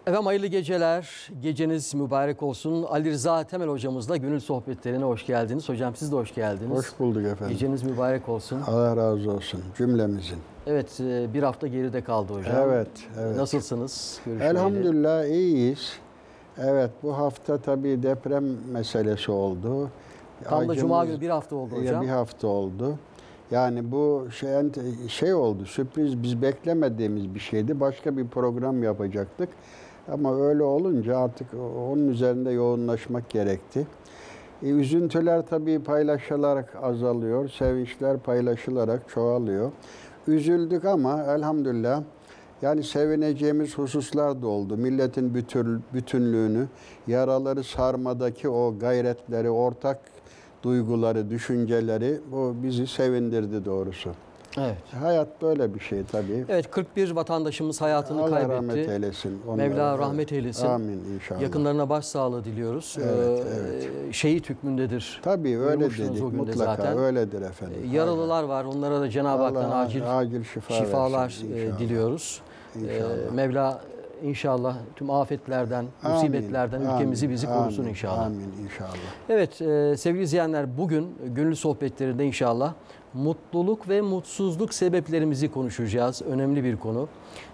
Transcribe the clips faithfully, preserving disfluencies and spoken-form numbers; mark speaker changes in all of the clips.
Speaker 1: Efendim hayırlı geceler, geceniz mübarek olsun. Ali Rıza Temel hocamızla gönül sohbetlerine hoş geldiniz. Hocam siz de hoş geldiniz.
Speaker 2: Hoş bulduk efendim.
Speaker 1: Geceniz mübarek olsun.
Speaker 2: Allah razı olsun cümlemizin.
Speaker 1: Evet, bir hafta geride kaldı hocam.
Speaker 2: Evet, evet.
Speaker 1: Nasılsınız? Görüşmeyeli.
Speaker 2: Elhamdülillah iyiyiz. Evet, bu hafta tabii deprem meselesi oldu.
Speaker 1: Tam da
Speaker 2: Acımız-
Speaker 1: Cuma günü bir hafta oldu
Speaker 2: Ya
Speaker 1: hocam.
Speaker 2: Bir hafta oldu. Yani bu şey, şey oldu, sürpriz, biz beklemediğimiz bir şeydi. Başka bir program yapacaktık. Ama öyle olunca artık onun üzerinde yoğunlaşmak gerekti. E, üzüntüler tabii paylaşılarak azalıyor, sevinçler paylaşılarak çoğalıyor. Üzüldük ama elhamdülillah yani sevineceğimiz hususlar da oldu. Milletin bütün, bütünlüğünü, yaraları sarmadaki o gayretleri, ortak duyguları, düşünceleri bu bizi sevindirdi doğrusu.
Speaker 1: Evet.
Speaker 2: Hayat böyle bir şey tabii.
Speaker 1: Evet, kırk bir vatandaşımız hayatını
Speaker 2: Allah
Speaker 1: kaybetti.
Speaker 2: rahmet eylesin. onlara.
Speaker 1: Mevla rahmet eylesin.
Speaker 2: Amin inşallah.
Speaker 1: Yakınlarına başsağlığı diliyoruz.
Speaker 2: Evet,
Speaker 1: Ee,
Speaker 2: evet.
Speaker 1: Şehit hükmündedir.
Speaker 2: Tabii öyle
Speaker 1: Buyurmuştunuz o
Speaker 2: dedik
Speaker 1: günde
Speaker 2: mutlaka
Speaker 1: zaten.
Speaker 2: öyledir efendim.
Speaker 1: Ee, Yaralılar var. Onlara da Cenab-ı Hak'tan
Speaker 2: Allah
Speaker 1: acil,
Speaker 2: acil şifa
Speaker 1: şifalar
Speaker 2: versin
Speaker 1: e,
Speaker 2: inşallah.
Speaker 1: diliyoruz. Ee,
Speaker 2: İnşallah.
Speaker 1: Mevla inşallah tüm afetlerden,
Speaker 2: Amin,
Speaker 1: musibetlerden
Speaker 2: amin,
Speaker 1: ülkemizi bizi korusun
Speaker 2: amin,
Speaker 1: inşallah.
Speaker 2: Amin inşallah.
Speaker 1: Evet e, sevgili izleyenler, bugün gönül sohbetlerinde inşallah mutluluk ve mutsuzluk sebeplerimizi konuşacağız. Önemli bir konu.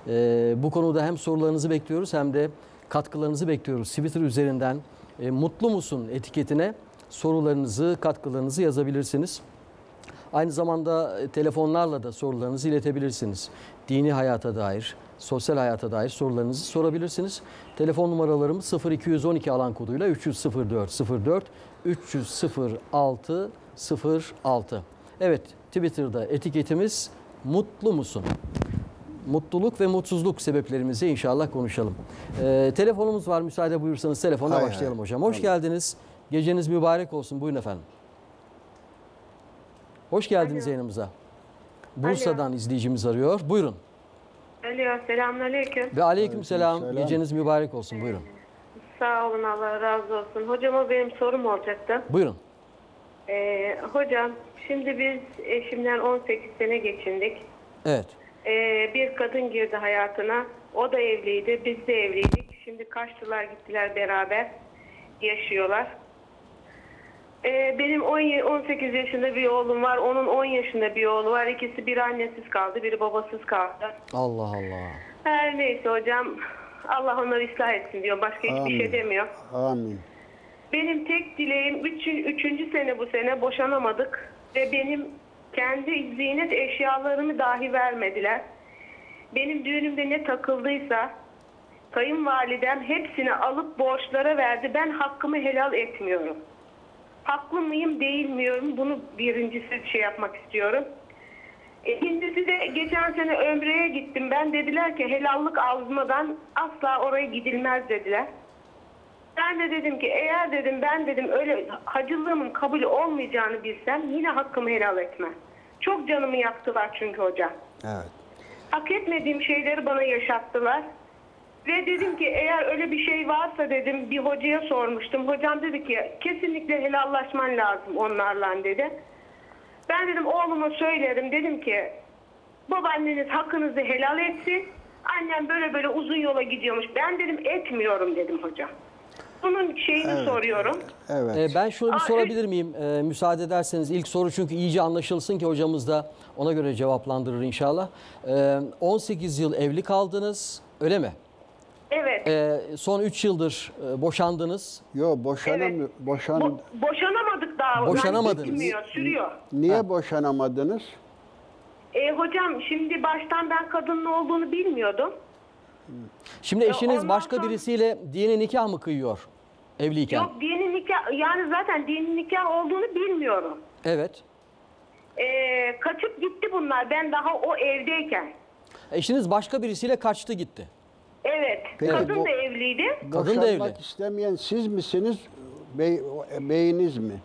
Speaker 1: E, bu konuda hem sorularınızı bekliyoruz hem de katkılarınızı bekliyoruz. Twitter üzerinden e, mutlu musun etiketine sorularınızı, katkılarınızı yazabilirsiniz. Aynı zamanda e, telefonlarla da sorularınızı iletebilirsiniz. Dini hayata dair, sosyal hayata dair sorularınızı sorabilirsiniz. Telefon numaralarımız sıfır iki yüz on iki alan koduyla üç yüz sıfır dört sıfır dört, üç yüz sıfır altı sıfır altı. Evet, Twitter'da etiketimiz mutlu musun? Mutluluk ve mutsuzluk sebeplerimizi inşallah konuşalım. Ee, telefonumuz var, müsaade buyursanız telefonla
Speaker 2: Hay
Speaker 1: başlayalım
Speaker 2: hay.
Speaker 1: hocam. Hoş
Speaker 2: Tamam.
Speaker 1: geldiniz. Geceniz mübarek olsun. Buyurun efendim. Hoş geldiniz
Speaker 3: Alo.
Speaker 1: yayınımıza. Bursa'dan izleyicimiz arıyor. Buyurun.
Speaker 3: Alo, selamünaleyküm.
Speaker 1: Ve aleykümselam.
Speaker 2: Aleykümselam.
Speaker 1: Geceniz mübarek olsun. Buyurun.
Speaker 3: Sağ olun, Allah razı olsun. Hocama benim sorum olacaktı.
Speaker 1: Buyurun.
Speaker 3: Ee, hocam, şimdi biz eşimden on sekiz sene geçindik.
Speaker 1: Evet.
Speaker 3: Ee, bir kadın girdi hayatına. O da evliydi, biz de evliydik. Şimdi kaçtılar, gittiler beraber. Yaşıyorlar. Ee, benim on sekiz yaşında bir oğlum var. Onun on yaşında bir oğlu var. İkisi biri annesiz kaldı, biri babasız kaldı.
Speaker 1: Allah Allah.
Speaker 3: Her neyse hocam, Allah onları ıslah etsin diyor. Başka hiçbir
Speaker 2: Amin.
Speaker 3: şey demiyor.
Speaker 2: Amin.
Speaker 3: Benim tek dileğim, üç, üçüncü sene bu sene boşanamadık. Ve benim kendi ziynet eşyalarımı dahi vermediler. Benim düğünümde ne takıldıysa kayınvalidem hepsini alıp borçlara verdi. Ben hakkımı helal etmiyorum. Haklı mıyım değil miyim? Bunu birincisi şey yapmak istiyorum. İkincisi de geçen sene Ömre'ye gittim. Ben dediler ki helallik almadan asla oraya gidilmez dediler. Ben de dedim ki eğer dedim ben dedim öyle hacılığımın kabul olmayacağını bilsem yine hakkımı helal etmem. Çok canımı yaktılar çünkü hocam.
Speaker 2: Evet.
Speaker 3: Hak etmediğim şeyleri bana yaşattılar. Ve dedim ki eğer öyle bir şey varsa dedim bir hocaya sormuştum. Hocam dedi ki kesinlikle helallaşman lazım onlarla dedi. Ben dedim oğluma söylerim dedim ki babaanneniz hakkınızı helal etsin. Annem böyle böyle uzun yola gidiyormuş. Ben dedim etmiyorum dedim hocam. Bunun şeyini
Speaker 2: Evet.
Speaker 3: soruyorum.
Speaker 2: Evet.
Speaker 1: Ee, ben şunu bir
Speaker 3: Aa,
Speaker 1: sorabilir miyim? Ee, müsaade ederseniz ilk soru çünkü iyice anlaşılsın ki hocamız da ona göre cevaplandırır inşallah. Ee, on sekiz yıl evli kaldınız, öyle mi?
Speaker 3: Evet.
Speaker 1: Ee, son üç yıldır e, boşandınız.
Speaker 2: Yo boşanam
Speaker 3: Evet.
Speaker 2: boşan
Speaker 3: Bo- boşanamadık daha.
Speaker 1: Boşanamadınız.
Speaker 3: Yani bitmiyor, sürüyor.
Speaker 2: niye
Speaker 1: Ha.
Speaker 2: boşanamadınız?
Speaker 3: E, hocam şimdi baştan ben kadının olduğunu bilmiyordum.
Speaker 1: Şimdi
Speaker 3: Ya
Speaker 1: eşiniz
Speaker 3: ondan
Speaker 1: başka
Speaker 3: sonra-
Speaker 1: birisiyle dini nikah mı kıyıyor evliyken?
Speaker 3: Yok dini nikah yani zaten dini nikah olduğunu bilmiyorum.
Speaker 1: Evet.
Speaker 3: E, kaçıp gitti bunlar ben daha o evdeyken.
Speaker 1: Eşiniz başka birisiyle kaçtı gitti.
Speaker 3: Evet.
Speaker 2: Peki,
Speaker 3: kadın
Speaker 2: bu-
Speaker 3: da evliydi.
Speaker 1: Kadın da
Speaker 2: Boşanmak
Speaker 1: evli.
Speaker 2: istemeyen siz misiniz, bey, beyiniz mi?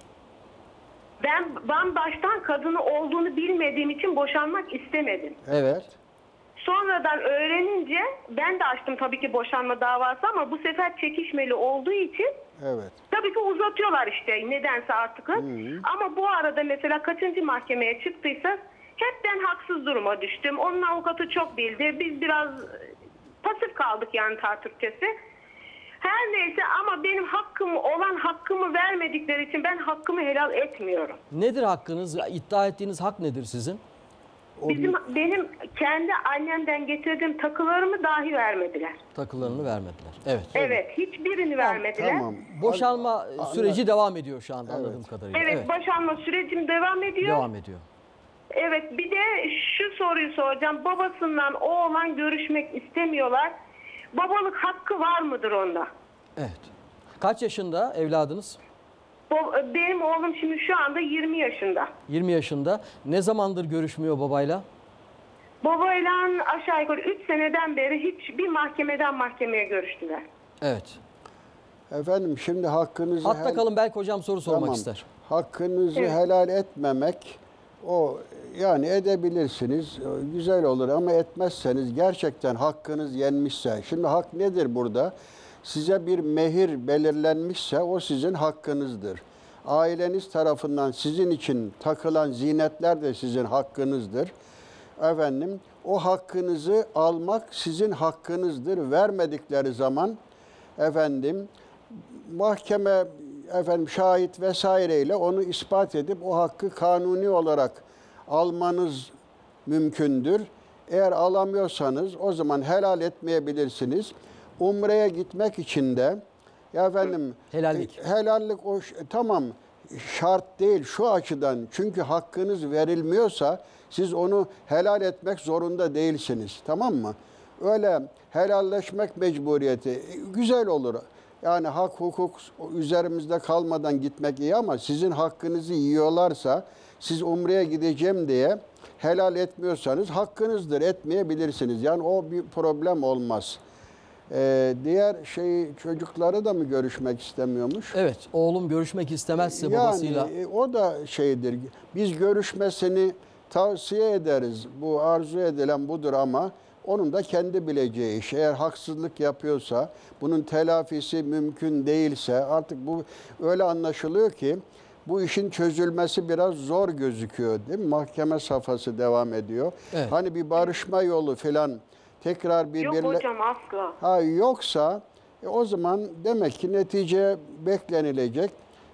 Speaker 3: Ben ben baştan kadını olduğunu bilmediğim için boşanmak istemedim.
Speaker 1: Evet.
Speaker 3: Sonradan öğrenince ben de açtım tabii ki boşanma davası ama bu sefer çekişmeli olduğu için
Speaker 2: Evet.
Speaker 3: tabii ki uzatıyorlar işte nedense artık. Ama bu arada mesela kaçıncı mahkemeye çıktıysa hep ben haksız duruma düştüm. Onun avukatı çok bildi. Biz biraz pasif kaldık yani ta Türkçesi. Her neyse ama benim hakkım olan hakkımı vermedikleri için ben hakkımı helal etmiyorum.
Speaker 1: Nedir hakkınız? İddia ettiğiniz hak nedir sizin?
Speaker 3: Bizim benim kendi annemden getirdiğim takılarımı dahi vermediler.
Speaker 1: Takılarını vermediler. Evet.
Speaker 3: Evet, hiçbirini vermediler.
Speaker 2: Tamam.
Speaker 1: Boşanma
Speaker 2: Anla-
Speaker 1: süreci devam ediyor şu anda
Speaker 2: Evet.
Speaker 1: anladığım kadarıyla.
Speaker 3: Evet, boşanma sürecim devam ediyor.
Speaker 1: Devam ediyor.
Speaker 3: Evet, bir de şu soruyu soracağım. Babasından oğlan görüşmek istemiyorlar. Babalık hakkı var mıdır onda?
Speaker 1: Evet. Kaç yaşında evladınız?
Speaker 3: Bu- Benim oğlum şimdi şu anda yirmi yaşında.
Speaker 1: yirmi yaşında. Ne zamandır görüşmüyor babayla?
Speaker 3: Babayla aşağı yukarı üç seneden beri hiçbir mahkemeden mahkemeye görüştüler.
Speaker 1: Evet.
Speaker 2: Efendim şimdi hakkınızı...
Speaker 1: Hatta
Speaker 2: hel-
Speaker 1: kalın, belki hocam soru sormak
Speaker 2: Tamam.
Speaker 1: ister.
Speaker 2: Hakkınızı
Speaker 3: Evet.
Speaker 2: helal etmemek, o yani edebilirsiniz, güzel olur ama etmezseniz gerçekten hakkınız yenmişse. Şimdi hak nedir burada? Size bir mehir belirlenmişse o sizin hakkınızdır. Aileniz tarafından sizin için takılan zinetler de sizin hakkınızdır. Efendim o hakkınızı almak sizin hakkınızdır. Vermedikleri zaman efendim mahkeme efendim şahit vesaireyle onu ispat edip o hakkı kanuni olarak almanız mümkündür. Eğer alamıyorsanız o zaman helal etmeyebilirsiniz. Umre'ye gitmek için de ya efendim
Speaker 1: Helallik.
Speaker 2: e, helallik o ş- tamam şart değil şu açıdan. Çünkü hakkınız verilmiyorsa siz onu helal etmek zorunda değilsiniz. Tamam mı? Öyle helalleşmek mecburiyeti e, güzel olur. Yani hak hukuk üzerimizde kalmadan gitmek iyi ama sizin hakkınızı yiyorlarsa siz Umre'ye gideceğim diye helal etmiyorsanız hakkınızdır, etmeyebilirsiniz. Yani o bir problem olmaz. Ee, diğer şey çocukları da mı görüşmek istemiyormuş?
Speaker 1: Evet. Oğlum görüşmek istemezse babasıyla.
Speaker 2: Yani e, o da şeydir. Biz görüşmesini tavsiye ederiz. Bu arzu edilen budur ama onun da kendi bileceği iş. Eğer haksızlık yapıyorsa, bunun telafisi mümkün değilse artık bu öyle anlaşılıyor ki bu işin çözülmesi biraz zor gözüküyor değil mi? Mahkeme safhası devam ediyor.
Speaker 1: Evet.
Speaker 2: Hani bir barışma yolu falan tekrar bir
Speaker 3: Yok
Speaker 2: birle-
Speaker 3: hocam asla.
Speaker 2: Ha yoksa e, o zaman demek ki netice beklenilecek.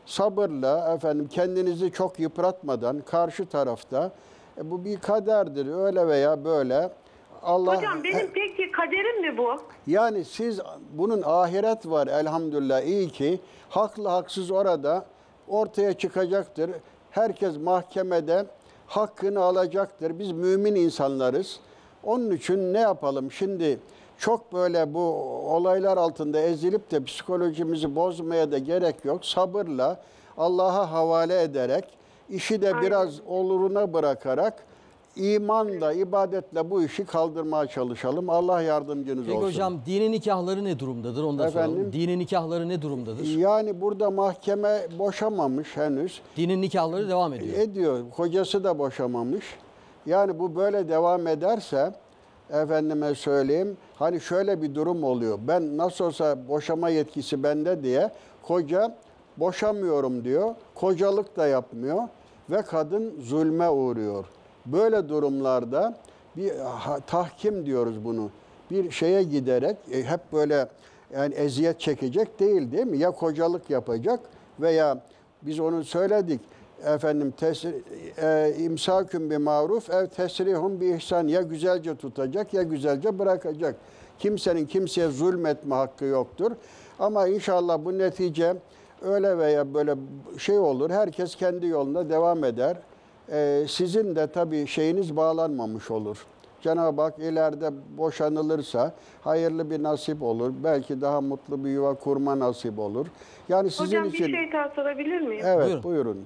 Speaker 2: Sabırla efendim kendinizi çok yıpratmadan karşı tarafta e, bu bir kaderdir öyle veya böyle. Allah
Speaker 3: Hocam benim peki kaderim mi bu?
Speaker 2: yani siz bunun ahiret var elhamdülillah iyi ki haklı haksız orada ortaya çıkacaktır. Herkes mahkemede hakkını alacaktır. Biz mümin insanlarız. Onun için ne yapalım? Şimdi çok böyle bu olaylar altında ezilip de psikolojimizi bozmaya da gerek yok. Sabırla Allah'a havale ederek işi de biraz oluruna bırakarak imanla, ibadetle bu işi kaldırmaya çalışalım. Allah yardımcınız
Speaker 1: Peki
Speaker 2: olsun.
Speaker 1: hocam dini nikahları ne durumdadır? Onu da
Speaker 2: Efendim?
Speaker 1: soralım. Dini nikahları ne durumdadır?
Speaker 2: Yani burada mahkeme boşamamış henüz.
Speaker 1: Dinin nikahları devam ediyor.
Speaker 2: Ediyor. Kocası da boşamamış. Yani bu böyle devam ederse efendime söyleyeyim hani şöyle bir durum oluyor. Ben nasıl olsa boşama yetkisi bende diye koca boşamıyorum diyor. Kocalık da yapmıyor ve kadın zulme uğruyor. Böyle durumlarda bir ha, tahkim diyoruz bunu. Bir şeye giderek e, hep böyle yani eziyet çekecek değil değil mi? Ya kocalık yapacak veya biz onu söyledik. Efendim tesri, e, imsakün bir maruf ev tesrihun bir ihsan ya güzelce tutacak ya güzelce bırakacak. Kimsenin kimseye zulmetme hakkı yoktur. Ama inşallah bu netice öyle veya böyle şey olur. Herkes kendi yoluna devam eder. E, sizin de tabii şeyiniz bağlanmamış olur. Cenab-ı Hak ileride boşanılırsa hayırlı bir nasip olur. Belki daha mutlu bir yuva kurma nasip olur. Yani sizin
Speaker 3: Hocam
Speaker 2: için...
Speaker 3: bir şey daha sorabilir miyim?
Speaker 2: Evet
Speaker 1: Buyurun.
Speaker 2: buyurun.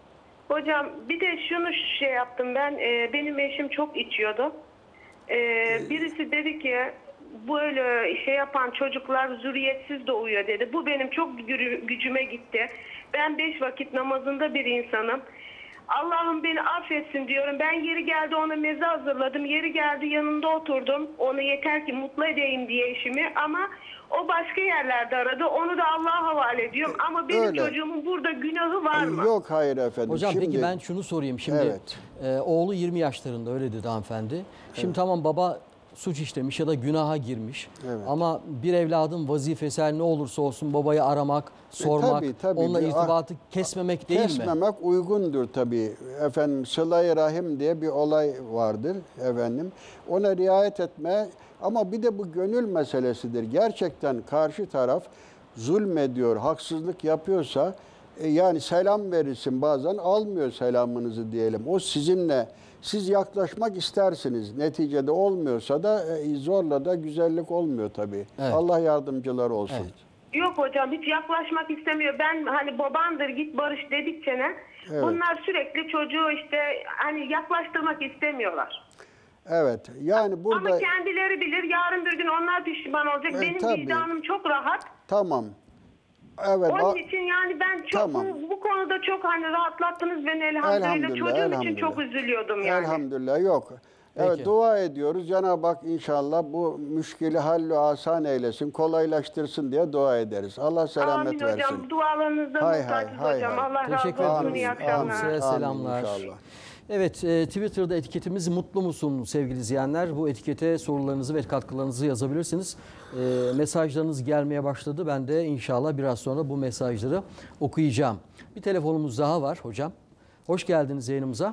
Speaker 3: Hocam bir de şunu şey yaptım ben. e, benim eşim çok içiyordu. E, birisi dedi ki böyle şey yapan çocuklar zürriyetsiz doğuyor dedi. Bu benim çok gü- gücüme gitti. Ben beş vakit namazında bir insanım. Allah'ım beni affetsin diyorum. Ben yeri geldi ona meze hazırladım. Yeri geldi yanında oturdum. Onu yeter ki mutlu edeyim diye eşimi. Ama o başka yerlerde aradı. Onu da Allah'a havale ediyorum. Ama benim
Speaker 2: Öyle.
Speaker 3: çocuğumun burada günahı var mı?
Speaker 2: Yok hayır efendim.
Speaker 1: Hocam
Speaker 2: Şimdi,
Speaker 1: peki ben şunu sorayım. Şimdi
Speaker 2: Evet.
Speaker 1: e, oğlu yirmi yaşlarında öyle dedi hanımefendi. Şimdi tamam baba suç işlemiş ya da günaha girmiş.
Speaker 2: Evet.
Speaker 1: Ama bir evladın vazifesi her ne olursa olsun babayı aramak, sormak,
Speaker 2: tabii, tabii.
Speaker 1: onunla
Speaker 2: Bir-
Speaker 1: irtibatı kesmemek değil mi?
Speaker 2: Kesmemek uygundur tabii. Efendim sıla-i rahim diye bir olay vardır efendim. Ona riayet etme ama bir de bu gönül meselesidir. Gerçekten karşı taraf zulmediyor, haksızlık yapıyorsa e, yani selam verirsin bazen almıyor selamınızı diyelim. O sizinle siz yaklaşmak istersiniz. Neticede olmuyorsa da e, zorla da güzellik olmuyor tabii.
Speaker 1: Evet.
Speaker 2: Allah yardımcılar olsun.
Speaker 1: Evet.
Speaker 3: Yok hocam hiç yaklaşmak istemiyor. Ben hani babandır git barış dedikçe ne?
Speaker 2: Evet.
Speaker 3: Bunlar sürekli çocuğu işte hani yaklaştırmak istemiyorlar.
Speaker 2: Evet. Yani burada
Speaker 3: Ama kendileri bilir yarın bir gün onlar pişman olacak.
Speaker 2: E,
Speaker 3: Benim
Speaker 2: tabii.
Speaker 3: vicdanım çok rahat.
Speaker 2: tamam. Evet.
Speaker 3: Onun
Speaker 2: a-
Speaker 3: için yani ben çok
Speaker 2: Tamam.
Speaker 3: bu, bu konuda çok hani rahatlattınız beni elhamdülillah.
Speaker 2: Elhamdülillah,
Speaker 3: Çocuğum için
Speaker 2: elhamdülillah.
Speaker 3: çok üzülüyordum yani.
Speaker 2: Elhamdülillah yok. Evet
Speaker 1: Peki.
Speaker 2: dua ediyoruz. Cenab-ı Hak inşallah bu müşkili hallü asan eylesin, kolaylaştırsın diye dua ederiz. Allah selamet
Speaker 3: Amin
Speaker 2: versin.
Speaker 3: hocam. Dualarınızda
Speaker 2: Hay hay,
Speaker 3: muhtacız
Speaker 2: hay
Speaker 3: hocam.
Speaker 2: hay.
Speaker 3: Allah
Speaker 1: Teşekkür
Speaker 3: razı olsun.
Speaker 1: ediyoruz.
Speaker 3: İyi
Speaker 2: Amin,
Speaker 3: akşamlar.
Speaker 1: Size
Speaker 2: amin,
Speaker 1: selamlar.
Speaker 2: inşallah.
Speaker 1: Evet, e, Twitter'da etiketimiz mutlu musun sevgili izleyenler? Bu etikete sorularınızı ve katkılarınızı yazabilirsiniz. E, mesajlarınız gelmeye başladı. Ben de inşallah biraz sonra bu mesajları okuyacağım. Bir telefonumuz daha var hocam. Hoş geldiniz yayınımıza.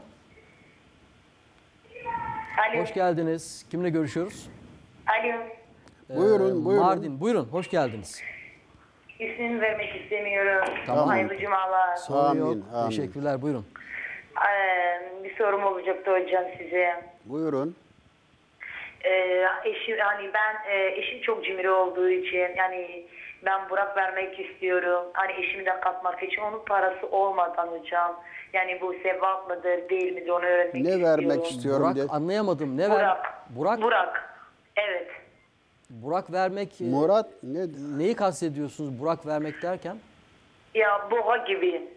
Speaker 3: Alo.
Speaker 1: Hoş geldiniz. Kimle görüşüyoruz?
Speaker 3: Alo.
Speaker 1: E,
Speaker 2: Buyurun, buyurun.
Speaker 1: Mardin. Buyurun, hoş geldiniz.
Speaker 3: İsmini vermek istemiyorum.
Speaker 1: Tamam.
Speaker 3: Hayırlı cumalar.
Speaker 1: Sorun
Speaker 2: Amin,
Speaker 1: yok.
Speaker 2: amin.
Speaker 1: Teşekkürler, buyurun.
Speaker 3: Ee, bir sorum olacaktı hocam size.
Speaker 2: Buyurun.
Speaker 3: Ee, eşim hani ben e, eşim çok cimri olduğu için yani ben Burak vermek istiyorum. Hani eşimi de katmak için onun parası olmadan hocam. Yani bu sevap mıdır değil midir onu öğrenmek
Speaker 2: Ne
Speaker 3: istiyorum.
Speaker 2: vermek istiyorum
Speaker 1: Burak
Speaker 2: diye.
Speaker 1: anlayamadım. Ne ver?
Speaker 3: Burak.
Speaker 1: Burak.
Speaker 3: Burak. Evet.
Speaker 1: Burak vermek. e,
Speaker 2: Murat ne?
Speaker 1: Neyi kastediyorsunuz Burak vermek derken?
Speaker 3: Ya boğa gibi.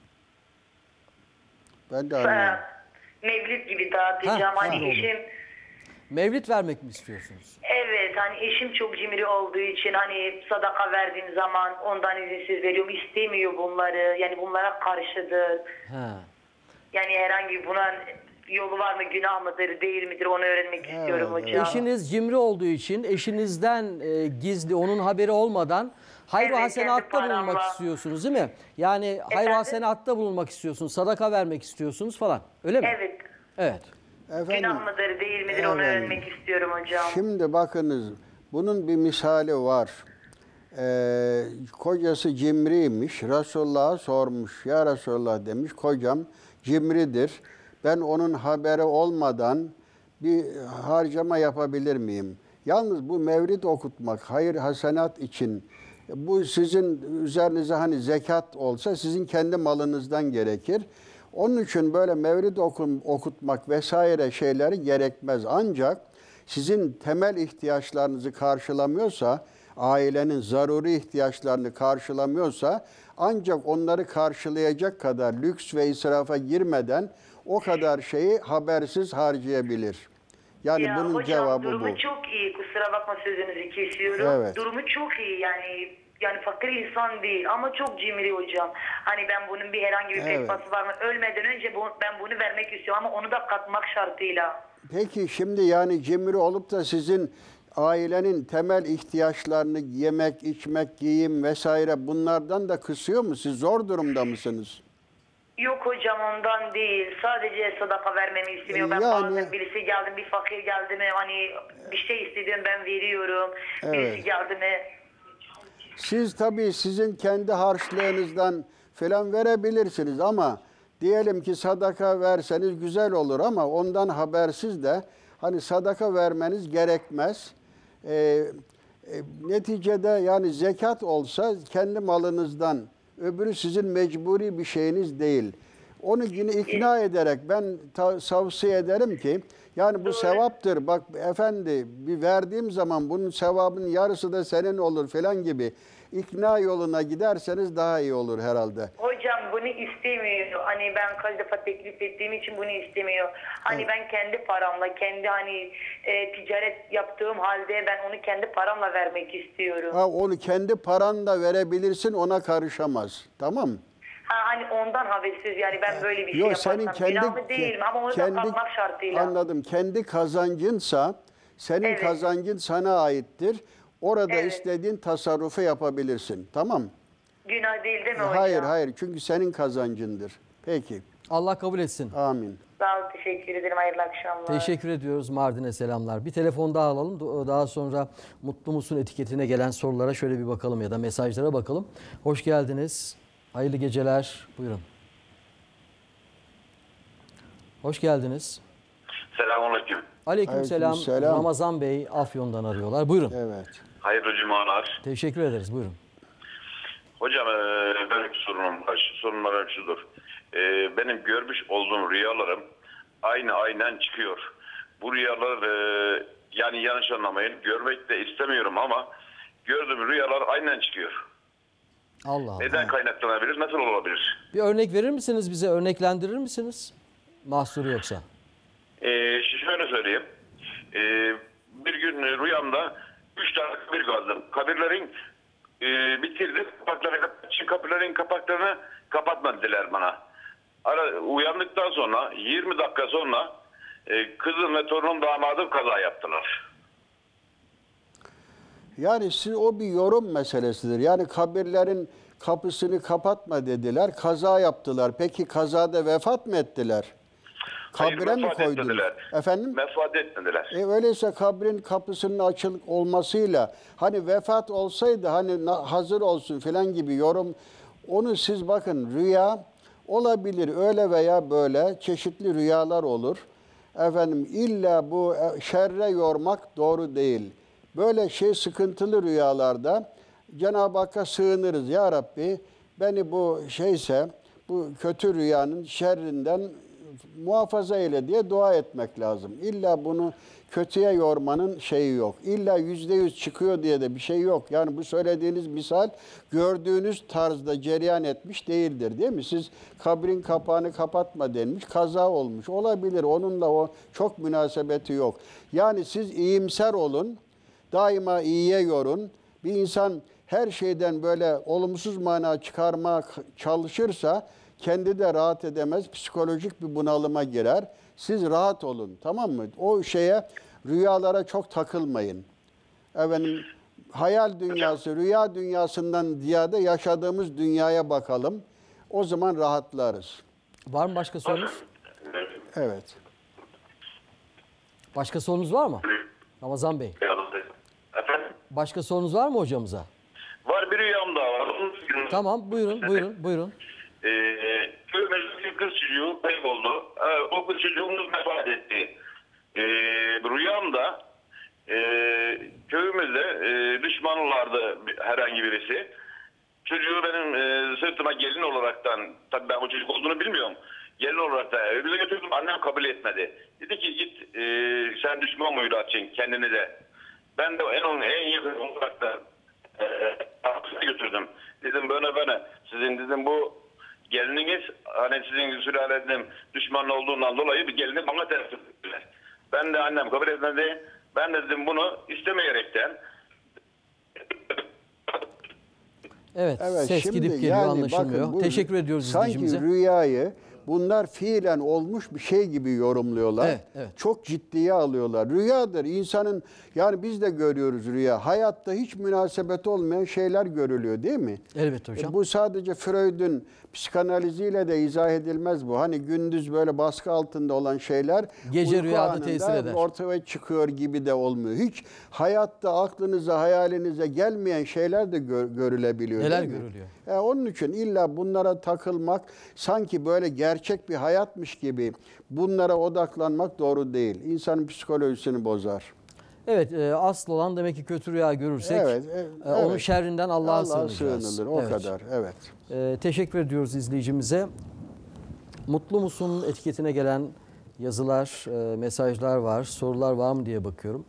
Speaker 2: Ben de
Speaker 3: Ee,
Speaker 2: anlamadım.
Speaker 3: Mevlid gibi dağıtacağım.
Speaker 1: Ha,
Speaker 3: hani
Speaker 1: ha, oldu.
Speaker 3: eşim
Speaker 1: Mevlid vermek mi istiyorsunuz?
Speaker 3: evet hani eşim çok cimri olduğu için hani sadaka verdiğim zaman ondan izinsiz veriyorum. İstemiyor bunları. Yani bunlara karşıdır.
Speaker 1: Ha.
Speaker 3: Yani herhangi buna yolu var mı, günah mıdır, değil midir onu öğrenmek istiyorum
Speaker 2: Evet,
Speaker 3: hocam.
Speaker 1: Eşiniz cimri olduğu için eşinizden e, gizli, onun haberi olmadan hayır
Speaker 3: Evet,
Speaker 1: hasenatta
Speaker 3: kendi
Speaker 1: bulunmak
Speaker 3: paramla.
Speaker 1: istiyorsunuz değil mi? Yani hayır
Speaker 3: Efendim?
Speaker 1: hasenatta bulunmak istiyorsunuz, sadaka vermek istiyorsunuz falan. Öyle mi?
Speaker 3: Evet.
Speaker 1: Evet.
Speaker 2: Efendim,
Speaker 3: Günah mıdır, değil midir onu
Speaker 2: Evet.
Speaker 3: öğrenmek istiyorum hocam.
Speaker 2: şimdi bakınız bunun bir misali var. Ee, kocası cimriymiş. Resulullah'a sormuş. Ya Resulullah demiş kocam cimridir. Ben onun haberi olmadan bir harcama yapabilir miyim? Yalnız bu mevlid okutmak hayır hasenat için bu sizin üzerinize hani zekat olsa sizin kendi malınızdan gerekir. Onun için böyle mevlid okum, okutmak vesaire şeyleri gerekmez. Ancak sizin temel ihtiyaçlarınızı karşılamıyorsa, ailenin zaruri ihtiyaçlarını karşılamıyorsa ancak onları karşılayacak kadar lüks ve israfa girmeden o kadar şeyi habersiz harcayabilir. Yani
Speaker 3: Ya
Speaker 2: bunun
Speaker 3: hocam
Speaker 2: cevabı
Speaker 3: durumu
Speaker 2: bu.
Speaker 3: çok iyi. Kusura bakma sözünüzü kesiyorum.
Speaker 2: Evet.
Speaker 3: Durumu çok iyi yani. Yani fakir insan değil ama çok cimri hocam. Hani ben bunun bir herhangi bir
Speaker 2: Evet.
Speaker 3: fetvası var mı? Ölmeden önce bu, ben bunu vermek istiyorum ama onu da katmak şartıyla.
Speaker 2: Peki şimdi yani cimri olup da sizin ailenin temel ihtiyaçlarını yemek, içmek, giyim vesaire bunlardan da kısıyor mu? Siz zor durumda mısınız?
Speaker 3: Yok hocam ondan değil. Sadece sadaka vermemi istemiyor. Ben
Speaker 2: Yani-
Speaker 3: bazen birisi geldi bir fakir geldi mi hani bir şey istediğim ben veriyorum.
Speaker 2: Evet.
Speaker 3: Birisi geldi mi
Speaker 2: Siz tabii sizin kendi harçlığınızdan falan verebilirsiniz ama diyelim ki sadaka verseniz güzel olur ama ondan habersiz de hani sadaka vermeniz gerekmez. Ee, e, neticede yani zekat olsa kendi malınızdan, öbürü sizin mecburi bir şeyiniz değil. Onu yine ikna ederek ben ta- tavsiye ederim ki yani bu sevaptır. Bak efendi bir verdiğim zaman bunun sevabının yarısı da senin olur falan gibi ikna yoluna giderseniz daha iyi olur herhalde.
Speaker 3: hocam bunu istemiyor. Hani ben kaç defa teklif ettiğim için bunu istemiyor. Hani ben kendi paramla, kendi hani e, ticaret yaptığım halde ben onu kendi paramla vermek istiyorum.
Speaker 2: Ha, onu kendi paranla verebilirsin ona karışamaz. Tamam mı?
Speaker 3: Ha, hani ondan habersiz yani ben böyle bir şey
Speaker 2: Yok
Speaker 3: yaparsam
Speaker 2: senin kendi
Speaker 3: günah mı değil mi? Ama onu da
Speaker 2: kendi
Speaker 3: katmak şartıyla.
Speaker 2: anladım. Kendi kazancınsa Senin
Speaker 3: Evet.
Speaker 2: kazancın sana aittir. Orada
Speaker 3: Evet.
Speaker 2: istediğin tasarrufu yapabilirsin. Tamam.
Speaker 3: Günah değil değil mi hocam?
Speaker 2: Hayır hayır çünkü senin kazancındır. Peki.
Speaker 1: Allah kabul etsin.
Speaker 2: Amin.
Speaker 3: Sağ olun, teşekkür ederim. Hayırlı akşamlar.
Speaker 1: Teşekkür ediyoruz. Mardin'e selamlar. Bir telefon daha alalım. Daha sonra mutlu musun etiketine gelen sorulara şöyle bir bakalım ya da mesajlara bakalım. Hoş geldiniz. Hayırlı geceler. Buyurun. Hoş geldiniz.
Speaker 4: Selamünaleyküm.
Speaker 1: Aleykümselam.
Speaker 2: Aleykümselam.
Speaker 1: Ramazan Bey Afyon'dan arıyorlar. Buyurun.
Speaker 2: Evet.
Speaker 4: Hayırlı cumalar.
Speaker 1: Teşekkür ederiz. Buyurun.
Speaker 4: Hocam e, benim sorunum var. Sorunlarım şudur. E, benim görmüş olduğum rüyalarım aynı aynen çıkıyor. Bu rüyalar e, yani yanlış anlamayın. Görmek de istemiyorum ama gördüğüm rüyalar aynen çıkıyor.
Speaker 1: Allah Allah.
Speaker 4: Neden kaynaklanabilir? Nasıl olabilir?
Speaker 1: Bir örnek verir misiniz bize? Örneklendirir misiniz? Mahsuru yoksa.
Speaker 4: E, şöyle söyleyeyim. E, bir gün rüyamda üç tane kabir kazdım. Kabirlerin e, bitirdim. Kapakları, kabirlerin kapaklarını kapatma dediler bana. Ara, uyandıktan sonra yirmi dakika sonra e, kızım ve torunum damadım kaza yaptılar.
Speaker 2: Yani siz, o bir yorum meselesidir. Yani kabirlerin kapısını kapatma dediler. Kaza yaptılar. Peki kazada vefat mı ettiler?
Speaker 4: Hayır,
Speaker 2: Kabre mi
Speaker 4: vefat
Speaker 2: koydunuz?
Speaker 4: etmediler.
Speaker 2: Efendim?
Speaker 4: Vefat etmediler.
Speaker 2: E öyleyse kabrin kapısının açık olmasıyla hani vefat olsaydı hani na- hazır olsun filan gibi yorum, onu siz bakın, rüya olabilir öyle veya böyle, çeşitli rüyalar olur. Efendim illa bu e, şerre yormak doğru değil. Böyle şey sıkıntılı rüyalarda Cenab-ı Hakk'a sığınırız. Ya Rabbi beni bu şeyse, bu kötü rüyanın şerrinden muhafaza eyle diye dua etmek lazım. İlla bunu kötüye yormanın şeyi yok. İlla yüzde yüz çıkıyor diye de bir şey yok. Yani bu söylediğiniz misal gördüğünüz tarzda cereyan etmiş değildir, değil mi? Siz kabrin kapağını kapatma denmiş, kaza olmuş. Olabilir, onunla o çok münasebeti yok. Yani siz iyimser olun, daima iyiye yorun. Bir insan her şeyden böyle olumsuz mana çıkarmak çalışırsa kendi de rahat edemez, psikolojik bir bunalıma girer. Siz rahat olun, tamam mı? O şeye, rüyalara çok takılmayın. Efendim, hayal dünyası, rüya dünyasından ziyade yaşadığımız dünyaya bakalım. O zaman rahatlarız.
Speaker 1: Var mı başka sorunuz?
Speaker 2: Evet.
Speaker 1: Başka sorunuz var mı? Ramazan Bey.
Speaker 4: Efendim?
Speaker 1: Başka sorunuz var mı hocamıza?
Speaker 4: Var, bir rüyam daha var.
Speaker 1: Tamam, buyurun, buyurun, buyurun.
Speaker 4: Ee, köyümüzdeki kız çocuğu kayboldu. Ee, o kız çocuğumuz vefat etti. Ee, rüyamda e, köyümüzde e, düşmanlardı herhangi birisi. Çocuğu benim e, sırtıma gelin olaraktan, tabii ben o çocuk olduğunu bilmiyorum. Gelin olarak da evimize götürdüm. Annem kabul etmedi. Dedi ki git e, sen düşman mı yürüteceksin kendini de. Ben de en onun en yakın olarak da e, hapse götürdüm. Dedim böyle böyle. Sizin dedim bu gelininiz hani sizin sülalenin düşman olduğundan dolayı bir gelini bana ters ettiler. Ben de annem kabul etmedi. Ben de dedim bunu istemeyerekten.
Speaker 1: Evet,
Speaker 2: Evet,
Speaker 1: ses
Speaker 2: şimdi
Speaker 1: gidip geliyor,
Speaker 2: yani
Speaker 1: anlaşılmıyor.
Speaker 2: bakın bu
Speaker 1: Teşekkür ediyoruz izleyicimize.
Speaker 2: Sanki rüyayı bunlar fiilen olmuş bir şey gibi yorumluyorlar.
Speaker 1: Evet, evet.
Speaker 2: Çok ciddiye alıyorlar. Rüyadır. İnsanın, yani biz de görüyoruz rüya. Hayatta hiç münasebeti olmayan şeyler görülüyor, değil mi?
Speaker 1: Elbette hocam.
Speaker 2: E, bu sadece Freud'un psikanaliziyle de izah edilmez bu. Hani gündüz böyle baskı altında olan şeyler
Speaker 1: Gece
Speaker 2: uyku
Speaker 1: rüyada
Speaker 2: anında
Speaker 1: tesir eder.
Speaker 2: ortaya çıkıyor gibi de olmuyor. Hiç hayatta aklınıza, hayalinize gelmeyen şeyler de gör- görülebiliyor.
Speaker 1: Neler
Speaker 2: değil mi?
Speaker 1: görülüyor?
Speaker 2: E, onun için illa bunlara takılmak, sanki böyle gerçek bir hayatmış gibi bunlara odaklanmak doğru değil. İnsanın psikolojisini bozar.
Speaker 1: Evet, e, asıl olan demek ki kötü rüya görürsek
Speaker 2: Evet, e,
Speaker 1: e, onun
Speaker 2: evet.
Speaker 1: şerrinden Allah'a
Speaker 2: Allah'a
Speaker 1: sığınacağız.
Speaker 2: sığınılır, o
Speaker 1: Evet.
Speaker 2: kadar. Evet.
Speaker 1: E, teşekkür ediyoruz izleyicimize. Mutlu musun etiketine gelen yazılar, e, mesajlar var, sorular var mı diye bakıyorum.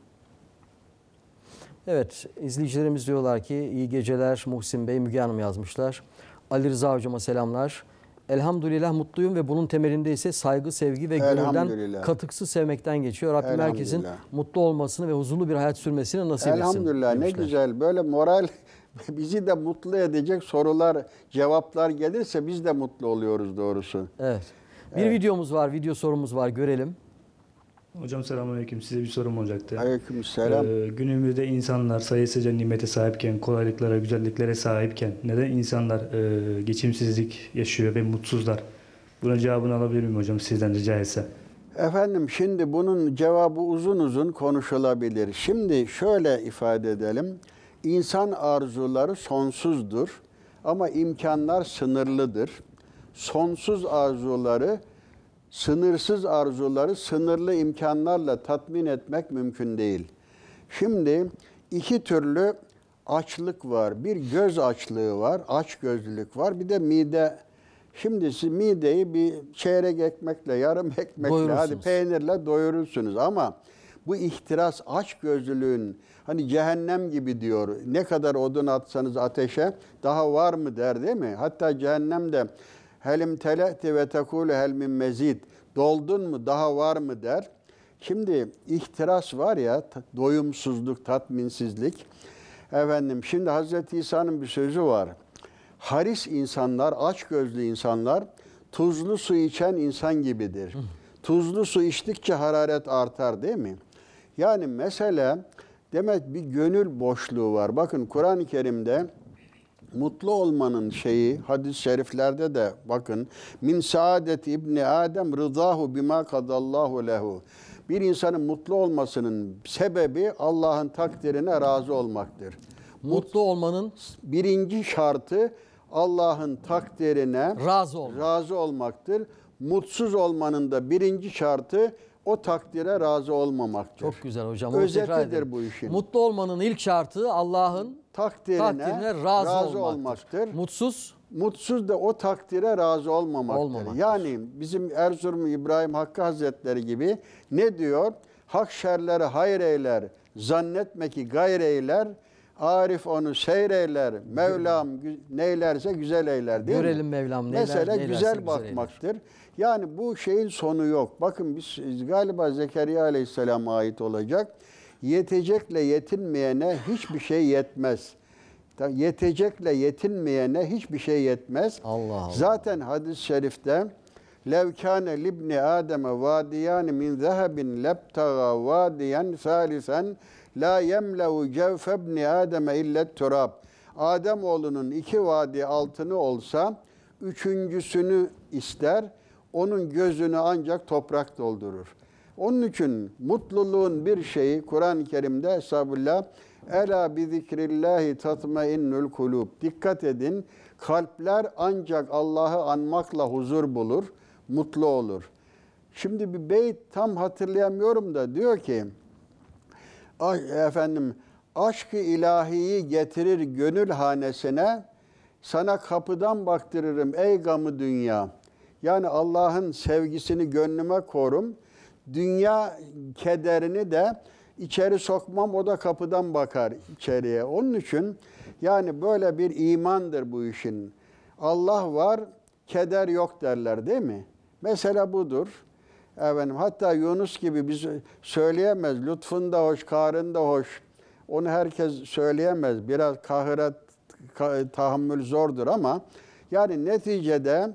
Speaker 1: Evet, izleyicilerimiz diyorlar ki iyi geceler Muhsin Bey, Müge Hanım yazmışlar. Ali Rıza hocama selamlar. Elhamdülillah mutluyum ve bunun temelinde ise saygı, sevgi ve gönülden
Speaker 2: Elhamdülillah.
Speaker 1: katıksız sevmekten geçiyor. Rabbim herkesin
Speaker 2: Elhamdülillah.
Speaker 1: mutlu olmasını ve huzurlu bir hayat sürmesini nasip etsin.
Speaker 2: Elhamdülillah, ne
Speaker 1: demişler.
Speaker 2: güzel. Böyle moral bizi de mutlu edecek sorular, cevaplar gelirse biz de mutlu oluyoruz doğrusu.
Speaker 1: Evet. Bir videomuz var, video sorumuz var, görelim.
Speaker 5: Hocam selamünaleyküm. Size bir sorum olacaktı.
Speaker 2: Aleykümselam.
Speaker 5: Ee, günümüzde insanlar sayısızca nimete sahipken, kolaylıklara, güzelliklere sahipken neden insanlar e, geçimsizlik yaşıyor ve mutsuzlar? Bunun cevabını alabilir miyim hocam sizden rica etsem?
Speaker 2: Efendim şimdi bunun cevabı uzun uzun konuşulabilir. Şimdi şöyle ifade edelim. İnsan arzuları sonsuzdur ama imkanlar sınırlıdır. Sonsuz arzuları, sınırsız arzuları sınırlı imkanlarla tatmin etmek mümkün değil. Şimdi iki türlü açlık var. Bir göz açlığı var, açgözlülük var. Bir de mide. Şimdi siz mideyi bir çeyrek ekmekle, yarım ekmekle,
Speaker 1: Doyurursunuz.
Speaker 2: hadi peynirle doyurursunuz ama bu ihtiras, açgözlülüğün hani cehennem gibi diyor. Ne kadar odun atsanız ateşe daha var mı der değil mi? Hatta cehennemde helim telehti ve tekulu hel min mezid. Doldun mu daha var mı der. Şimdi ihtiras var ya, doyumsuzluk, tatminsizlik. Efendim şimdi Hazreti İsa'nın bir sözü var. Haris insanlar, açgözlü insanlar tuzlu su içen insan gibidir. Tuzlu su içtikçe hararet artar değil mi? Yani mesele demek bir gönül boşluğu var. Bakın Kur'an-ı Kerim'de mutlu olmanın şeyi, hadis-i şeriflerde de bakın. Min saadeti İbni Adem rızahu bima kadallahu lehu. Bir insanın mutlu olmasının sebebi Allah'ın takdirine razı olmaktır.
Speaker 1: Mutlu olmanın
Speaker 2: Birinci şartı Allah'ın takdirine
Speaker 1: razı olmak.
Speaker 2: razı olmaktır. Mutsuz olmanın da birinci şartı o takdire razı olmamaktır.
Speaker 1: Çok güzel hocam. Onu tekrar
Speaker 2: Özetidir
Speaker 1: edelim.
Speaker 2: bu işin.
Speaker 1: Mutlu olmanın ilk şartı Allah'ın
Speaker 2: Takdirine,
Speaker 1: takdirine razı,
Speaker 2: razı
Speaker 1: olmaktır.
Speaker 2: olmaktır.
Speaker 1: Mutsuz
Speaker 2: Mutsuz da o takdire razı olmamaktır.
Speaker 1: Olmamaktır.
Speaker 2: Yani bizim Erzurum İbrahim Hakkı Hazretleri gibi ne diyor? Hak şerleri hayır eyler, zannetme ki gayr eyler, Arif onu seyreyler, Mevlam gü- neylerse güzel eyler değil
Speaker 1: Görelim
Speaker 2: mi?
Speaker 1: Mevlam neyler-
Speaker 2: Mesela
Speaker 1: neylerse
Speaker 2: güzel
Speaker 1: güzel
Speaker 2: bakmaktır. Yani bu şeyin sonu yok. Bakın biz galiba Zekeriya Aleyhisselam'a ait olacak. Yetecekle yetinmeyene hiçbir şey yetmez. Yetecekle yetinmeyene hiçbir şey yetmez.
Speaker 1: Allah Allah.
Speaker 2: Zaten hadis-i şerifte lev kâne libni Adem'e vâdiyâni min zehebin lebtagâ vâdiyen sâlisen la yemlehu cevfebni Adem'e illet turab. Ademoğlunun iki vadi altını olsa üçüncüsünü ister. Onun gözünü ancak toprak doldurur. Onun için mutluluğun bir şeyi Kur'an-ı Kerim'de estağfurullah Ela bi zikrillahi tatmainnul kulub. Dikkat edin. Kalpler ancak Allah'ı anmakla huzur bulur, mutlu olur. Şimdi bir beyt tam hatırlayamıyorum da diyor ki "Ah, efendim aşk-ı ilahiyi getirir gönül hanesine, sana kapıdan baktırırım ey gamı dünya. Yani Allah'ın sevgisini gönlüme korum. Dünya kederini de içeri sokmam, o da kapıdan bakar içeriye. Onun için yani böyle bir imandır bu işin. Allah var, keder yok derler değil mi? Mesela budur. Efendim, hatta Yunus gibi biz söyleyemez. Lütfun da hoş, karın da hoş. Onu herkes söyleyemez. Biraz kahıra tahammül zordur ama yani neticede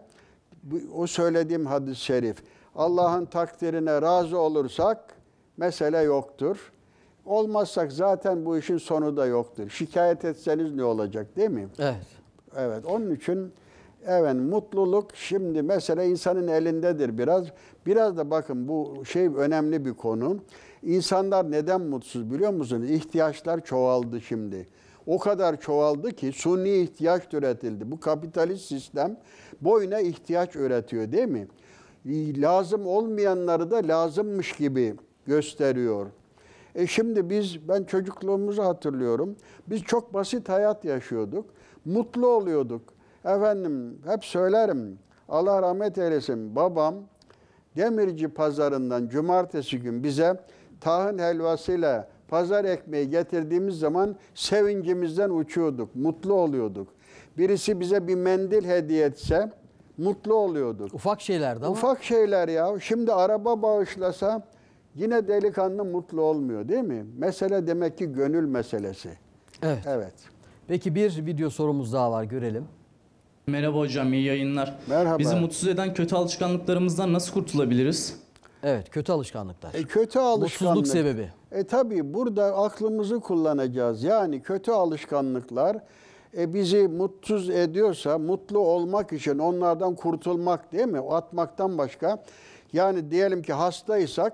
Speaker 2: o söylediğim hadis-i şerif, Allah'ın takdirine razı olursak mesele yoktur. Olmazsak zaten bu işin sonu da yoktur. Şikayet etseniz ne olacak değil mi?
Speaker 1: evet.
Speaker 2: Evet, onun için evet mutluluk şimdi mesela insanın elindedir biraz. Biraz da bakın bu şey önemli bir konu. İnsanlar neden mutsuz biliyor musunuz? İhtiyaçlar çoğaldı şimdi. O kadar çoğaldı ki suni ihtiyaç üretildi. Bu kapitalist sistem boyuna ihtiyaç üretiyor değil mi? Lazım olmayanları da lazımmış gibi gösteriyor. E şimdi biz, ben çocukluğumuzu hatırlıyorum. Biz çok basit hayat yaşıyorduk. Mutlu oluyorduk. Efendim hep söylerim. Allah rahmet eylesin. Babam Demirci pazarından cumartesi gün bize tahin helvasıyla pazar ekmeği getirdiğimiz zaman sevincimizden uçuyorduk. Mutlu oluyorduk. Birisi bize bir mendil hediye etse mutlu oluyorduk.
Speaker 1: Ufak şeylerdi ama.
Speaker 2: Ufak şeyler ya. Şimdi araba bağışlasa yine delikanlı mutlu olmuyor değil mi? Mesele demek ki gönül meselesi.
Speaker 1: Evet.
Speaker 2: Evet.
Speaker 1: Peki bir video sorumuz daha var, görelim.
Speaker 6: Merhaba hocam, iyi yayınlar.
Speaker 2: Merhaba.
Speaker 6: Bizi mutsuz eden kötü alışkanlıklarımızdan nasıl kurtulabiliriz?
Speaker 1: Evet, kötü alışkanlıklar.
Speaker 2: E, kötü alışkanlık.
Speaker 1: Mutsuzluk sebebi.
Speaker 2: E tabii burada aklımızı kullanacağız. Yani kötü alışkanlıklar e, bizi mutsuz ediyorsa mutlu olmak için onlardan kurtulmak değil mi? Atmaktan başka. Yani diyelim ki hastaysak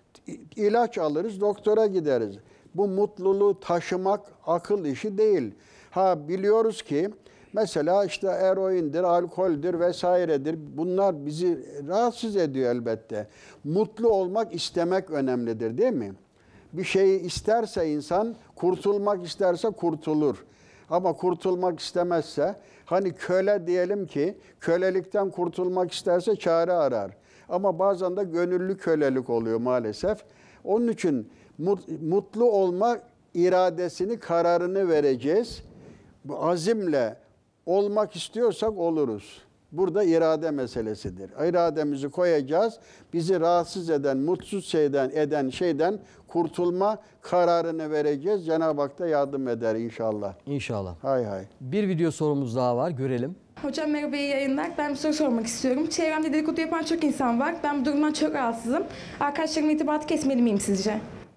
Speaker 2: ilaç alırız, doktora gideriz. Bu mutluluğu taşımak akıl işi değil. Ha biliyoruz ki mesela işte eroindir, alkoldür vesairedir. Bunlar bizi rahatsız ediyor elbette. Mutlu olmak istemek önemlidir değil mi? Bir şeyi isterse insan, kurtulmak isterse kurtulur. Ama kurtulmak istemezse, hani köle diyelim ki, kölelikten kurtulmak isterse çare arar. Ama bazen de gönüllü kölelik oluyor maalesef. Onun için mutlu olma iradesini, kararını vereceğiz. Bu azimle olmak istiyorsak oluruz. Burada irade meselesidir. İrademizi koyacağız. Bizi rahatsız eden, mutsuz şeyden, eden şeyden kurtulma kararını vereceğiz. Cenab-ı Hak da yardım eder inşallah.
Speaker 1: İnşallah.
Speaker 2: Hay hay.
Speaker 1: Bir video sorumuz daha var. Görelim.
Speaker 6: Hocam merhaba, iyi yayınlar. Ben bir soru sormak istiyorum. Çevremde dedikodu yapan çok insan var. Ben bu durumdan çok rahatsızım. Arkadaşlarımla irtibatı kesmeli miyim sizce?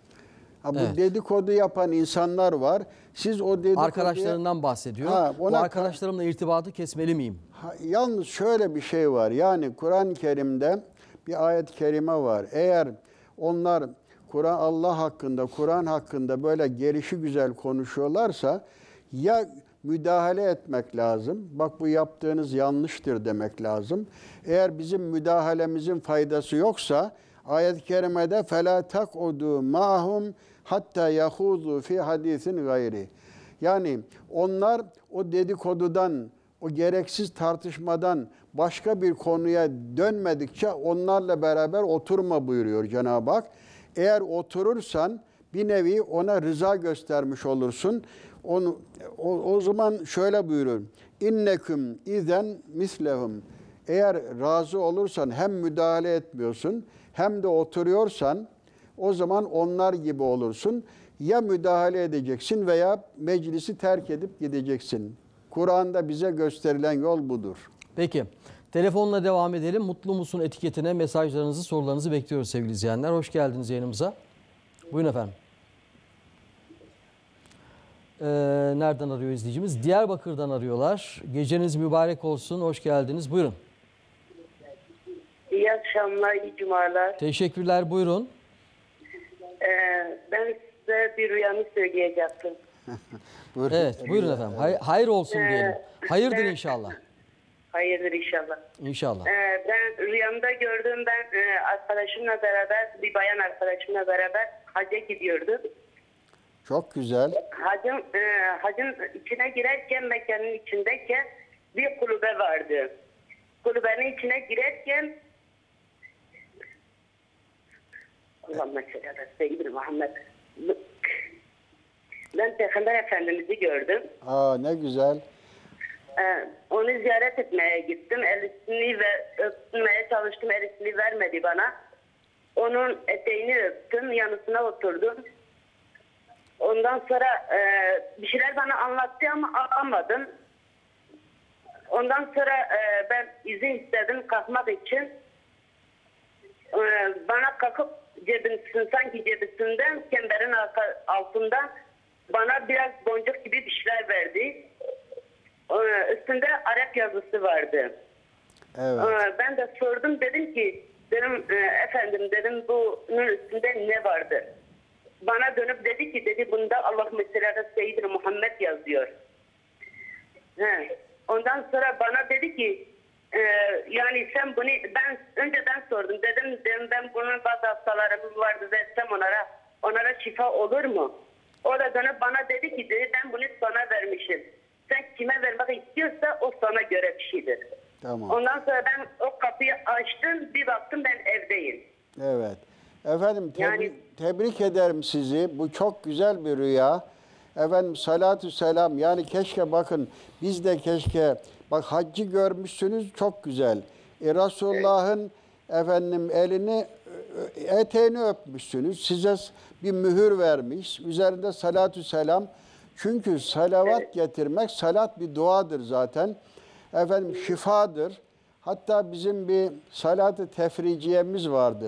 Speaker 2: Ha, bu
Speaker 1: Evet.
Speaker 2: dedikodu yapan insanlar var. Siz o dedikoduya...
Speaker 1: Arkadaşlarından bahsediyor.
Speaker 2: Ha,
Speaker 1: Bu
Speaker 2: ona-
Speaker 1: arkadaşlarımla irtibatı kesmeli miyim?
Speaker 2: Ha, yalnız şöyle bir şey var. Yani Kur'an-ı Kerim'de bir ayet-i kerime var. Eğer onlar Kur'an Allah hakkında, Kur'an hakkında böyle gelişi güzel konuşuyorlarsa ya müdahale etmek lazım. Bak bu yaptığınız yanlıştır demek lazım. Eğer bizim müdahalemizin faydası yoksa ayet-i kerimede فَلَا تَقْعُدُوا مَعَهُمْ hatta yahuzu fi hadisin gayri. Yani onlar o dedikodudan, o gereksiz tartışmadan başka bir konuya dönmedikçe onlarla beraber oturma buyuruyor Cenab-ı Hak. Eğer oturursan bir nevi ona rıza göstermiş olursun. Onu, o, o zaman şöyle buyurur. İnneküm izen mislehum. Eğer razı olursan hem müdahale etmiyorsun hem de oturuyorsan o zaman onlar gibi olursun. Ya müdahale edeceksin veya meclisi terk edip gideceksin. Kur'an'da bize gösterilen yol budur.
Speaker 1: Peki. Telefonla devam edelim. Mutlu musun etiketine mesajlarınızı, sorularınızı bekliyoruz sevgili izleyenler. Hoş geldiniz yayınımıza. Buyurun efendim. Ee, nereden arıyor izleyicimiz? Diyarbakır'dan arıyorlar. Geceniz mübarek olsun. Hoş geldiniz. Buyurun.
Speaker 7: İyi akşamlar, iyi cumalar.
Speaker 1: Teşekkürler. Buyurun.
Speaker 7: Ee, ben size bir rüyamı söyleyecektim.
Speaker 2: Buyurun.
Speaker 1: Evet. Buyurun efendim. Hay- hayır olsun diyelim. Hayırdır
Speaker 7: ben-
Speaker 1: inşallah.
Speaker 7: Hayırdır inşallah.
Speaker 1: İnşallah.
Speaker 7: Ee, ben rüyamda gördüm, ben e, arkadaşımla beraber, bir bayan arkadaşımla beraber hacca gidiyordum.
Speaker 2: Çok güzel.
Speaker 7: Hacın, e, hacın içine girerken, Mekke'nin içindeyken bir kulübe vardı. Kulübenin içine girerken Allah'ım mesela Seyyid-i Muhammed, ben Peygamber Efendimiz'i gördüm.
Speaker 2: Aa ne güzel.
Speaker 7: Ee, onu ziyaret etmeye gittim. Elisini ve öpmeye çalıştım. Elisini vermedi bana. Onun eteğini öptüm. Yanısına oturdum. Ondan sonra e, bir şeyler bana anlattı ama anlamadım. Ondan sonra e, ben izin istedim kalkmak için. E, bana kalkıp cebimsin, sanki cebisinden, kemberin arka, altından bana biraz boncuk gibi bir şeyler verdi. Ee, üstünde Arap yazısı vardı.
Speaker 2: Evet.
Speaker 7: Ee, ben de sordum, dedim ki dedim e, efendim dedim bunun üstünde ne vardı? Bana dönüp dedi ki dedi bunda Allahümme salli Seyyid-i Muhammed yazıyor. He. Ondan sonra bana dedi ki e, yani sen bunu ben önceden sordum dedim, dedim ben bunun bazı hastalarım vardı versem onlara onlara şifa olur mu? O da dönüp bana dedi ki dedi ben bunu sana vermişim. Sen kime vermek istiyorsa o sana göre bir şeydir.
Speaker 2: Tamam.
Speaker 7: Ondan sonra ben o kapıyı açtım, bir baktım ben evdeyim.
Speaker 2: Evet. Efendim tebrik,
Speaker 7: Yani-
Speaker 2: tebrik ederim sizi. Bu çok güzel bir rüya. Efendim salatü selam. Yani keşke bakın biz de keşke bak haccı görmüşsünüz çok güzel. E, Resulullah'ın efendim elini e, eteğini öpmüşsünüz. Size bir mühür vermiş. Üzerinde salatü selam. Çünkü salavat
Speaker 7: Evet.
Speaker 2: getirmek, salat bir duadır zaten. Efendim şifadır. Hatta bizim bir salat-ı tefriciyemiz vardır.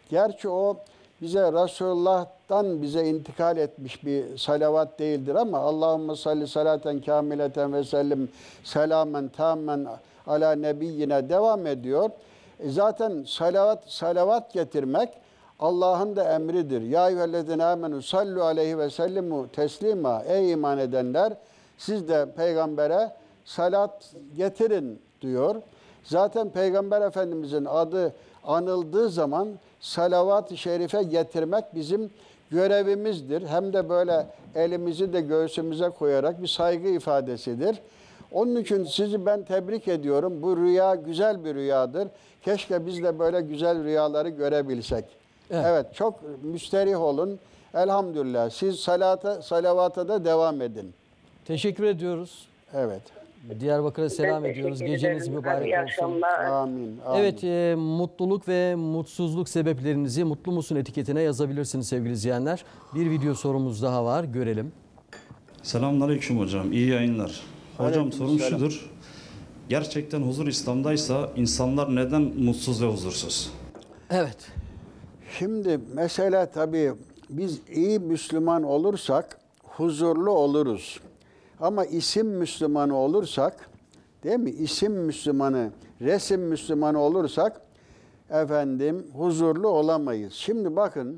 Speaker 2: Gerçi o bize Resulullah'tan bize intikal etmiş bir salavat değildir ama Allahümme salli salaten kamileten ve sellim selamen tamamen ala nebiyyine devam ediyor. E zaten salavat salavat getirmek Allah'ın da emridir. Ya eyyühellezine amenu sallu aleyhi ve sellimu teslima. Ey iman edenler, siz de peygambere salat getirin diyor. Zaten Peygamber Efendimizin adı anıldığı zaman salavat-ı şerife getirmek bizim görevimizdir. Hem de böyle elimizi de göğsümüze koyarak bir saygı ifadesidir. Onun için sizi ben tebrik ediyorum. Bu rüya güzel bir rüyadır. Keşke biz de böyle güzel rüyaları görebilsek. Evet, evet, çok müsterih olun. Elhamdülillah. Siz salata, salavata da devam edin.
Speaker 1: Teşekkür ediyoruz.
Speaker 2: Evet.
Speaker 1: Diyarbakır'a selam
Speaker 7: Ben
Speaker 1: ediyoruz.
Speaker 7: teşekkür
Speaker 1: Geceniz
Speaker 7: ederim.
Speaker 1: mübarek
Speaker 7: İyi
Speaker 1: olsun.
Speaker 7: akşamlar.
Speaker 2: Amin. amin.
Speaker 1: Evet, e, mutluluk ve mutsuzluk sebeplerinizi mutlu musun etiketine yazabilirsiniz sevgili izleyenler. Bir video sorumuz daha var. Görelim.
Speaker 8: Selamünaleyküm hocam. İyi yayınlar. Hocam sorum
Speaker 2: Aleykümselam.
Speaker 8: şudur. Gerçekten huzur İslam'daysa insanlar neden mutsuz ve huzursuz?
Speaker 1: Evet.
Speaker 2: Şimdi mesele tabii biz iyi Müslüman olursak huzurlu oluruz. Ama isim Müslümanı olursak, değil mi? İsim Müslümanı, resim Müslümanı olursak efendim huzurlu olamayız. Şimdi bakın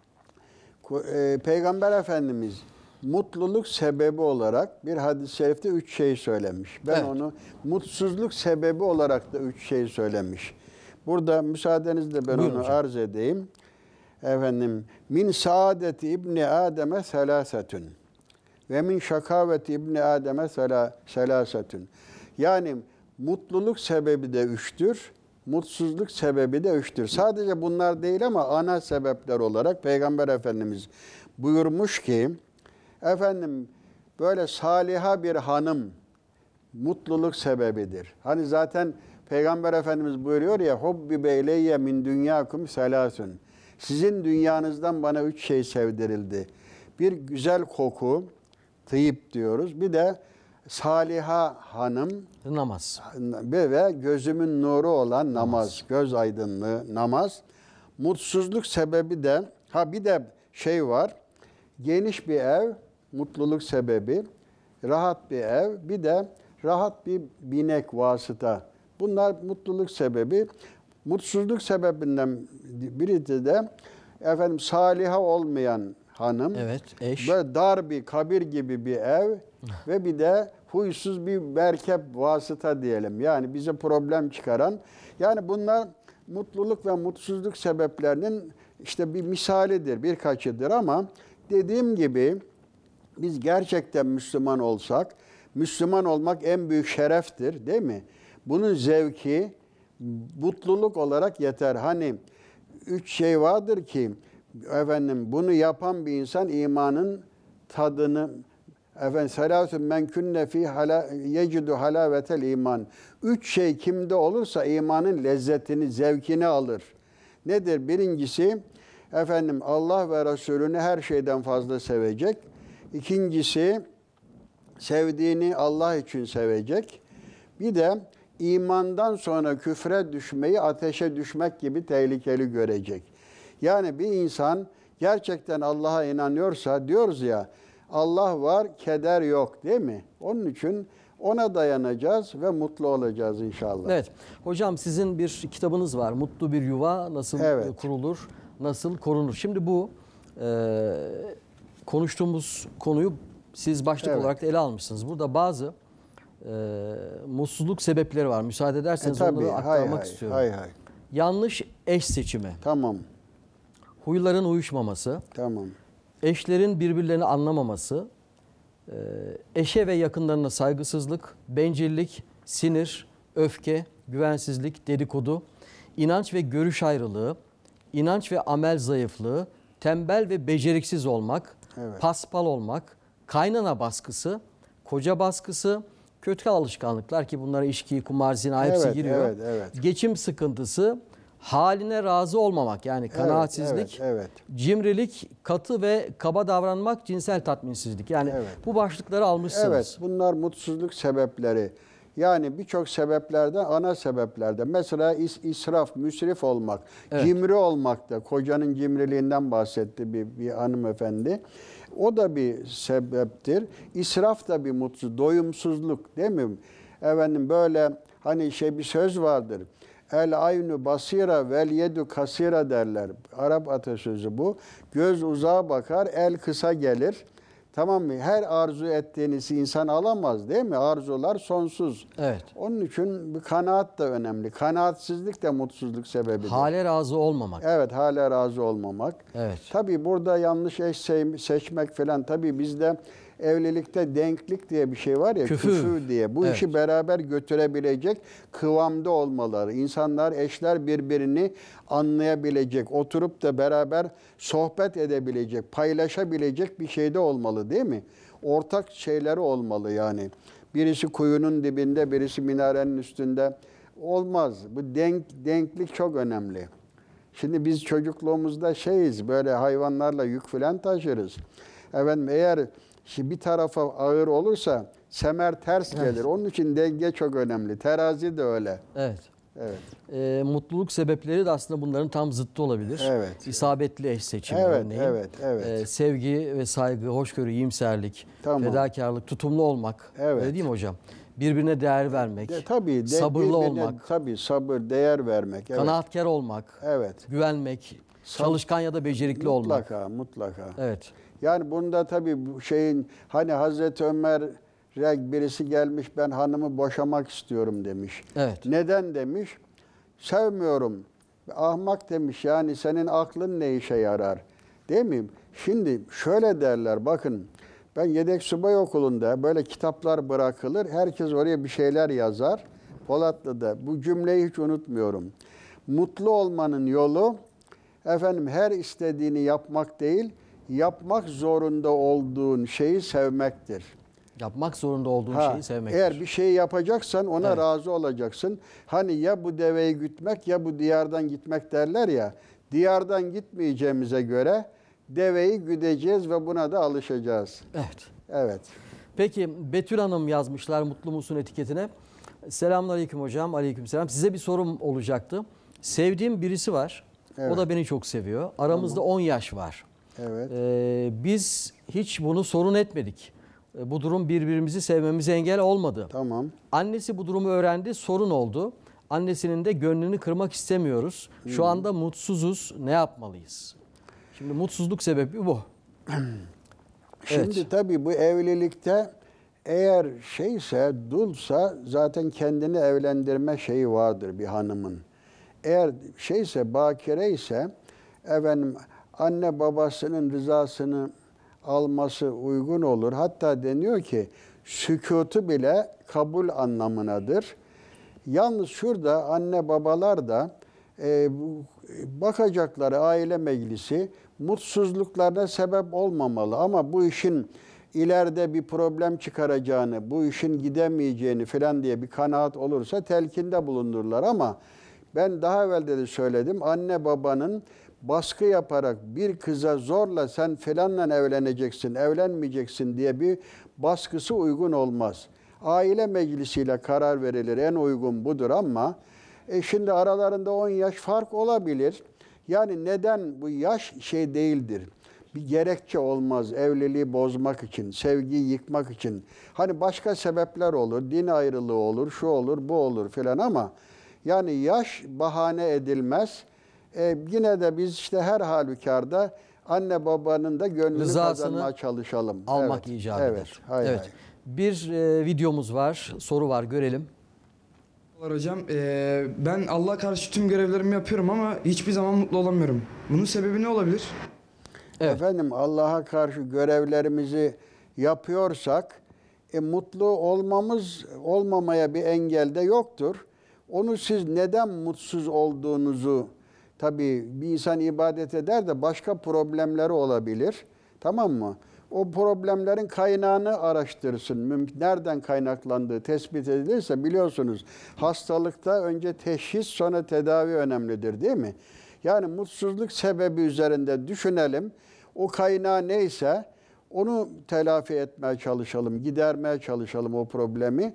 Speaker 2: e, Peygamber Efendimiz mutluluk sebebi olarak bir hadis-i şerifte üç şey söylemiş. Ben
Speaker 1: Evet.
Speaker 2: onu mutsuzluk sebebi olarak da üç şey söylemiş. Burada müsaadenizle ben
Speaker 1: Buyurun
Speaker 2: onu
Speaker 1: hocam.
Speaker 2: arz edeyim. Efendim, min saadeti ibni Adem'e selasetün ve min şakaveti ibni Adem'e selasetün. Yani mutluluk sebebi de üçtür, mutsuzluk sebebi de üçtür. Sadece bunlar değil ama ana sebepler olarak Peygamber Efendimiz buyurmuş ki, efendim böyle saliha bir hanım mutluluk sebebidir. Hani zaten Peygamber Efendimiz buyuruyor ya, hubbi beyleyye min dünyakum selasun. Sizin dünyanızdan bana üç şey sevdirildi. Bir güzel koku, tıyip diyoruz. Bir de saliha hanım
Speaker 1: Namaz.
Speaker 2: ve gözümün nuru olan namaz, göz aydınlığı namaz. Mutsuzluk sebebi de, ha bir de şey var, geniş bir ev, mutluluk sebebi, rahat bir ev, bir de rahat bir binek vasıta. Bunlar mutluluk sebebi. Mutsuzluk sebebinden biri de efendim saliha olmayan hanım,
Speaker 1: Evet, eş.
Speaker 2: böyle dar bir kabir gibi bir ev ve bir de huysuz bir merkep vasıta diyelim. Yani bize problem çıkaran. Yani bunlar mutluluk ve mutsuzluk sebeplerinin işte bir misalidir, birkaçıdır ama dediğim gibi biz gerçekten Müslüman olsak, Müslüman olmak en büyük şereftir, değil mi? Bunun zevki mutluluk olarak yeter. Hani üç şey vardır ki efendim bunu yapan bir insan imanın tadını efendim selatun men kunne fi hala yecidu halavetel iman. Üç şey kimde olursa imanın lezzetini, zevkini alır. Nedir? Birincisi efendim Allah ve Resulünü her şeyden fazla sevecek. İkincisi sevdiğini Allah için sevecek. Bir de imandan sonra küfre düşmeyi ateşe düşmek gibi tehlikeli görecek. Yani bir insan gerçekten Allah'a inanıyorsa diyoruz ya Allah var, keder yok değil mi? Onun için ona dayanacağız ve mutlu olacağız inşallah.
Speaker 1: Evet. Hocam sizin bir kitabınız var. Mutlu bir yuva nasıl
Speaker 2: Evet.
Speaker 1: kurulur, nasıl korunur? Şimdi bu e, konuştuğumuz konuyu siz başlık
Speaker 2: Evet.
Speaker 1: olarak da ele almışsınız. Burada bazı e, mutsuzluk sebepleri var. Müsaade
Speaker 2: E,
Speaker 1: ederseniz
Speaker 2: tabii,
Speaker 1: onları
Speaker 2: hay
Speaker 1: aktarmak
Speaker 2: hay,
Speaker 1: istiyorum.
Speaker 2: hay hay.
Speaker 1: Yanlış eş seçimi,
Speaker 2: Tamam,
Speaker 1: huyların uyuşmaması,
Speaker 2: tamam.
Speaker 1: eşlerin birbirlerini anlamaması, e, eşe ve yakınlarına saygısızlık, bencillik, sinir, öfke, güvensizlik, dedikodu, inanç ve görüş ayrılığı, inanç ve amel zayıflığı, tembel ve beceriksiz olmak,
Speaker 2: Evet.
Speaker 1: paspal olmak, kaynana baskısı, koca baskısı, kötü alışkanlıklar ki bunlara içki, kumar, zina hepsi
Speaker 2: Evet,
Speaker 1: giriyor.
Speaker 2: evet, evet.
Speaker 1: Geçim sıkıntısı, haline razı olmamak yani kanaatsizlik,
Speaker 2: evet, evet.
Speaker 1: cimrilik, katı ve kaba davranmak, cinsel tatminsizlik. Yani
Speaker 2: Evet.
Speaker 1: bu başlıkları almışsınız.
Speaker 2: Evet, bunlar mutsuzluk sebepleri. Yani birçok sebeplerden, ana sebeplerden. Mesela is, israf, müsrif olmak,
Speaker 1: Evet.
Speaker 2: cimri olmak da, kocanın cimriliğinden bahsetti bir, bir hanımefendi. O da bir sebeptir. İsraf da bir mutsuz, doyumsuzluk değil mi? Efendim böyle hani şey bir söz vardır. El aynu basira vel yedu kasira derler. Arap atasözü bu. Göz uzağa bakar, el kısa gelir. Tamam mı? Her arzu ettiğinizi insan alamaz değil mi? Arzular sonsuz.
Speaker 1: Evet.
Speaker 2: Onun için bir kanaat da önemli. Kanaatsizlik de mutsuzluk sebebidir.
Speaker 1: Hale razı olmamak.
Speaker 2: Evet, hale razı olmamak.
Speaker 1: Evet.
Speaker 2: Tabii burada yanlış eş se- seçmek falan. Tabii bizde evlilikte denklik diye bir şey var ya,
Speaker 1: Küfü.
Speaker 2: küfü diye. Bu
Speaker 1: Evet.
Speaker 2: işi beraber götürebilecek kıvamda olmaları. İnsanlar, eşler birbirini anlayabilecek, oturup da beraber sohbet edebilecek, paylaşabilecek bir şeyde olmalı değil mi? Ortak şeyleri olmalı yani. Birisi kuyunun dibinde, birisi minarenin üstünde olmaz. Bu denk denklik çok önemli. Şimdi biz çocukluğumuzda şeyiz, böyle hayvanlarla yük falan taşırız. Efendim eğer bir tarafa ağır olursa semer ters gelir.
Speaker 1: Evet.
Speaker 2: Onun için denge çok önemli. Terazi de öyle.
Speaker 1: Evet.
Speaker 2: Evet.
Speaker 1: Ee, mutluluk sebepleri de aslında bunların tam zıttı olabilir.
Speaker 2: Evet.
Speaker 1: İsabetli eş seçimi
Speaker 2: Evet,
Speaker 1: örneğin.
Speaker 2: evet, evet.
Speaker 1: Ee, sevgi ve saygı, hoşgörü, iyimserlik,
Speaker 2: Tamam.
Speaker 1: fedakarlık, tutumlu olmak.
Speaker 2: Evet.
Speaker 1: Öyle değil mi hocam? Birbirine değer vermek,
Speaker 2: De, tabii de,
Speaker 1: sabırlı
Speaker 2: birbirine-
Speaker 1: olmak,
Speaker 2: Tabii sabır, değer vermek. Evet.
Speaker 1: kanaatkar olmak,
Speaker 2: Evet.
Speaker 1: güvenmek, çalışkan ya da becerikli olmak.
Speaker 2: Mutlaka, mutlaka.
Speaker 1: Evet.
Speaker 2: Yani bunda tabii bu şeyin hani Hazreti Ömer'e birisi gelmiş, ben hanımı boşamak istiyorum demiş.
Speaker 1: Evet.
Speaker 2: Neden demiş? Sevmiyorum. Ahmak demiş, yani senin aklın ne işe yarar? Değil mi? Şimdi şöyle derler, bakın ben yedek subay okulunda böyle kitaplar bırakılır. Herkes oraya bir şeyler yazar. Polatlı'da bu cümleyi hiç unutmuyorum. Mutlu olmanın yolu efendim her istediğini yapmak değil, yapmak zorunda olduğun şeyi sevmektir.
Speaker 1: Yapmak zorunda olduğun
Speaker 2: Ha,
Speaker 1: şeyi sevmektir.
Speaker 2: eğer bir şey yapacaksan ona
Speaker 1: Evet.
Speaker 2: razı olacaksın. Hani ya bu deveyi gütmek ya bu diyardan gitmek derler ya. Diyardan gitmeyeceğimize göre deveyi güdeceğiz ve buna da alışacağız.
Speaker 1: Evet.
Speaker 2: Evet.
Speaker 1: Peki Betül Hanım yazmışlar mutlu musun etiketine. Selamünaleyküm hocam. Aleykümselam. Size bir sorum olacaktı. Sevdiğim birisi var.
Speaker 2: Evet.
Speaker 1: O da beni çok seviyor. Aramızda on yaş var.
Speaker 2: Evet.
Speaker 1: Ee, biz hiç bunu sorun etmedik. Ee, Bu durum birbirimizi sevmemize engel olmadı.
Speaker 2: Tamam.
Speaker 1: Annesi bu durumu öğrendi, sorun oldu. Annesinin de gönlünü kırmak istemiyoruz. Şu anda mutsuzuz. Ne yapmalıyız? Şimdi mutsuzluk sebebi bu.
Speaker 2: Şimdi
Speaker 1: Evet.
Speaker 2: tabii bu evlilikte eğer şeyse, dulsa zaten kendini evlendirme şeyi vardır bir hanımın. Eğer şeyse, bakire ise efendim anne babasının rızasını alması uygun olur. Hatta deniyor ki sükutu bile kabul anlamınadır. Yalnız şurada anne babalar da e, bu- bakacakları aile meclisi mutsuzluklarına sebep olmamalı. Ama bu işin ileride bir problem çıkaracağını, bu işin gidemeyeceğini falan diye bir kanaat olursa telkinde bulunurlar. Ama ben daha evvel de söyledim, anne babanın baskı yaparak bir kıza zorla sen filanla evleneceksin, evlenmeyeceksin diye bir baskısı uygun olmaz. Aile meclisiyle karar verilir, en uygun budur ama e şimdi aralarında on yaş fark olabilir. Yani neden bu yaş şey değildir? Bir gerekçe olmaz evliliği bozmak için, sevgiyi yıkmak için. Hani başka sebepler olur, din ayrılığı olur, şu olur, bu olur filan ama yani yaş bahane edilmez. E, yine de biz işte her halükarda anne babanın da gönlünü
Speaker 1: Rızasını
Speaker 2: kazanmaya çalışalım.
Speaker 1: Almak
Speaker 2: Evet,
Speaker 1: icap
Speaker 2: evet,
Speaker 1: eder.
Speaker 2: hay
Speaker 1: evet.
Speaker 2: hay.
Speaker 1: Bir e, videomuz var, soru var, görelim.
Speaker 9: Merhabalar hocam. Ee, ben Allah'a karşı tüm görevlerimi yapıyorum ama hiçbir zaman mutlu olamıyorum. Bunun sebebi ne olabilir?
Speaker 1: Evet.
Speaker 2: Efendim Allah'a karşı görevlerimizi yapıyorsak e, mutlu olmamız olmamaya bir engel de yoktur. Onu siz neden mutsuz olduğunuzu tabii bir insan ibadet eder de başka problemleri olabilir. Tamam mı? O problemlerin kaynağını araştırsın. Mümkün nereden kaynaklandığı tespit edilirse biliyorsunuz hastalıkta önce teşhis sonra tedavi önemlidir değil mi? Yani mutsuzluk sebebi üzerinde düşünelim. O kaynağı neyse onu telafi etmeye çalışalım, gidermeye çalışalım o problemi.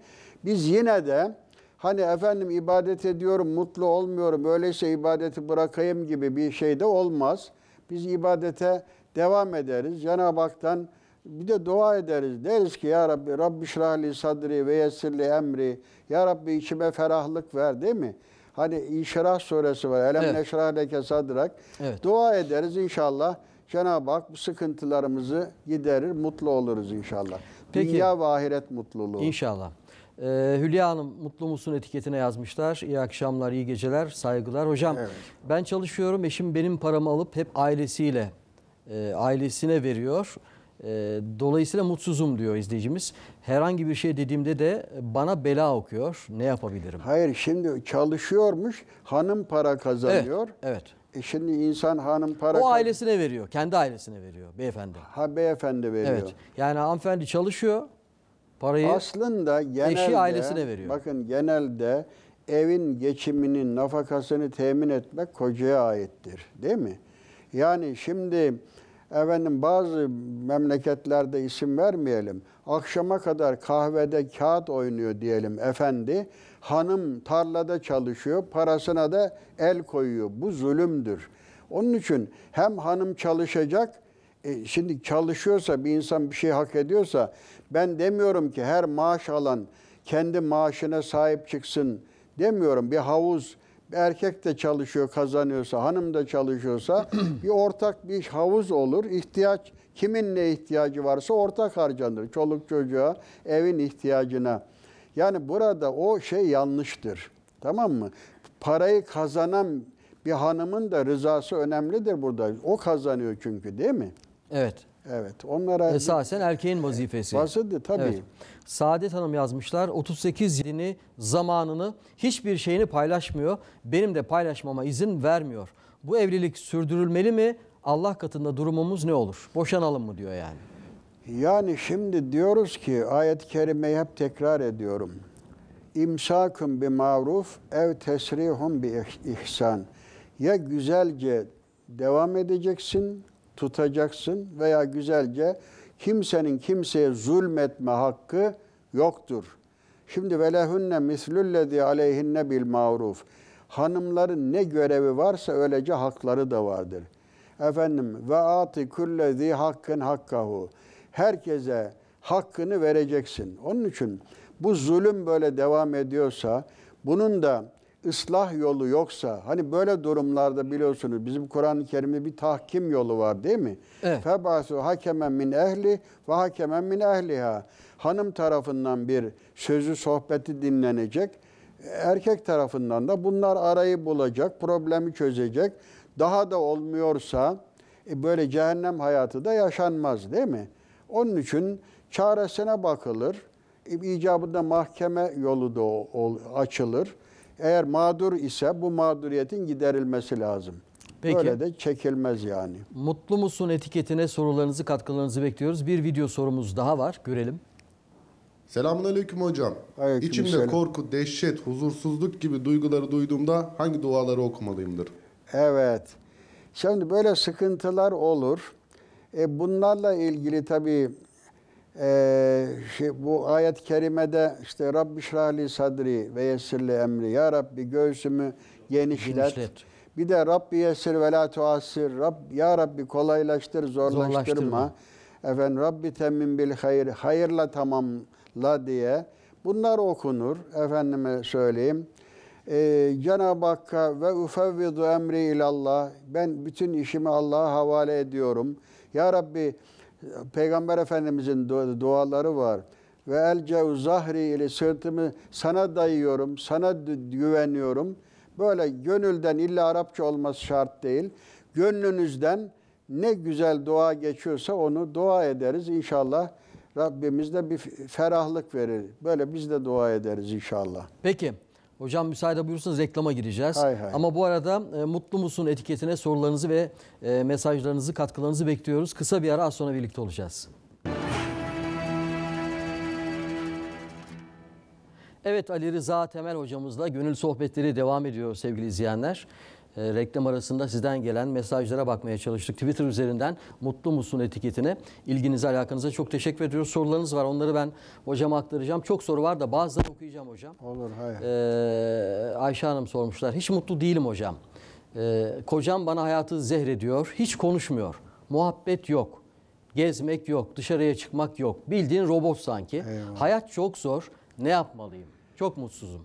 Speaker 2: Biz yine de hani efendim ibadet ediyorum, mutlu olmuyorum, öyleyse ibadeti bırakayım gibi bir şey de olmaz. Biz ibadete devam ederiz. Cenab-ı Hak'tan bir de dua ederiz. Deriz ki ya Rabbi, Rabbi şrahli sadri ve yessirli emri. Ya Rabbi içime ferahlık ver, değil mi? Hani İnşirah suresi var. Elem
Speaker 1: Evet.
Speaker 2: neşrah leke sadrak.
Speaker 1: Evet.
Speaker 2: Dua ederiz inşallah. Cenab-ı Hak bu sıkıntılarımızı giderir, mutlu oluruz inşallah.
Speaker 1: Peki.
Speaker 2: Dünya ve ahiret mutluluğu.
Speaker 1: İnşallah. Ee, Hülya Hanım mutlu musun etiketine yazmışlar. İyi akşamlar, iyi geceler, saygılar. Hocam
Speaker 2: Evet.
Speaker 1: ben çalışıyorum. Eşim benim paramı alıp hep ailesiyle, e, ailesine veriyor. E, dolayısıyla mutsuzum diyor izleyicimiz. Herhangi bir şey dediğimde de bana bela okuyor. Ne yapabilirim?
Speaker 2: Hayır, şimdi çalışıyormuş, hanım para kazanıyor.
Speaker 1: Evet, evet.
Speaker 2: E şimdi insan hanım para
Speaker 1: O
Speaker 2: kaz-
Speaker 1: ailesine veriyor. Kendi ailesine veriyor beyefendi.
Speaker 2: Ha, beyefendi veriyor.
Speaker 1: Evet. Yani hanımefendi çalışıyor. Parayı
Speaker 2: Aslında genelde,
Speaker 1: ailesine veriyor.
Speaker 2: bakın genelde evin geçiminin nafakasını temin etmek kocaya aittir. Değil mi? Yani şimdi efendim bazı memleketlerde isim vermeyelim. Akşama kadar kahvede kağıt oynuyor diyelim efendi. Hanım tarlada çalışıyor, parasına da el koyuyor. Bu zulümdür. Onun için hem hanım çalışacak, e, şimdi çalışıyorsa bir insan bir şey hak ediyorsa, ben demiyorum ki her maaş alan kendi maaşına sahip çıksın demiyorum. Bir havuz, bir erkek de çalışıyor, kazanıyorsa, hanım da çalışıyorsa bir ortak bir havuz olur. İhtiyaç, kimin ne ihtiyacı varsa ortak harcanır. Çoluk çocuğa, evin ihtiyacına. Yani burada o şey yanlıştır. Tamam mı? Parayı kazanan bir hanımın da rızası önemlidir burada. O kazanıyor çünkü, değil mi?
Speaker 1: evet.
Speaker 2: Evet. Onlara
Speaker 1: Esasen erkeğin vazifesi.
Speaker 2: basıdı tabii.
Speaker 1: Evet. Saadet Hanım yazmışlar. otuz sekiz yılını, zamanını, hiçbir şeyini paylaşmıyor. Benim de paylaşmama izin vermiyor. Bu evlilik sürdürülmeli mi? Allah katında durumumuz ne olur? Boşanalım mı diyor yani.
Speaker 2: Yani şimdi diyoruz ki ayet-i kerimeyi hep tekrar ediyorum. İmsakun bi maruf ev tesrihun bi ihsan. Ya güzelce devam edeceksin, tutacaksın veya güzelce, kimsenin kimseye zulmetme hakkı yoktur. Şimdi velehunne mislullezî aleyhinne bil maruf. Hanımların ne görevi varsa öylece hakları da vardır. Efendim ve ati kullezî hakkın hakkahu. Herkese hakkını vereceksin. Onun için bu zulüm böyle devam ediyorsa, bunun da ıslah yolu yoksa, hani böyle durumlarda biliyorsunuz bizim Kur'an-ı Kerim'de bir tahkim yolu var, değil mi?
Speaker 1: Evet.
Speaker 2: Febasu hakemen min ehli ve hakemen min ehliha. Hanım tarafından bir sözü, sohbeti dinlenecek. Erkek tarafından da bunlar arayı bulacak, problemi çözecek. Daha da olmuyorsa e, böyle cehennem hayatı da yaşanmaz, değil mi? Onun için çaresine bakılır. E, icabında mahkeme yolu da o, o, açılır. Eğer mağdur ise bu mağduriyetin giderilmesi lazım.
Speaker 1: Peki.
Speaker 2: Böyle de çekilmez yani.
Speaker 1: Mutlu musun etiketine sorularınızı, katkılarınızı bekliyoruz. Bir video sorumuz daha var. Görelim.
Speaker 10: Selamünaleyküm hocam.
Speaker 2: Aleyküm
Speaker 10: İçimde
Speaker 2: selam.
Speaker 10: korku, dehşet, huzursuzluk gibi duyguları duyduğumda hangi duaları okumalıyımdır?
Speaker 2: Evet. Şimdi böyle sıkıntılar olur. E bunlarla ilgili tabii e, şey, bu ayet-i kerimede işte Rabbi şrahli sadri ve yessirli emri. Ya Rabbi göğsümü genişlet.
Speaker 1: Genişlet.
Speaker 2: Bir de Rabbi yessir ve la tuassir. Rab, ya Rabbi kolaylaştır, zorlaştırma.
Speaker 1: Zorlaştırma.
Speaker 2: Efendim Rabbi temmin bil hayır. Hayırla tamamla diye. Bunlar okunur. Efendime söyleyeyim. Ee, Cenab-ı Hakk'a ve ufevvidu emri ilallah. Ben bütün işimi Allah'a havale ediyorum. Ya Rabbi, Peygamber Efendimizin du- duaları var. Ve elce'u zahri ile sırtımı sana dayıyorum, sana güveniyorum. Böyle gönülden, illa Arapça olması şart değil. Gönlünüzden ne güzel dua geçiyorsa onu dua ederiz. İnşallah Rabbimiz de bir ferahlık verir. Böyle biz de dua ederiz inşallah.
Speaker 1: Peki. Hocam müsaade buyursanız reklama gireceğiz.
Speaker 2: Hay hay.
Speaker 1: Ama bu arada e, mutlu musun etiketine sorularınızı ve e, mesajlarınızı, katkılarınızı bekliyoruz. Kısa bir ara, az sonra birlikte olacağız. Evet, Ali Rıza Temel hocamızla gönül sohbetleri devam ediyor sevgili izleyenler. e, reklam arasında sizden gelen mesajlara bakmaya çalıştık. Twitter üzerinden mutlu musun etiketine ilginize, alakanıza çok teşekkür ediyoruz. Sorularınız var, onları ben hocama aktaracağım. Çok soru var da bazılarını okuyacağım hocam.
Speaker 2: Olur, hayır.
Speaker 1: Ee, Ayşe Hanım sormuşlar. Hiç mutlu değilim hocam. Ee, kocam bana hayatı zehrediyor. Hiç konuşmuyor. Muhabbet yok. Gezmek yok. Dışarıya çıkmak yok. Bildiğin robot sanki.
Speaker 2: Eyvallah.
Speaker 1: Hayat çok zor. Ne yapmalıyım? Çok mutsuzum.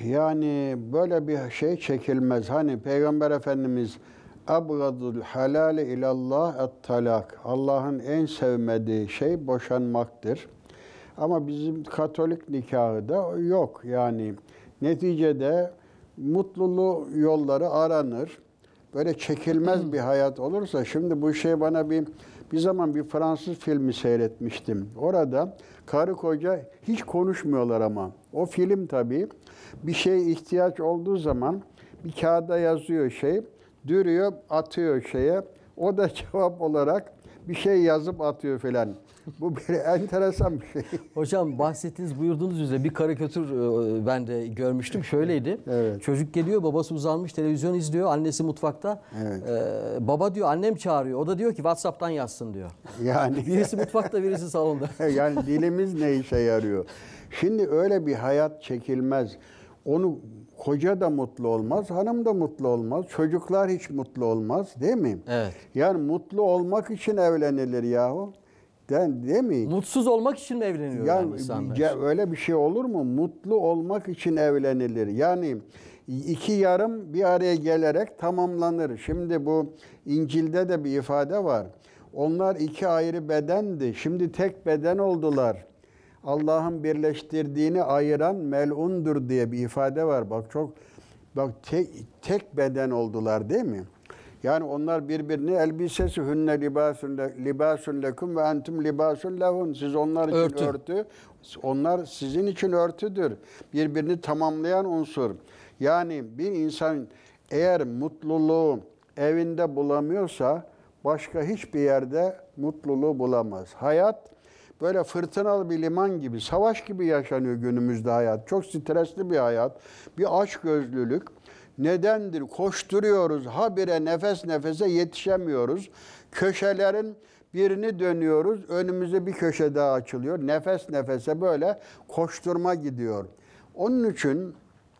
Speaker 2: Yani böyle bir şey çekilmez. Hani Peygamber Efendimiz abgadul halale ilallah et talak. Allah'ın en sevmediği şey boşanmaktır. Ama bizim Katolik nikahı da yok. Yani neticede mutluluğu yolları aranır. Böyle çekilmez bir hayat olursa, şimdi bu şey bana bir bir zaman bir Fransız filmi seyretmiştim. Orada karı koca hiç konuşmuyorlar ama. O film tabii bir şeye ihtiyaç olduğu zaman bir kağıda yazıyor şey, dürüyor, atıyor şeye. O da cevap olarak bir şey yazıp atıyor filan. Bu bir enteresan bir şey.
Speaker 1: Hocam bahsettiğiniz, buyurduğunuz üzere bir karikatür e, ben de görmüştüm. Şöyleydi.
Speaker 2: Evet.
Speaker 1: Çocuk geliyor, babası uzanmış televizyon izliyor. Annesi mutfakta.
Speaker 2: Evet.
Speaker 1: Ee, baba diyor, annem çağırıyor. O da diyor ki WhatsApp'tan yazsın diyor.
Speaker 2: Yani
Speaker 1: Birisi mutfakta, birisi salonda.
Speaker 2: yani dilimiz ne işe yarıyor? Şimdi öyle bir hayat çekilmez. Onu koca da mutlu olmaz, hanım da mutlu olmaz, çocuklar hiç mutlu olmaz, değil mi?
Speaker 1: Evet.
Speaker 2: Yani mutlu olmak için evlenilir yahu. Den, değil mi?
Speaker 1: Mutsuz olmak için mi evleniyor yani
Speaker 2: Yani
Speaker 1: insanlar?
Speaker 2: ya öyle bir şey olur mu? Mutlu olmak için evlenilir. Yani iki yarım bir araya gelerek tamamlanır. Şimdi bu İncil'de de bir ifade var. Onlar iki ayrı bedendi. Şimdi tek beden oldular. Allah'ın birleştirdiğini ayıran melundur diye bir ifade var. Bak çok bak tek, tek beden oldular, değil mi? Yani onlar birbirini elbisesi hünne libasun le, libasun lekum ve entum libasun lehun. Siz onlar için
Speaker 1: Örtü.
Speaker 2: örtü, onlar sizin için örtüdür. Birbirini tamamlayan unsur. Yani bir insan eğer mutluluğu evinde bulamıyorsa başka hiçbir yerde mutluluğu bulamaz. Hayat böyle fırtınalı bir liman gibi, savaş gibi yaşanıyor günümüzde hayat. Çok stresli bir hayat, bir açgözlülük. Nedendir? Koşturuyoruz, habire nefes nefese yetişemiyoruz. Köşelerin birini dönüyoruz, önümüze bir köşe daha açılıyor. Nefes nefese böyle koşturma gidiyor. Onun için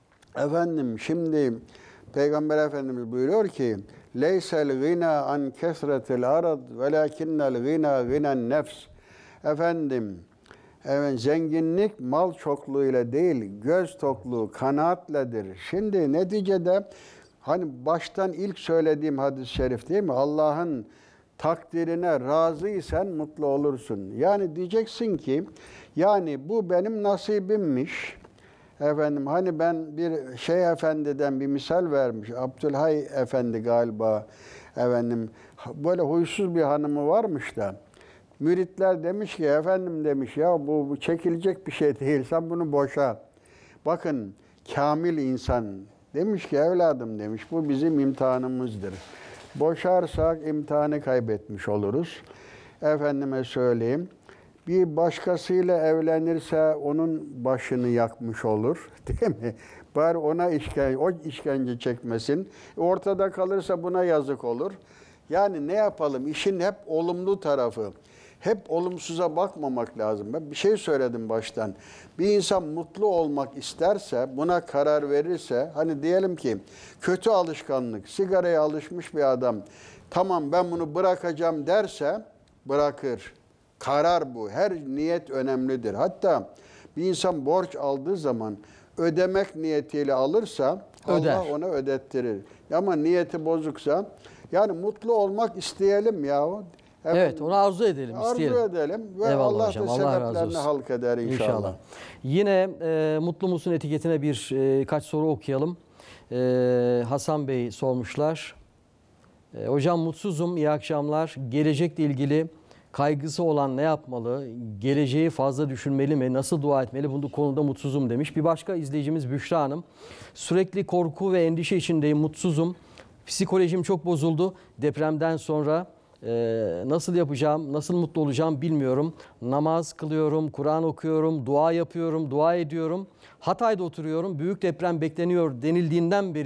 Speaker 2: efendim şimdi Peygamber Efendimiz buyuruyor ki leysel gina an kesretil arad velakinnel gina ginen nefs. Efendim, evet, zenginlik mal çokluğuyla değil, göz tokluğu, kanaatledir. Şimdi neticede hani baştan ilk söylediğim hadis-i şerif değil mi? Allah'ın takdirine razıysan mutlu olursun. Yani diyeceksin ki yani bu benim nasibimmiş. Efendim hani ben bir şey efendiden bir misal vermiş. Abdülhay Efendi galiba efendim böyle huysuz bir hanımı varmış da müritler demiş ki efendim demiş ya bu, bu çekilecek bir şey değil, sen bunu boşa. Bakın kamil insan demiş ki evladım demiş bu bizim imtihanımızdır. Boşarsak imtihanı kaybetmiş oluruz. Efendime söyleyeyim bir başkasıyla evlenirse onun başını yakmış olur, değil mi? Bari ona işkence, o işkence çekmesin. Ortada kalırsa buna yazık olur. Yani ne yapalım? İşin hep olumlu tarafı. Hep olumsuza bakmamak lazım. Ben bir şey söyledim baştan. Bir insan mutlu olmak isterse, buna karar verirse, hani diyelim ki kötü alışkanlık, sigaraya alışmış bir adam, tamam ben bunu bırakacağım derse bırakır. Karar bu. Her niyet önemlidir. Hatta bir insan borç aldığı zaman ödemek niyetiyle alırsa
Speaker 1: Öder.
Speaker 2: Allah ona ödettirir. Ama niyeti bozuksa yani mutlu olmak isteyelim yahu. Efendim,
Speaker 1: Evet, onu arzu edelim,
Speaker 2: arzu
Speaker 1: isteyelim.
Speaker 2: edelim ve
Speaker 1: Eyvallah
Speaker 2: Allah
Speaker 1: hocam,
Speaker 2: da
Speaker 1: Allah razı
Speaker 2: sebeplerini
Speaker 1: olsun.
Speaker 2: halk eder inşallah.
Speaker 1: İnşallah. Yine e, mutlu musun etiketine bir e, kaç soru okuyalım. E, Hasan Bey sormuşlar. E, hocam mutsuzum, iyi akşamlar. Gelecekle ilgili kaygısı olan ne yapmalı? Geleceği fazla düşünmeli mi? Nasıl dua etmeli? Bu konuda mutsuzum demiş. Bir başka izleyicimiz Büşra Hanım. Sürekli korku ve endişe içindeyim, mutsuzum. Psikolojim çok bozuldu. Depremden sonra e, nasıl yapacağım, nasıl mutlu olacağım bilmiyorum. Namaz kılıyorum, Kur'an okuyorum, dua yapıyorum, dua ediyorum. Hatay'da oturuyorum. Büyük deprem bekleniyor denildiğinden beri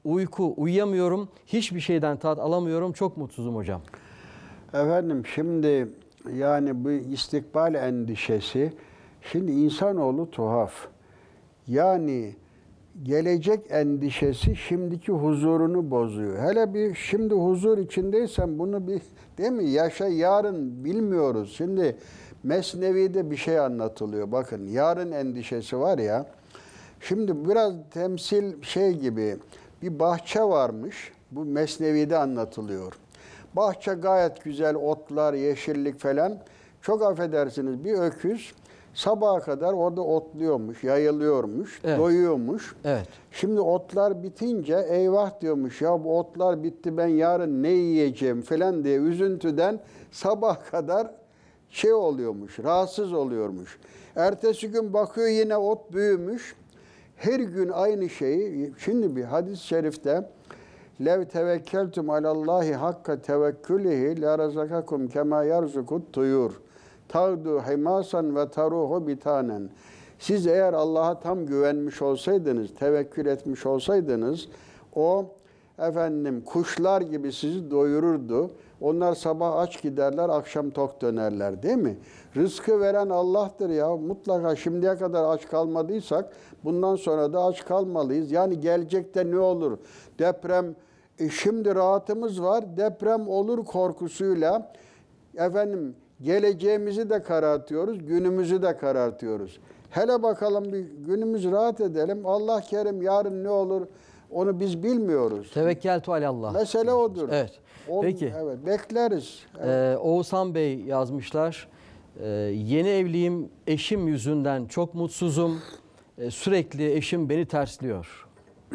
Speaker 1: uyku, uyuyamıyorum, hiçbir şeyden tat alamıyorum, çok mutsuzum hocam.
Speaker 2: Efendim şimdi yani bu istikbal endişesi, şimdi insanoğlu tuhaf. Yani gelecek endişesi şimdiki huzurunu bozuyor. Hele bir şimdi huzur içindeysen bunu bir, değil mi? Yaşa, yarın bilmiyoruz. Şimdi Mesnevi'de bir şey anlatılıyor. Bakın yarın endişesi var ya. Şimdi biraz temsil şey gibi bir bahçe varmış. Bu Mesnevi'de anlatılıyor. Bahçe gayet güzel, otlar, yeşillik falan. Çok affedersiniz bir öküz sabaha kadar orada otluyormuş, yayılıyormuş,
Speaker 1: Evet.
Speaker 2: doyuyormuş.
Speaker 1: Evet.
Speaker 2: Şimdi otlar bitince eyvah diyormuş, ya bu otlar bitti, ben yarın ne yiyeceğim falan diye üzüntüden sabah kadar şey oluyormuş, rahatsız oluyormuş. Ertesi gün bakıyor yine ot büyümüş. Her gün aynı şeyi, şimdi bir hadis-i şerifte lev tevekkeltum alallahi hakka tevekkülihi la razakakum kema yarzukut tuyur. Tağdu himasan ve taruhu bitanen. Siz eğer Allah'a tam güvenmiş olsaydınız, tevekkül etmiş olsaydınız, o efendim kuşlar gibi sizi doyururdu. Onlar sabah aç giderler, akşam tok dönerler, değil mi? Rızkı veren Allah'tır ya. Mutlaka şimdiye kadar aç kalmadıysak bundan sonra da aç kalmalıyız. Yani gelecekte ne olur? Deprem, e şimdi rahatımız var. Deprem olur korkusuyla efendim geleceğimizi de karartıyoruz, günümüzü de karartıyoruz. Hele bakalım bir günümüz rahat edelim. Allah kerim yarın ne olur onu biz bilmiyoruz.
Speaker 1: Tevekkeltu alallah.
Speaker 2: Mesele odur.
Speaker 1: Evet.
Speaker 2: Ol-
Speaker 1: Peki.
Speaker 2: Evet, bekleriz. Evet.
Speaker 1: Ee, Oğuzhan Bey yazmışlar. Ee, yeni evliyim, eşim yüzünden çok mutsuzum. Ee, sürekli eşim beni tersliyor.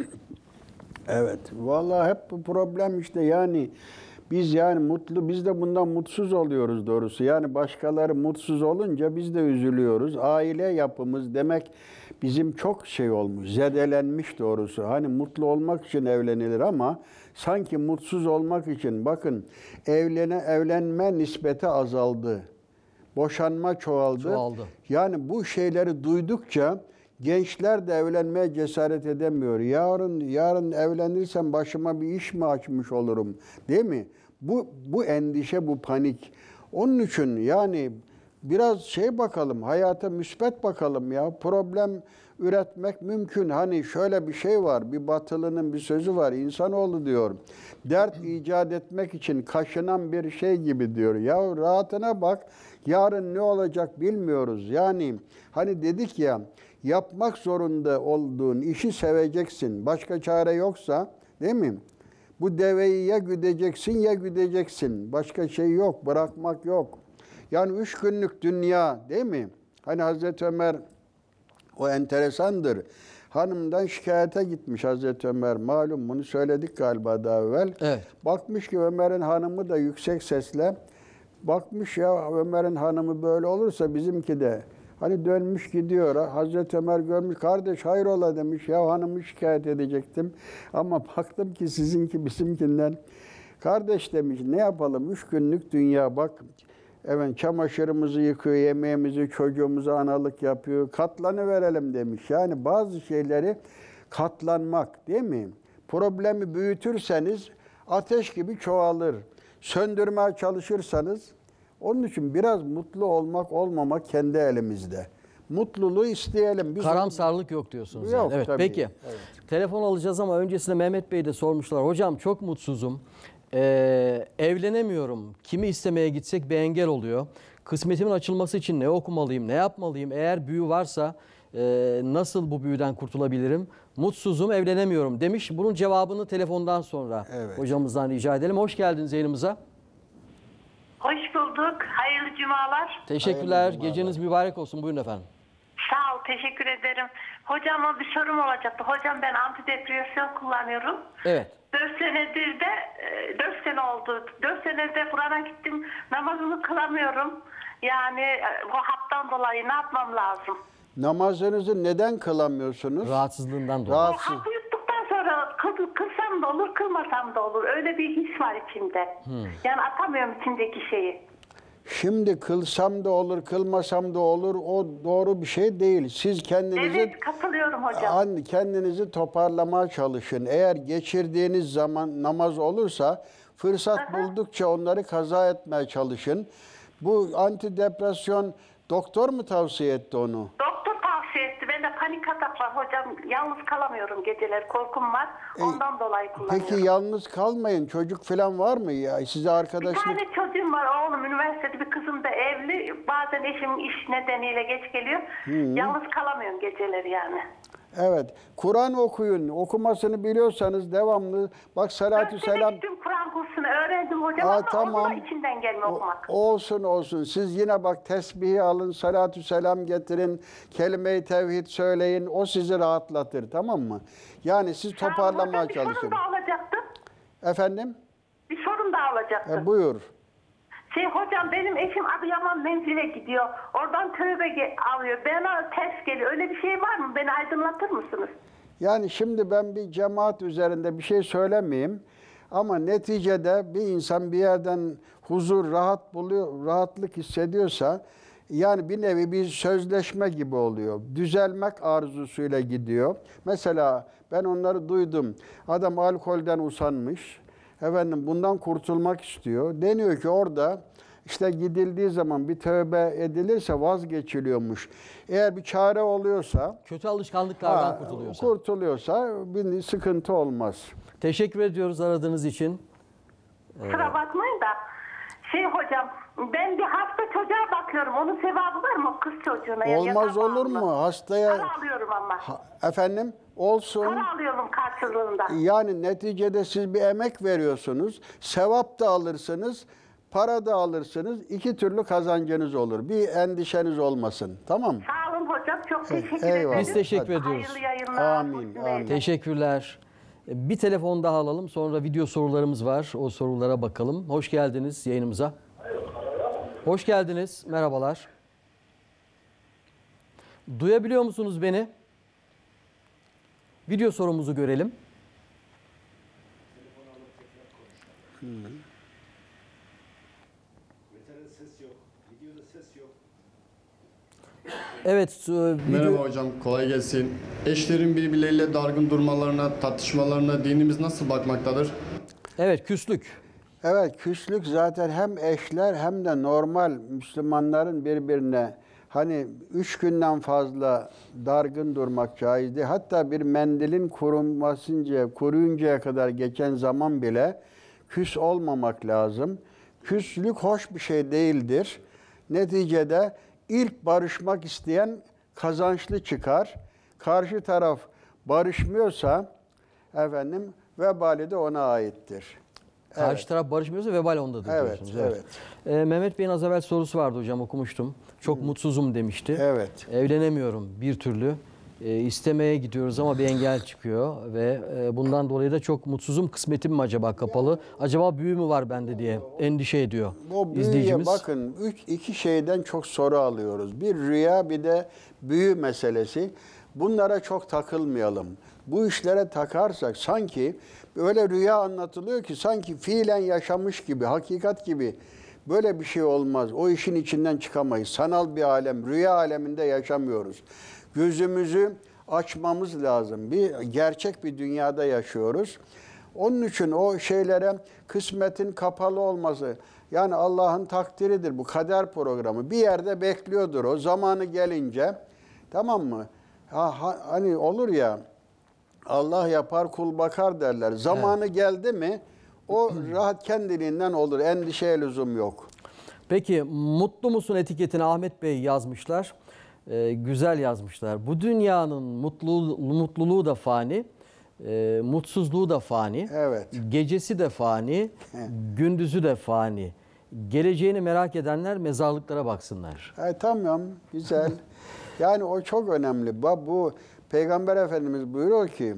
Speaker 2: Evet. Vallahi hep bu problem işte yani biz yani mutlu, biz de bundan mutsuz oluyoruz doğrusu. Yani başkaları mutsuz olunca biz de üzülüyoruz. Aile yapımız demek bizim çok şey olmuş, zedelenmiş doğrusu. Hani mutlu olmak için evlenilir ama sanki mutsuz olmak için bakın evlene evlenme nispeti azaldı. Boşanma çoğaldı.
Speaker 1: Çoğaldı.
Speaker 2: Yani bu şeyleri duydukça gençler de evlenmeye cesaret edemiyor. Yarın yarın evlenirsem başıma bir iş mi açmış olurum, değil mi? Bu bu endişe, bu panik. Onun için yani biraz şey bakalım, hayata müsbet bakalım ya. Problem üretmek mümkün. Hani şöyle bir şey var, bir batılının bir sözü var. İnsanoğlu diyor, dert icat etmek için kaşınan bir şey gibi diyor. Ya rahatına bak, yarın ne olacak bilmiyoruz. Yani hani dedik ya, yapmak zorunda olduğun işi seveceksin. Başka çare yoksa, değil mi? Bu deveyi ya güdeceksin ya güdeceksin. Başka şey yok, bırakmak yok. Yani üç günlük dünya, değil mi? Hani Hazreti Ömer, o enteresandır. Hanımdan şikayete gitmiş Hazreti Ömer. Malum bunu söyledik galiba daha evvel.
Speaker 1: Evet.
Speaker 2: Bakmış ki Ömer'in hanımı da yüksek sesle, bakmış ya Ömer'in hanımı böyle olursa bizimki de. Hani dönmüş gidiyor. Hazreti Ömer görmüş. Kardeş hayrola demiş. Ya hanımı şikayet edecektim. Ama baktım ki sizinki bizimkinden. Kardeş demiş ne yapalım? Üç günlük dünya bak. Evet çamaşırımızı yıkıyor, yemeğimizi, çocuğumuza analık yapıyor. Katlanıverelim demiş. Yani bazı şeyleri katlanmak, değil mi? Problemi büyütürseniz ateş gibi çoğalır. Söndürmeye çalışırsanız, onun için biraz mutlu olmak olmamak kendi elimizde. Mutluluğu isteyelim. Biz
Speaker 1: Karamsarlık yok diyorsunuz.
Speaker 2: Yok,
Speaker 1: yani. Evet,
Speaker 2: tabii.
Speaker 1: peki.
Speaker 2: Evet.
Speaker 1: Telefon alacağız ama öncesinde Mehmet Bey de sormuşlar. Hocam çok mutsuzum. Ee, evlenemiyorum. Kimi istemeye gitsek bir engel oluyor. Kısmetimin açılması için ne okumalıyım, ne yapmalıyım? Eğer büyü varsa e, nasıl bu büyüden kurtulabilirim? Mutsuzum, evlenemiyorum demiş. Bunun cevabını telefondan sonra
Speaker 2: Evet.
Speaker 1: hocamızdan rica edelim. Hoş geldiniz yayınımıza.
Speaker 11: Hoş bulduk. Hayırlı cumalar.
Speaker 1: Teşekkürler.
Speaker 2: Hayırlı cumalar.
Speaker 1: Geceniz mübarek olsun. Buyurun efendim.
Speaker 11: Sağ ol. Teşekkür ederim. Hocama bir sorum olacaktı. Hocam ben antidepresyon kullanıyorum.
Speaker 1: Evet.
Speaker 11: Dört senedir de, e, dört sene oldu. Dört senedir Kur'an'a gittim. Namazımı kılamıyorum. Yani e, bu haptan dolayı ne yapmam lazım?
Speaker 2: Namazınızı neden kılamıyorsunuz?
Speaker 1: Rahatsızlığından dolayı.
Speaker 11: O
Speaker 2: Rahatsız.
Speaker 11: hapı yuttuktan sonra kıl, kılsam da olur, kılmasam da olur. Öyle bir his var içimde. Yani atamıyorum içimdeki şeyi.
Speaker 2: Şimdi kılsam da olur, kılmasam da olur. O doğru bir şey değil. Siz kendinizi
Speaker 11: Evet, katılıyorum hocam.
Speaker 2: an- kendinizi toparlamaya çalışın. Eğer geçirdiğiniz zaman namaz olursa fırsat buldukça onları kaza etmeye çalışın. Bu antidepresyon doktor mu tavsiye etti onu?
Speaker 11: Doktor tavsiye etti. Bende panik atak var hocam. Yalnız kalamıyorum geceler. Korkum var. Ondan dolayı kullanıyorum.
Speaker 2: Peki yalnız kalmayın. Çocuk falan var mı ya? Size
Speaker 11: Bir
Speaker 2: arkadaşlık...
Speaker 11: tane çocuğum var. Oğlum üniversitede, bir kızım da evli. Bazen eşim iş nedeniyle geç geliyor. Yalnız kalamıyorum geceleri yani.
Speaker 2: Evet. Kur'an okuyun. Okumasını biliyorsanız devamlı. Bak salatü selam.
Speaker 11: Gittim Kur'an kursunu öğrendim hocam
Speaker 2: Aa,
Speaker 11: ama
Speaker 2: tamam.
Speaker 11: onun da içinden gelme okumak.
Speaker 2: Olsun olsun. Siz yine bak tesbihi alın, salatü selam getirin, kelime-i tevhid söyleyin. O sizi rahatlatır, tamam mı? Yani siz
Speaker 11: Sağ olun
Speaker 2: toparlamaya
Speaker 11: hocam, bir
Speaker 2: çalışın.
Speaker 11: sorun daha olacaktı.
Speaker 2: Efendim?
Speaker 11: Bir sorun daha olacaktı.
Speaker 2: E, buyur.
Speaker 11: Şey hocam, benim eşim Adıyaman menzile gidiyor. Oradan tövbe ge- alıyor. Bana ters geliyor. Öyle bir şey var mı? Beni aydınlatır mısınız?
Speaker 2: Yani şimdi ben bir cemaat üzerinde bir şey söylemeyeyim. Ama neticede bir insan bir yerden huzur, rahat buluyor, rahatlık hissediyorsa yani bir nevi bir sözleşme gibi oluyor. Düzelmek arzusuyla gidiyor. Mesela ben onları duydum. Adam alkolden usanmış. Efendim bundan kurtulmak istiyor. Deniyor ki orada işte gidildiği zaman bir tövbe edilirse vazgeçiliyormuş. Eğer bir çare oluyorsa,
Speaker 1: Kötü alışkanlıklardan
Speaker 2: ha,
Speaker 1: kurtuluyorsa.
Speaker 2: kurtuluyorsa bir sıkıntı olmaz.
Speaker 1: Teşekkür ediyoruz aradığınız için.
Speaker 11: Kusura bakmayın da. Şey hocam, ben bir hasta çocuğa bakıyorum. Onun sevabı var mı? Kız çocuğuna. ya-
Speaker 2: Olmaz
Speaker 11: yatağa
Speaker 2: olur
Speaker 11: bağlı.
Speaker 2: mu? Hastaya
Speaker 11: Para alıyorum ama.
Speaker 2: Ha- efendim olsun.
Speaker 11: Para alıyorum karşılığında.
Speaker 2: Yani neticede siz bir emek veriyorsunuz. Sevap da alırsınız, para da alırsınız. İki türlü kazancınız olur. Bir endişeniz olmasın. Tamam mı?
Speaker 11: Sağ olun hocam. Çok teşekkür
Speaker 2: eyvallah.
Speaker 11: ederim.
Speaker 1: Biz teşekkür
Speaker 2: Hadi.
Speaker 1: ediyoruz.
Speaker 11: Hayırlı yayınlar.
Speaker 2: Amin,
Speaker 11: Husnü
Speaker 2: amin.
Speaker 11: Bey'le.
Speaker 1: Teşekkürler. Bir telefon daha alalım. Sonra video sorularımız var. O sorulara bakalım. Hoş geldiniz yayınımıza. Hoş geldiniz. Merhabalar. Duyabiliyor musunuz beni? Video sorumuzu görelim. Evet, e, video...
Speaker 12: Merhaba hocam, kolay gelsin. Eşlerin birbirleriyle dargın durmalarına, tartışmalarına dinimiz nasıl bakmaktadır?
Speaker 1: Evet, küslük.
Speaker 2: Evet, küslük zaten hem eşler hem de normal Müslümanların birbirine hani üç günden fazla dargın durmak caiz değil. Hatta bir mendilin kurunmasınca, kuruyuncaya kadar geçen zaman bile küs olmamak lazım. Küslük hoş bir şey değildir. Neticede ilk barışmak isteyen kazançlı çıkar. Karşı taraf barışmıyorsa efendim vebali de ona aittir.
Speaker 1: Karşı
Speaker 2: Evet.
Speaker 1: taraf barışmıyorsa vebal ondadır
Speaker 2: Evet,
Speaker 1: diyorsunuz.
Speaker 2: evet.
Speaker 1: Ee, Mehmet Bey'in az evvel sorusu vardı hocam, okumuştum. Çok mutsuzum demişti.
Speaker 2: Evet.
Speaker 1: Evlenemiyorum bir türlü. Ee, istemeye gidiyoruz ama bir engel çıkıyor ve e, bundan dolayı da çok mutsuzum. Kısmetim mi acaba kapalı? Acaba büyü mü var bende diye endişe ediyor
Speaker 2: O büyüye
Speaker 1: izleyicimiz.
Speaker 2: bakın üç, iki şeyden çok soru alıyoruz. Bir rüya bir de büyü meselesi. Bunlara çok takılmayalım. Bu işlere takarsak sanki öyle rüya anlatılıyor ki sanki fiilen yaşamış gibi, hakikat gibi. Böyle bir şey olmaz. O işin içinden çıkamayız. Sanal bir alem, rüya aleminde yaşamıyoruz. Gözümüzü açmamız lazım. Bir gerçek bir dünyada yaşıyoruz. Onun için o şeylere kısmetin kapalı olması, yani Allah'ın takdiridir bu kader programı. Bir yerde bekliyordur o zamanı gelince, tamam mı? Ha, ha, hani olur ya, Allah yapar kul bakar derler. Zamanı evet. geldi mi o rahat kendiliğinden olur. Endişeye lüzum yok.
Speaker 1: Peki mutlu musun etiketini Ahmet Bey yazmışlar. Ee, güzel yazmışlar. Bu dünyanın mutluluğu, mutluluğu da fani, e, mutsuzluğu da fani.
Speaker 2: Evet.
Speaker 1: Gecesi de fani, gündüzü de fani. Geleceğini merak edenler mezarlıklara baksınlar.
Speaker 2: E, tamam, güzel. Yani o çok önemli. Bu Peygamber Efendimiz buyuruyor ki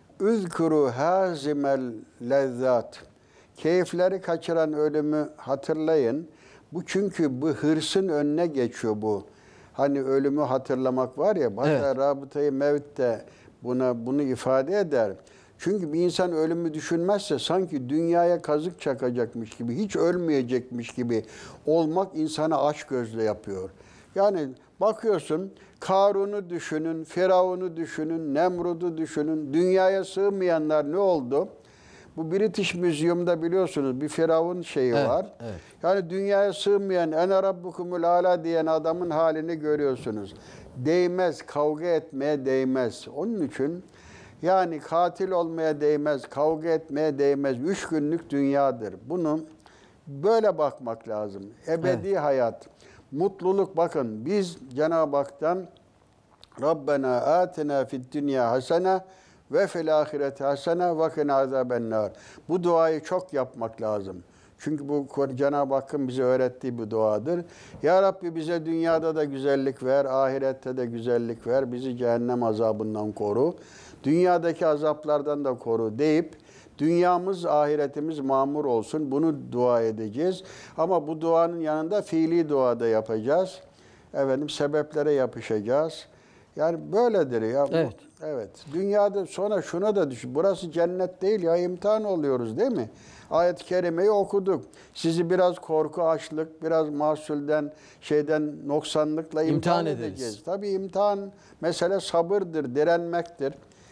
Speaker 2: "Üzkuru hazimel lezzat." Keyifleri kaçıran ölümü hatırlayın. Bu çünkü bu hırsın önüne geçiyor bu. Hani ölümü hatırlamak var ya, hatta evet. Rabıta-i Mevt de buna bunu ifade eder. Çünkü bir insan ölümü düşünmezse sanki dünyaya kazık çakacakmış gibi, hiç ölmeyecekmiş gibi olmak insana açgözlü yapıyor. Yani bakıyorsun Karun'u düşünün, Firavun'u düşünün, Nemrud'u düşünün. Dünyaya sığmayanlar ne oldu? Bu British Museum'da biliyorsunuz bir Firavun şeyi
Speaker 1: Evet,
Speaker 2: var.
Speaker 1: evet.
Speaker 2: Yani dünyaya sığmayan, ene rabbukumul ala diyen adamın halini görüyorsunuz. Değmez, kavga etmeye değmez. Onun için yani katil olmaya değmez, kavga etmeye değmez. Üç günlük dünyadır. Bunu böyle bakmak lazım. Ebedi evet. hayat, mutluluk. Bakın biz Cenab-ı Hak'tan Rabbena atina fid dünya hasene ve fil ahireti hasene ve kina azabennar. Bu duayı çok yapmak lazım. Çünkü bu Cenab-ı Hakk'ın bize öğrettiği bu duadır. Ya Rabbi bize dünyada da güzellik ver, ahirette de güzellik ver, bizi cehennem azabından koru, dünyadaki azaplardan da koru deyip dünyamız, ahiretimiz mamur olsun. Bunu dua edeceğiz. Ama bu duanın yanında fiili dua da yapacağız. Efendim sebeplere yapışacağız. Yani böyledir ya.
Speaker 1: Evet.
Speaker 2: Evet. Dünyada sonra şuna da düşün. Burası cennet değil ya, imtihan oluyoruz değil mi? Ayet-i kerimeyi okuduk. Sizi biraz korku, açlık, biraz mahsulden, şeyden, noksanlıkla imtihan,
Speaker 1: İmtihan
Speaker 2: edeceğiz.
Speaker 1: ederiz.
Speaker 2: Tabii imtihan mesele sabırdır, direnmektir.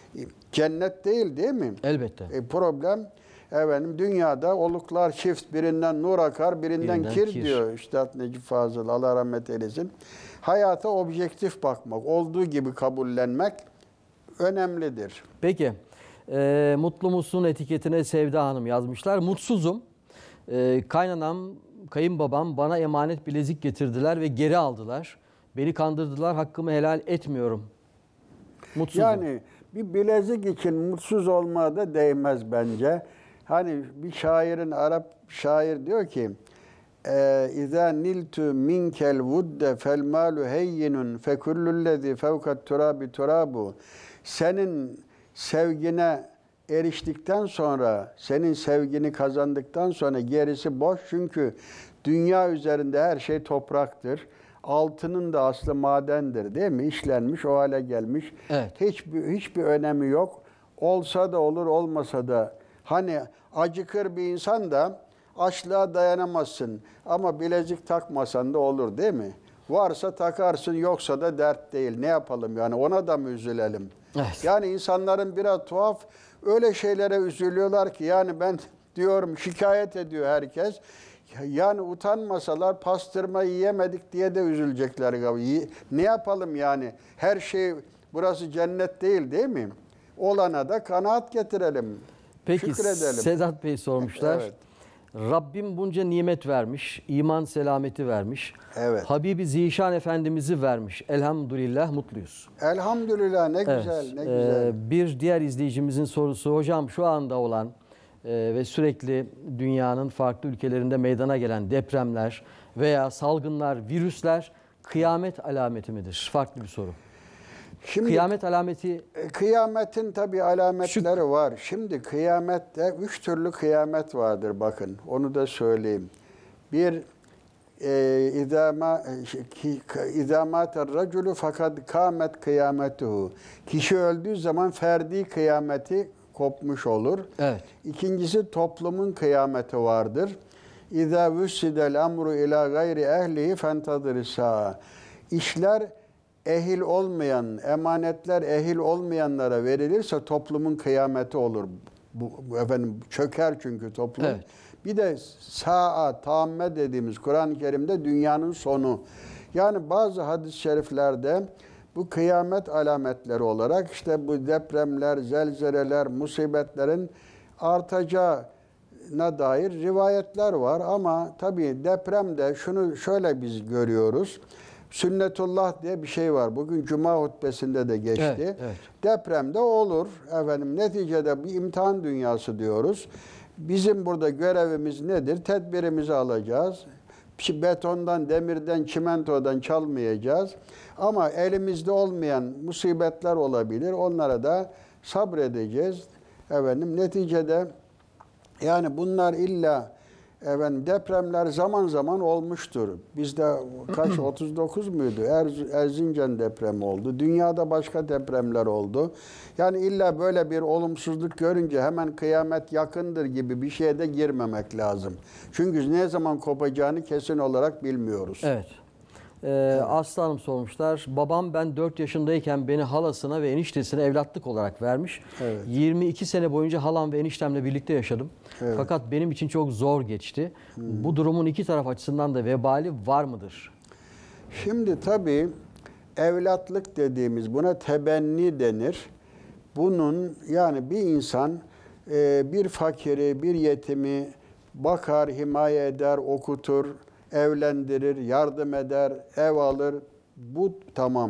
Speaker 2: Cennet değil değil mi?
Speaker 1: Elbette.
Speaker 2: E, problem efendim dünyada oluklar çift, birinden nur akar, birinden,
Speaker 1: Birinden
Speaker 2: kir,
Speaker 1: kir
Speaker 2: diyor Üstad Necip Fazıl, Allah rahmet eylesin. Hayata objektif bakmak, olduğu gibi kabullenmek önemlidir.
Speaker 1: Peki. E, mutlu musun etiketine Sevda Hanım yazmışlar. Mutsuzum. E, kaynanam, kayınbabam bana emanet bilezik getirdiler ve geri aldılar. Beni kandırdılar. Hakkımı helal etmiyorum. Mutsuzum.
Speaker 2: Yani bir bilezik için mutsuz olmaya da değmez bence. Hani bir şairin, Arap şair diyor ki İzâ niltü minkel vudde fel malu heyyinun fe kullullezî fevkat turabi turabu. Senin sevgine eriştikten sonra, senin sevgini kazandıktan sonra gerisi boş. Çünkü dünya üzerinde her şey topraktır. Altının da aslı madendir değil mi? İşlenmiş, o hale gelmiş.
Speaker 1: Evet.
Speaker 2: Hiçbir, hiçbir önemi yok. Olsa da olur, olmasa da. Hani acıkır bir insan da açlığa dayanamazsın. Ama bilezik takmasan da olur değil mi? Varsa takarsın, yoksa da dert değil. Ne yapalım yani, ona da mı üzülelim?
Speaker 1: Evet.
Speaker 2: Yani insanların biraz tuhaf öyle şeylere üzülüyorlar ki, yani ben diyorum, şikayet ediyor herkes. Yani utanmasalar pastırma yiyemedik diye de üzülecekler galiba. Ne yapalım yani? Her şey, burası cennet değil değil mi? Olana da kanaat getirelim.
Speaker 1: Peki
Speaker 2: Şükredelim.
Speaker 1: Sedat Bey sormuşlar.
Speaker 2: Evet.
Speaker 1: Rabbim bunca nimet vermiş, iman selameti vermiş.
Speaker 2: Evet.
Speaker 1: Habibi Zişan Efendimiz'i vermiş. Elhamdülillah mutluyuz.
Speaker 2: Elhamdülillah, ne
Speaker 1: Evet.
Speaker 2: güzel, ne
Speaker 1: Ee,
Speaker 2: güzel.
Speaker 1: bir diğer izleyicimizin sorusu, hocam şu anda olan e, ve sürekli dünyanın farklı ülkelerinde meydana gelen depremler veya salgınlar, virüsler kıyamet alameti midir? Farklı bir soru.
Speaker 2: Şimdi,
Speaker 1: Kıyamet alameti...
Speaker 2: Kıyametin tabii alametleri Şu, var. Şimdi kıyamette üç türlü kıyamet vardır bakın. Onu da söyleyeyim. Bir, e, idama, idamater raculu fakat kâmet kıyametuhu. Kişi öldüğü zaman ferdi kıyameti kopmuş olur.
Speaker 1: Evet.
Speaker 2: İkincisi toplumun kıyameti vardır. İzâ vüssidel emru ilâ gayri ehlihi fentadırisa. İşler ehil olmayan, emanetler ehil olmayanlara verilirse toplumun kıyameti olur. Bu, efendim çöker çünkü toplum.
Speaker 1: Evet.
Speaker 2: Bir de sa'a, tamme dediğimiz Kur'an-ı Kerim'de dünyanın sonu. Yani bazı hadis-i şeriflerde bu kıyamet alametleri olarak işte bu depremler, zelzeleler, musibetlerin artacağına dair rivayetler var. Ama tabii depremde şunu şöyle biz görüyoruz. Sünnetullah diye bir şey var. Bugün Cuma hutbesinde de geçti.
Speaker 1: Evet, evet.
Speaker 2: Depremde olur. Efendim neticede bir imtihan dünyası diyoruz. Bizim burada görevimiz nedir? Tedbirimizi alacağız. Betondan, demirden, çimentodan çalmayacağız. Ama elimizde olmayan musibetler olabilir. Onlara da sabredeceğiz. Efendim neticede yani bunlar illa Efendim, depremler zaman zaman olmuştur. Bizde kaç otuz dokuz muydu? Er, Erzincan depremi oldu. Dünyada başka depremler oldu. Yani illa böyle bir olumsuzluk görünce hemen kıyamet yakındır gibi bir şeye de girmemek lazım. Çünkü ne zaman kopacağını kesin olarak bilmiyoruz.
Speaker 1: Evet. Ee, Aslı Hanım sormuşlar. Babam ben dört yaşındayken beni halasına ve eniştesine evlatlık olarak vermiş.
Speaker 2: Evet.
Speaker 1: yirmi iki sene boyunca halam ve eniştemle birlikte yaşadım.
Speaker 2: Evet.
Speaker 1: Fakat benim için çok zor geçti. Hmm. Bu durumun iki taraf açısından da vebali var mıdır?
Speaker 2: Şimdi tabii evlatlık dediğimiz, buna tebenni denir. Bunun, yani bir insan e, bir fakiri, bir yetimi bakar, himaye eder, okutur, evlendirir, yardım eder, ev alır. Bu tamam.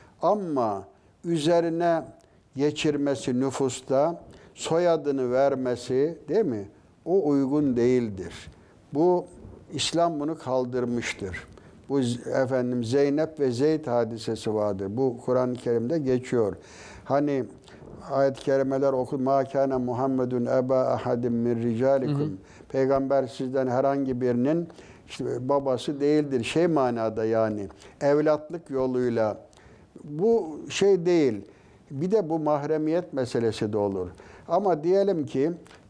Speaker 2: Ama üzerine geçirmesi nüfusta, soyadını vermesi, değil mi? O uygun değildir. Bu, İslam bunu kaldırmıştır. Bu efendim Zeynep ve Zeyd hadisesi vardır. Bu Kur'an-ı Kerim'de geçiyor. Hani ayet-i kerimeler oku. Ma kana Muhammedun eba ahadim min ricalikum. Peygamber sizden herhangi birinin işte babası değildir. Şey manada, yani evlatlık yoluyla. Bu şey değil. Bir de bu mahremiyet meselesi de olur. Ama diyelim ki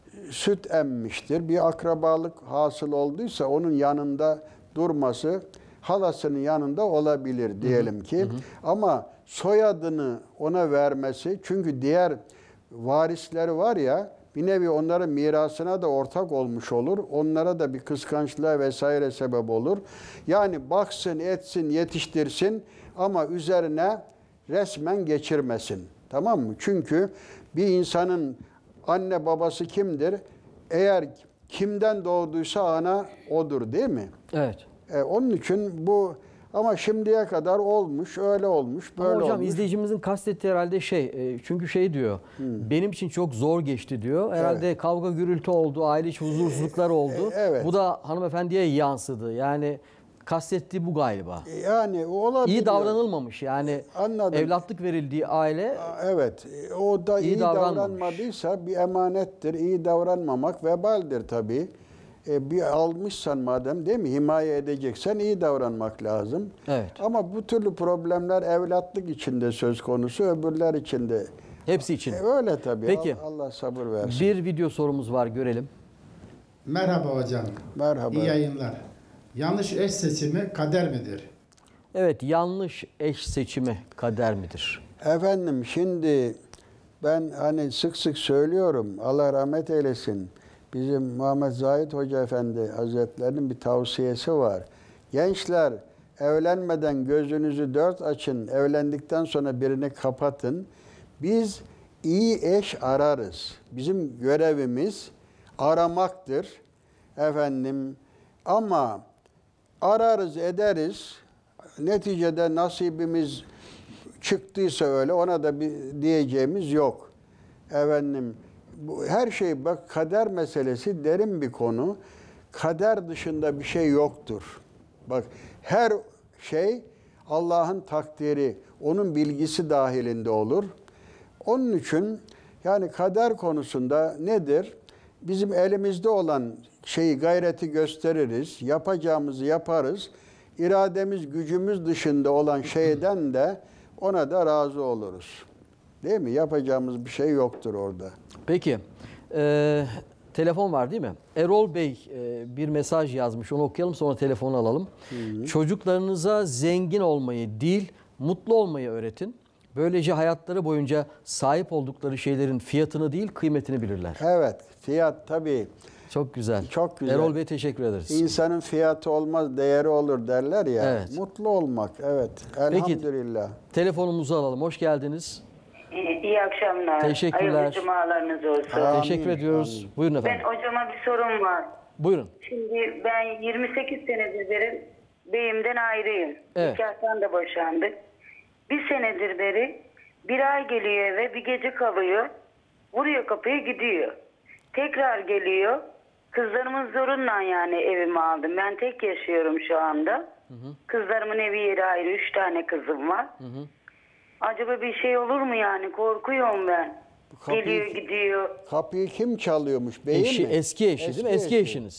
Speaker 2: süt emmiştir. Bir akrabalık hasıl olduysa onun yanında durması halasının yanında olabilir diyelim ki. Hı hı. Ama soyadını ona vermesi, çünkü diğer varisleri var ya, bir nevi onların mirasına da ortak olmuş olur. Onlara da bir kıskançlığa vesaire sebep olur. Yani baksın, etsin, yetiştirsin ama üzerine resmen geçirmesin. Tamam mı? Çünkü bir insanın anne babası kimdir? Eğer kimden doğduysa ana odur, değil mi?
Speaker 1: Evet.
Speaker 2: E, onun için bu, ama şimdiye kadar olmuş, öyle olmuş, böyle
Speaker 1: ama hocam
Speaker 2: olmuş.
Speaker 1: izleyicimizin kastettiği herhalde şey, e, çünkü şey diyor, hmm. benim için çok zor geçti diyor. Herhalde evet. kavga gürültü oldu, aile içi huzursuzluklar oldu. E, evet. Bu da hanımefendiye yansıdı. Yani kastettiği bu galiba.
Speaker 2: Yani olabilir.
Speaker 1: İyi davranılmamış. Yani
Speaker 2: anladım.
Speaker 1: Evlatlık verildiği aile.
Speaker 2: Evet. O da iyi, iyi davranmadıysa bir emanettir. İyi davranmamak vebaldir tabii. E, bir almışsan madem, değil mi? Himaye edeceksen iyi davranmak lazım.
Speaker 1: Evet.
Speaker 2: Ama bu türlü problemler evlatlık içinde söz konusu, öbürler içinde.
Speaker 1: Hepsi için.
Speaker 2: E, öyle tabii.
Speaker 1: Peki.
Speaker 2: Allah sabır versin.
Speaker 1: Bir video sorumuz var, görelim.
Speaker 13: Merhaba hocam.
Speaker 2: Merhaba.
Speaker 13: İyi yayınlar. Yanlış eş seçimi kader midir?
Speaker 1: Evet, yanlış eş seçimi kader midir?
Speaker 2: Efendim, şimdi ben hani sık sık söylüyorum, Allah rahmet eylesin. Bizim Muhammed Zahid Hoca Efendi Hazretlerinin bir tavsiyesi var. Gençler, evlenmeden gözünüzü dört açın, evlendikten sonra birini kapatın. Biz iyi eş ararız. Bizim görevimiz aramaktır. Efendim, ama ararız, ederiz. Neticede nasibimiz çıktıysa öyle, ona da bir diyeceğimiz yok. Efendim, bu her şey, bak, kader meselesi derin bir konu. Kader dışında bir şey yoktur. Bak, her şey Allah'ın takdiri, onun bilgisi dahilinde olur. Onun için yani kader konusunda nedir? Bizim elimizde olan şeyi, gayreti gösteririz, yapacağımızı yaparız. İrademiz, gücümüz dışında olan şeyden de ona da razı oluruz. Değil mi? Yapacağımız bir şey yoktur orada.
Speaker 1: Peki. Ee, telefon var değil mi? Erol Bey e, bir mesaj yazmış. Onu okuyalım, sonra telefonu alalım. Hı hı. Çocuklarınıza zengin olmayı değil, mutlu olmayı öğretin. Böylece hayatları boyunca sahip oldukları şeylerin fiyatını değil, kıymetini bilirler.
Speaker 2: Evet. Fiyat tabii.
Speaker 1: Çok güzel.
Speaker 2: Çok güzel.
Speaker 1: Erol Bey, teşekkür ederiz.
Speaker 2: İnsanın fiyatı olmaz, değeri olur derler ya.
Speaker 1: Evet.
Speaker 2: Mutlu olmak, evet. Elhamdülillah.
Speaker 1: Peki, telefonumuzu alalım. Hoş geldiniz.
Speaker 14: İyi, iyi akşamlar.
Speaker 1: Teşekkürler.
Speaker 14: Hayırlı cumalarınız olsun.
Speaker 1: Amin. Teşekkür ediyoruz. Amin. Buyurun efendim.
Speaker 14: Ben hocama bir sorum var.
Speaker 1: Buyurun.
Speaker 14: Şimdi ben yirmi sekiz senedir beri beyimden ayrıyım.
Speaker 1: Evet.
Speaker 14: Nikahtan da boşandık. Bir senedir beri bir ay geliyor eve, bir gece kalıyor. Vuruyor kapıyı, gidiyor. Tekrar geliyor. Kızlarımın zorunla yani evimi aldım. Ben tek yaşıyorum şu anda. Hı hı. Kızlarımın evi yeri ayrı. Üç tane kızım var. Hı hı. Acaba bir şey olur mu yani? Korkuyorum ben. Kapıyı, geliyor gidiyor.
Speaker 2: Kapıyı kim çalıyormuş? Beyi
Speaker 1: Eşi,
Speaker 2: mi?
Speaker 1: eski eşi
Speaker 2: eski
Speaker 1: değil mi? Eski
Speaker 2: eşi.
Speaker 1: eşiniz.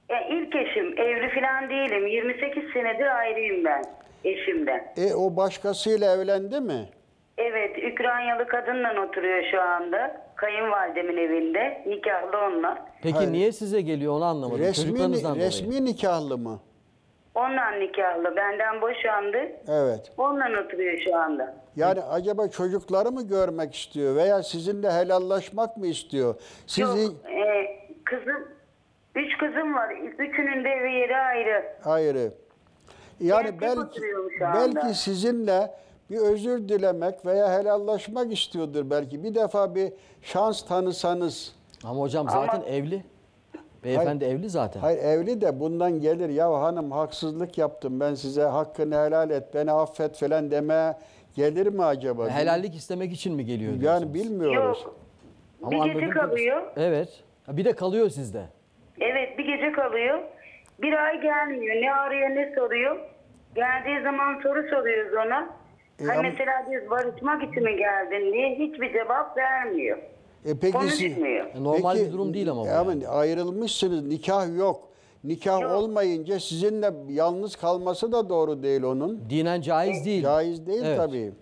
Speaker 14: Ya ilk eşim, evli falan değilim. yirmi sekiz senedir ayrıyım ben eşimden.
Speaker 2: E o başkasıyla evlendi mi?
Speaker 14: Evet, Ukraynalı kadınla oturuyor şu anda. Kayınvalidemin evinde. Nikahlı onunla.
Speaker 1: Peki
Speaker 2: Hayır.
Speaker 1: niye size geliyor onu anlamadım.
Speaker 2: Resmi,
Speaker 1: Çocuklarınızdan dolayı.
Speaker 2: resmi nikahlı mı?
Speaker 14: Onunla nikahlı. Benden boşandı.
Speaker 2: Evet.
Speaker 14: Onunla oturuyor şu anda.
Speaker 2: Yani acaba çocukları mı görmek istiyor veya sizinle helallaşmak mı istiyor? Sizi
Speaker 14: Yok, e, kızım, üç kızım var. Üçünün de evi yeri ayrı.
Speaker 2: ayrı. Yani
Speaker 14: Ben tek
Speaker 2: belki
Speaker 14: oturuyorum şu anda.
Speaker 2: belki sizinle bir özür dilemek veya helallaşmak istiyordur belki. Bir defa bir şans tanısanız.
Speaker 1: Ama hocam zaten evli. Beyefendi evli zaten.
Speaker 2: Hayır evli de bundan gelir. Ya hanım haksızlık yaptım ben size, hakkını helal et, beni affet falan demeye gelir mi acaba?
Speaker 1: Helallik istemek için mi geliyor
Speaker 2: Yani
Speaker 1: diyorsunuz?
Speaker 2: bilmiyoruz.
Speaker 14: Yok.
Speaker 1: Ama
Speaker 14: bir gece
Speaker 1: anladığım
Speaker 14: kalıyor.
Speaker 1: Evet. Ha, bir de kalıyor sizde.
Speaker 14: Evet, bir gece kalıyor. Bir ay gelmiyor. Ne arıyor ne soruyor. Geldiği zaman soru soruyoruz ona.
Speaker 2: E
Speaker 14: hani
Speaker 2: ama-
Speaker 14: mesela biz barışmak için mi geldin diye hiçbir cevap vermiyor.
Speaker 2: E peki siz-
Speaker 14: Konuşmuyor.
Speaker 1: E, normal
Speaker 2: Peki,
Speaker 1: bir durum değil ama bu.
Speaker 2: Ama
Speaker 1: yani.
Speaker 2: ayrılmışsınız, nikah yok. Nikah
Speaker 14: Yok.
Speaker 2: olmayınca sizinle yalnız kalması da doğru değil onun.
Speaker 1: Dinen caiz değil.
Speaker 2: Caiz değil
Speaker 1: Evet.
Speaker 2: tabii.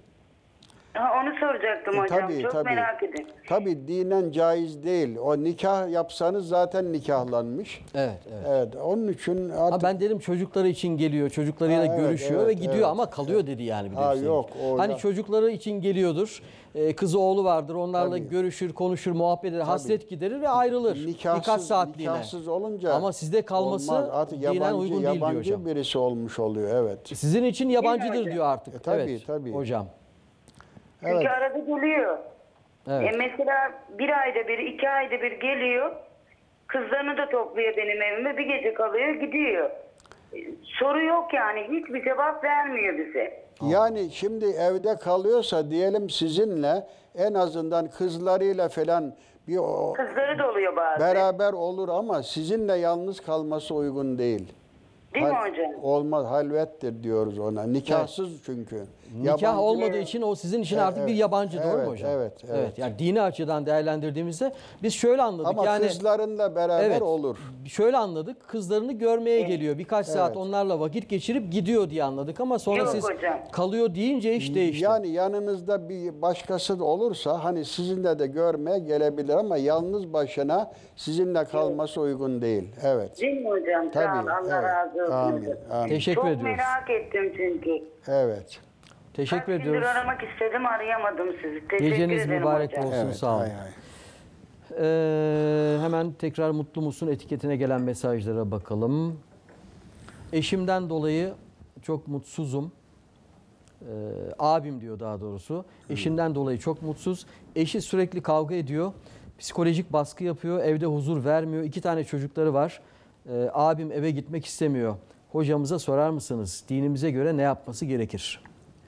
Speaker 14: Ha, onu soracaktım
Speaker 2: E,
Speaker 14: hocam.
Speaker 2: tabii,
Speaker 14: Çok
Speaker 2: tabii.
Speaker 14: merak edin.
Speaker 2: Tabii dinen caiz değil. O nikah yapsanız zaten nikahlanmış.
Speaker 1: Evet, evet.
Speaker 2: Evet, onun için
Speaker 1: Ha,
Speaker 2: artık
Speaker 1: ben dedim çocukları için geliyor, çocuklarıyla
Speaker 2: Ha, evet,
Speaker 1: görüşüyor
Speaker 2: evet,
Speaker 1: ve gidiyor
Speaker 2: evet.
Speaker 1: ama kalıyor dedi yani. Bir de
Speaker 2: Ha,
Speaker 1: üstelik.
Speaker 2: yok, o
Speaker 1: Hani
Speaker 2: ya-
Speaker 1: çocukları için geliyordur, e, kızı oğlu vardır, onlarla
Speaker 2: Tabii.
Speaker 1: görüşür, konuşur, muhabbet eder, hasret giderir ve ayrılır.
Speaker 2: nikahsız,
Speaker 1: Birkaç saatliğine.
Speaker 2: nikahsız olunca
Speaker 1: Ama sizde kalması
Speaker 2: olmaz. Artık
Speaker 1: dinen
Speaker 2: yabancı,
Speaker 1: uygun değil diyor
Speaker 2: yabancı
Speaker 1: hocam.
Speaker 2: birisi olmuş oluyor, evet.
Speaker 1: Sizin için yabancıdır
Speaker 14: hocam?
Speaker 1: diyor artık.
Speaker 2: E, tabii,
Speaker 1: evet,
Speaker 2: tabii.
Speaker 1: hocam.
Speaker 14: Çünkü
Speaker 2: Evet.
Speaker 14: arada geliyor.
Speaker 1: Evet.
Speaker 14: E mesela bir ayda bir, iki ayda bir geliyor. Kızlarını da topluyor benim evime. Bir gece kalıyor, gidiyor. E, Soru yok yani. Hiçbir cevap vermiyor bize.
Speaker 2: Yani şimdi evde kalıyorsa diyelim sizinle en azından kızlarıyla falan bir o,
Speaker 14: Kızları da oluyor bazen.
Speaker 2: beraber olur ama sizinle yalnız kalması uygun değil.
Speaker 14: Değil mi
Speaker 2: Hal-
Speaker 14: hocam?
Speaker 2: Olmaz, halvettir diyoruz ona. Nikahsız çünkü.
Speaker 1: Nikah
Speaker 2: Yabancı-
Speaker 1: olmadığı için o sizin için
Speaker 2: Evet,
Speaker 1: artık bir
Speaker 2: evet.
Speaker 1: yabancı doğru
Speaker 2: Evet,
Speaker 1: mu hocam?
Speaker 2: evet, evet.
Speaker 1: Yani dini açıdan değerlendirdiğimizde biz şöyle anladık.
Speaker 2: Ama
Speaker 1: yani
Speaker 2: kızlarınla beraber
Speaker 1: Evet.
Speaker 2: olur.
Speaker 1: Şöyle anladık. Kızlarını görmeye geliyor. Birkaç saat
Speaker 2: Evet.
Speaker 1: onlarla vakit geçirip gidiyor diye anladık ama sonra
Speaker 14: Yok
Speaker 1: siz
Speaker 14: hocam.
Speaker 1: kalıyor deyince iş değişti.
Speaker 2: Yani yanınızda bir başkası da olursa hani sizinle de görmeye gelebilir ama yalnız başına sizinle kalması uygun değil. Evet.
Speaker 14: Değil mi hocam? Sağ
Speaker 2: Tabii,
Speaker 14: ol. Allah
Speaker 2: evet.
Speaker 14: razı olsun.
Speaker 2: Amin,
Speaker 14: hocam.
Speaker 2: amin.
Speaker 1: Teşekkür
Speaker 14: Çok
Speaker 1: ediyoruz.
Speaker 14: merak ettim çünkü.
Speaker 2: Evet.
Speaker 1: Teşekkür
Speaker 14: Kaç gündür
Speaker 1: ediyoruz.
Speaker 14: aramak istedim, arayamadım sizi. Teşekkür
Speaker 1: Geceniz
Speaker 14: ederim
Speaker 1: mübarek
Speaker 14: hocam.
Speaker 1: olsun.
Speaker 2: Evet.
Speaker 1: Sağ olun.
Speaker 2: hay hay.
Speaker 1: Ee, hemen tekrar mutlu musun etiketine gelen mesajlara bakalım. Eşimden dolayı çok mutsuzum. Ee, abim diyor daha doğrusu. Eşinden dolayı çok mutsuz. Eşi sürekli kavga ediyor. Psikolojik baskı yapıyor. Evde huzur vermiyor. İki tane çocukları var. Ee, abim eve gitmek istemiyor. Hocamıza sorar mısınız? Dinimize göre ne yapması gerekir?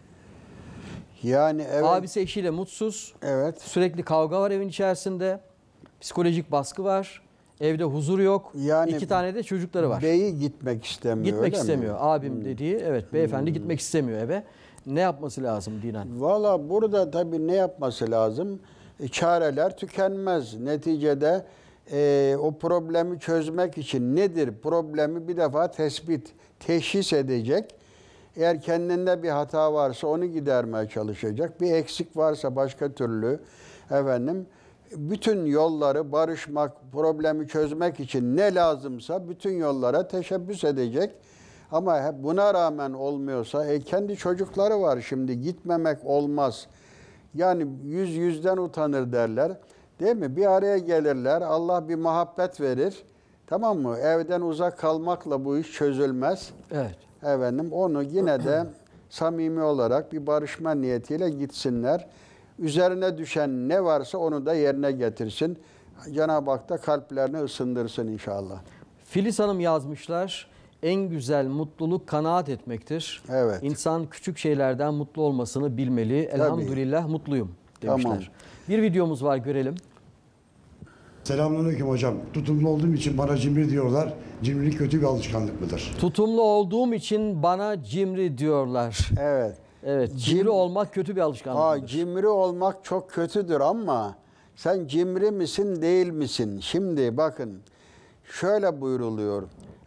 Speaker 2: Yani evet.
Speaker 1: Abisi eşiyle mutsuz.
Speaker 2: Evet.
Speaker 1: Sürekli kavga var evin içerisinde. Psikolojik baskı var. Evde huzur yok.
Speaker 2: Yani
Speaker 1: İki tane de çocukları var.
Speaker 2: Beyi gitmek istemiyor.
Speaker 1: Gitmek
Speaker 2: öyle mi?
Speaker 1: istemiyor. Abim dediği evet beyefendi gitmek istemiyor eve. Ne yapması lazım dinen?
Speaker 2: Valla burada tabii ne yapması lazım? E, çareler tükenmez. Neticede e, o problemi çözmek için nedir? Problemi bir defa tespit, teşhis edecek. Eğer kendinde bir hata varsa onu gidermeye çalışacak. Bir eksik varsa başka türlü efendim bütün yolları barışmak, problemi çözmek için ne lazımsa bütün yollara teşebbüs edecek. Ama buna rağmen olmuyorsa e, kendi çocukları var şimdi gitmemek olmaz. Yani yüz yüzden utanır derler. Değil mi? Bir araya gelirler. Allah bir muhabbet verir. Tamam mı? Evden uzak kalmakla bu iş çözülmez.
Speaker 1: Evet.
Speaker 2: Efendim onu yine de samimi olarak bir barışma niyetiyle gitsinler. Üzerine düşen ne varsa onu da yerine getirsin. Cenab-ı Hak da kalplerini ısındırsın inşallah.
Speaker 1: Filiz Hanım yazmışlar. En güzel mutluluk kanaat etmektir.
Speaker 2: Evet.
Speaker 1: İnsan küçük şeylerden mutlu olmasını bilmeli. Elhamdülillah mutluyum demişler.
Speaker 2: Tamam.
Speaker 1: Bir videomuz var görelim.
Speaker 15: Selamünaleyküm hocam. Tutumlu olduğum için bana cimri diyorlar. Cimrilik kötü bir alışkanlık mıdır?
Speaker 1: Tutumlu olduğum için bana cimri diyorlar.
Speaker 2: Evet.
Speaker 1: Evet, cimri olmak kötü bir
Speaker 2: Aa,
Speaker 1: alışkanlıktır.
Speaker 2: cimri olmak çok kötüdür ama sen cimri misin değil misin? Şimdi bakın şöyle buyruluyor.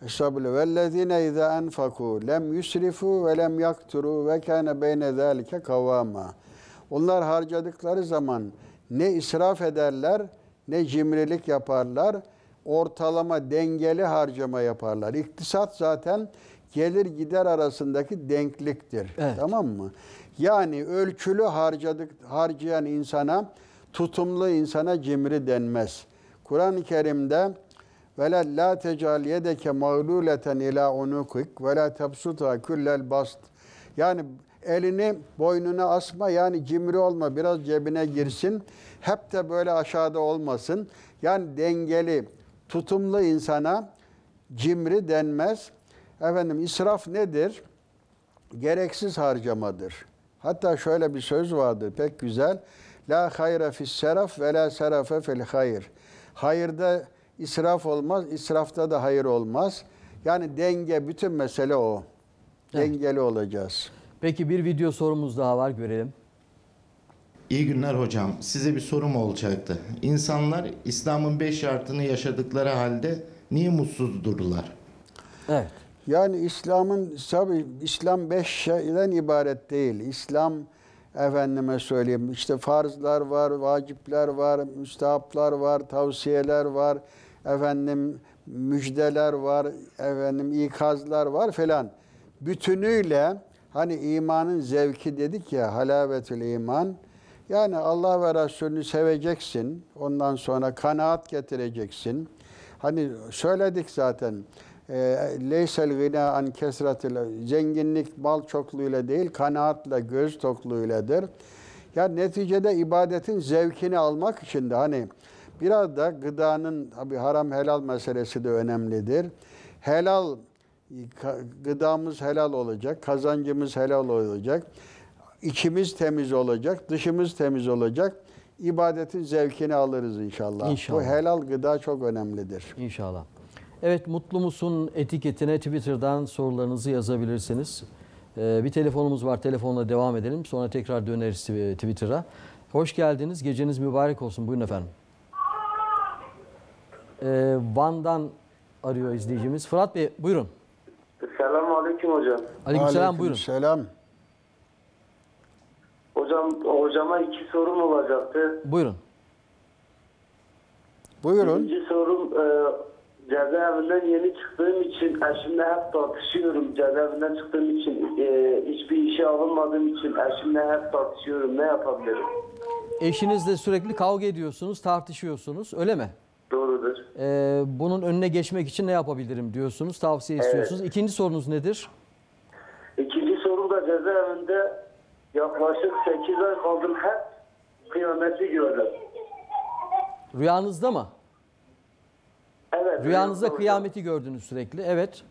Speaker 2: Estağfurullah. Vellezine izâ enfakû lem yusrifû ve lem yakturu ve kâne beyne zâlike kavâmâ. Onlar harcadıkları zaman ne israf ederler, ne cimrilik yaparlar, ortalama dengeli harcama yaparlar. İktisat zaten gelir gider arasındaki denkliktir.
Speaker 1: Evet.
Speaker 2: Tamam mı? Yani ölçülü harcadık harcayan insana, tutumlu insana cimri denmez. Kur'an-ı Kerim'de وَلَا لَا تَجَعَلْ يَدَكَ مَغْلُولَةً اِلَى عُنُقِكَ وَلَا تَبْسُطَهَا كُلَّ الْبَسْطِ. Yani elini boynuna asma, yani cimri olma, biraz cebine girsin. Hep de böyle aşağıda olmasın. Yani dengeli, tutumlu insana cimri denmez. Efendim israf nedir? Gereksiz harcamadır. Hatta şöyle bir söz vardır pek güzel. La hayra fis seraf ve la serafe fil hayr. Hayırda israf olmaz, israfta da hayır olmaz. Yani denge, bütün mesele o.
Speaker 1: Evet.
Speaker 2: Dengeli olacağız.
Speaker 1: Peki bir video sorumuz daha var, görelim.
Speaker 16: İyi günler hocam. Size bir sorum olacaktı. İnsanlar İslam'ın beş şartını yaşadıkları halde niye mutsuzdurlar?
Speaker 1: Evet.
Speaker 2: Yani İslam'ın, tabii İslam beş şeyden ibaret değil. İslam, efendime söyleyeyim, işte farzlar var, vacipler var, müstahaplar var, tavsiyeler var, efendim müjdeler var, efendim ikazlar var falan. Bütünüyle hani imanın zevki dedik ya, halavetül iman. Yani Allah ve Resulünü seveceksin. Ondan sonra kanaat getireceksin. Hani söyledik zaten. Leysel gina an kesratil, zenginlik mal çokluğuyla değil, kanaatle, göz tokluğuyladır. Yani neticede ibadetin zevkini almak için de hani biraz da gıdanın tabii haram helal meselesi de önemlidir. Helal, gıdamız helal olacak, kazancımız helal olacak, içimiz temiz olacak, dışımız temiz olacak. İbadetin zevkini alırız inşallah.
Speaker 1: İnşallah.
Speaker 2: Bu helal gıda çok önemlidir.
Speaker 1: İnşallah. Evet, Mutlu Musun etiketine Twitter'dan sorularınızı yazabilirsiniz. Ee, bir telefonumuz var, telefonla devam edelim. Sonra tekrar döneriz Twitter'a. Hoş geldiniz, geceniz mübarek olsun. Buyurun efendim. Ee, Van'dan arıyor izleyicimiz. Fırat Bey, buyurun.
Speaker 17: Selamun Aleyküm hocam.
Speaker 1: Aleykümselam, buyurun.
Speaker 2: Selam.
Speaker 17: Hocam, hocama iki sorum olacaktı.
Speaker 1: Buyurun.
Speaker 2: Buyurun.
Speaker 17: Birinci sorum, e, cezaevinden yeni çıktığım için eşimle hep tartışıyorum. Cezaevinden çıktığım için, e, hiçbir işe alınmadığım için eşimle hep tartışıyorum. Ne yapabilirim?
Speaker 1: Eşinizle sürekli kavga ediyorsunuz, tartışıyorsunuz, öyle mi?
Speaker 17: Doğrudur.
Speaker 1: Ee, bunun önüne geçmek için ne yapabilirim diyorsunuz, tavsiye
Speaker 17: Evet.
Speaker 1: istiyorsunuz. İkinci sorunuz nedir?
Speaker 17: İkinci sorum da cezaevinde yaklaşık sekiz ay kaldım. Hep kıyameti gördüm.
Speaker 1: Rüyanızda mı?
Speaker 17: Evet.
Speaker 1: Rüyanızda
Speaker 17: hocam.
Speaker 1: kıyameti gördünüz sürekli, evet.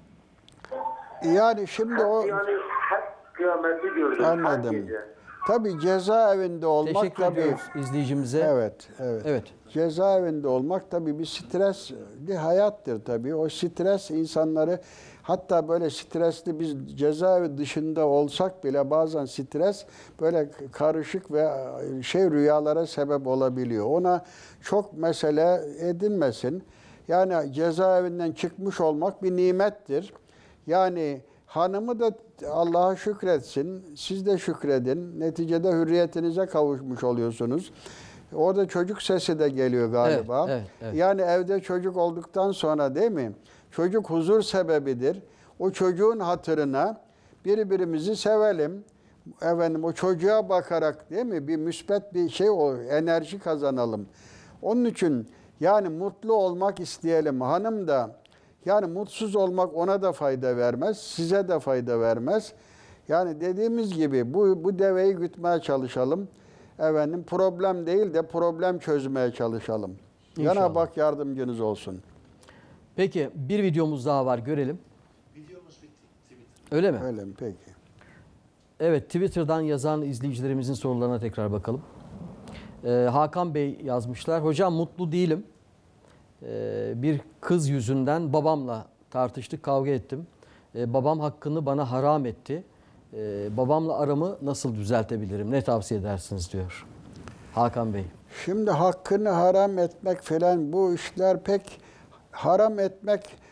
Speaker 2: Yani şimdi o...
Speaker 17: Yani hep kıyameti gördüm. her
Speaker 2: Anladım.
Speaker 17: gece.
Speaker 2: Tabii cezaevinde olmak
Speaker 1: Teşekkür
Speaker 2: tabii...
Speaker 1: ediyoruz izleyicimize.
Speaker 2: Evet, evet.
Speaker 1: Evet.
Speaker 2: Cezaevinde olmak tabii bir stresli hayattır tabii. O stres insanları, hatta böyle stresli, biz cezaevi dışında olsak bile bazen stres böyle karışık ve şey rüyalara sebep olabiliyor. Ona çok mesele edinmesin. Yani cezaevinden çıkmış olmak bir nimettir. Yani hanımı da Allah'a şükretsin, siz de şükredin. Neticede hürriyetinize kavuşmuş oluyorsunuz. Orada çocuk sesi de geliyor galiba.
Speaker 1: Evet, evet, evet.
Speaker 2: Yani evde çocuk olduktan sonra, değil mi? Çocuk huzur sebebidir. O çocuğun hatırına birbirimizi sevelim. Efendim o çocuğa bakarak, değil mi? Bir müsbet bir şey, o enerji kazanalım. Onun için yani mutlu olmak isteyelim. Hanım da yani mutsuz olmak ona da fayda vermez, size de fayda vermez. Yani dediğimiz gibi bu bu deveyi gütmeye çalışalım. Efendim problem değil de problem çözmeye çalışalım.
Speaker 1: İnşallah.
Speaker 2: Cenab-ı Hak yardımcınız olsun.
Speaker 1: Peki bir videomuz daha var, görelim.
Speaker 16: Videomuz bitti.
Speaker 1: Öyle mi?
Speaker 2: Öyle mi? Peki.
Speaker 1: Evet, Twitter'dan yazan izleyicilerimizin sorularına tekrar bakalım. Ee, Hakan Bey yazmışlar. Hocam mutlu değilim. Ee, bir kız yüzünden babamla tartıştık, kavga ettim. Ee, babam hakkını bana haram etti. Ee, babamla aramı nasıl düzeltebilirim? Ne tavsiye edersiniz diyor Hakan Bey.
Speaker 2: Şimdi hakkını haram etmek falan, bu işler pek haram etmek,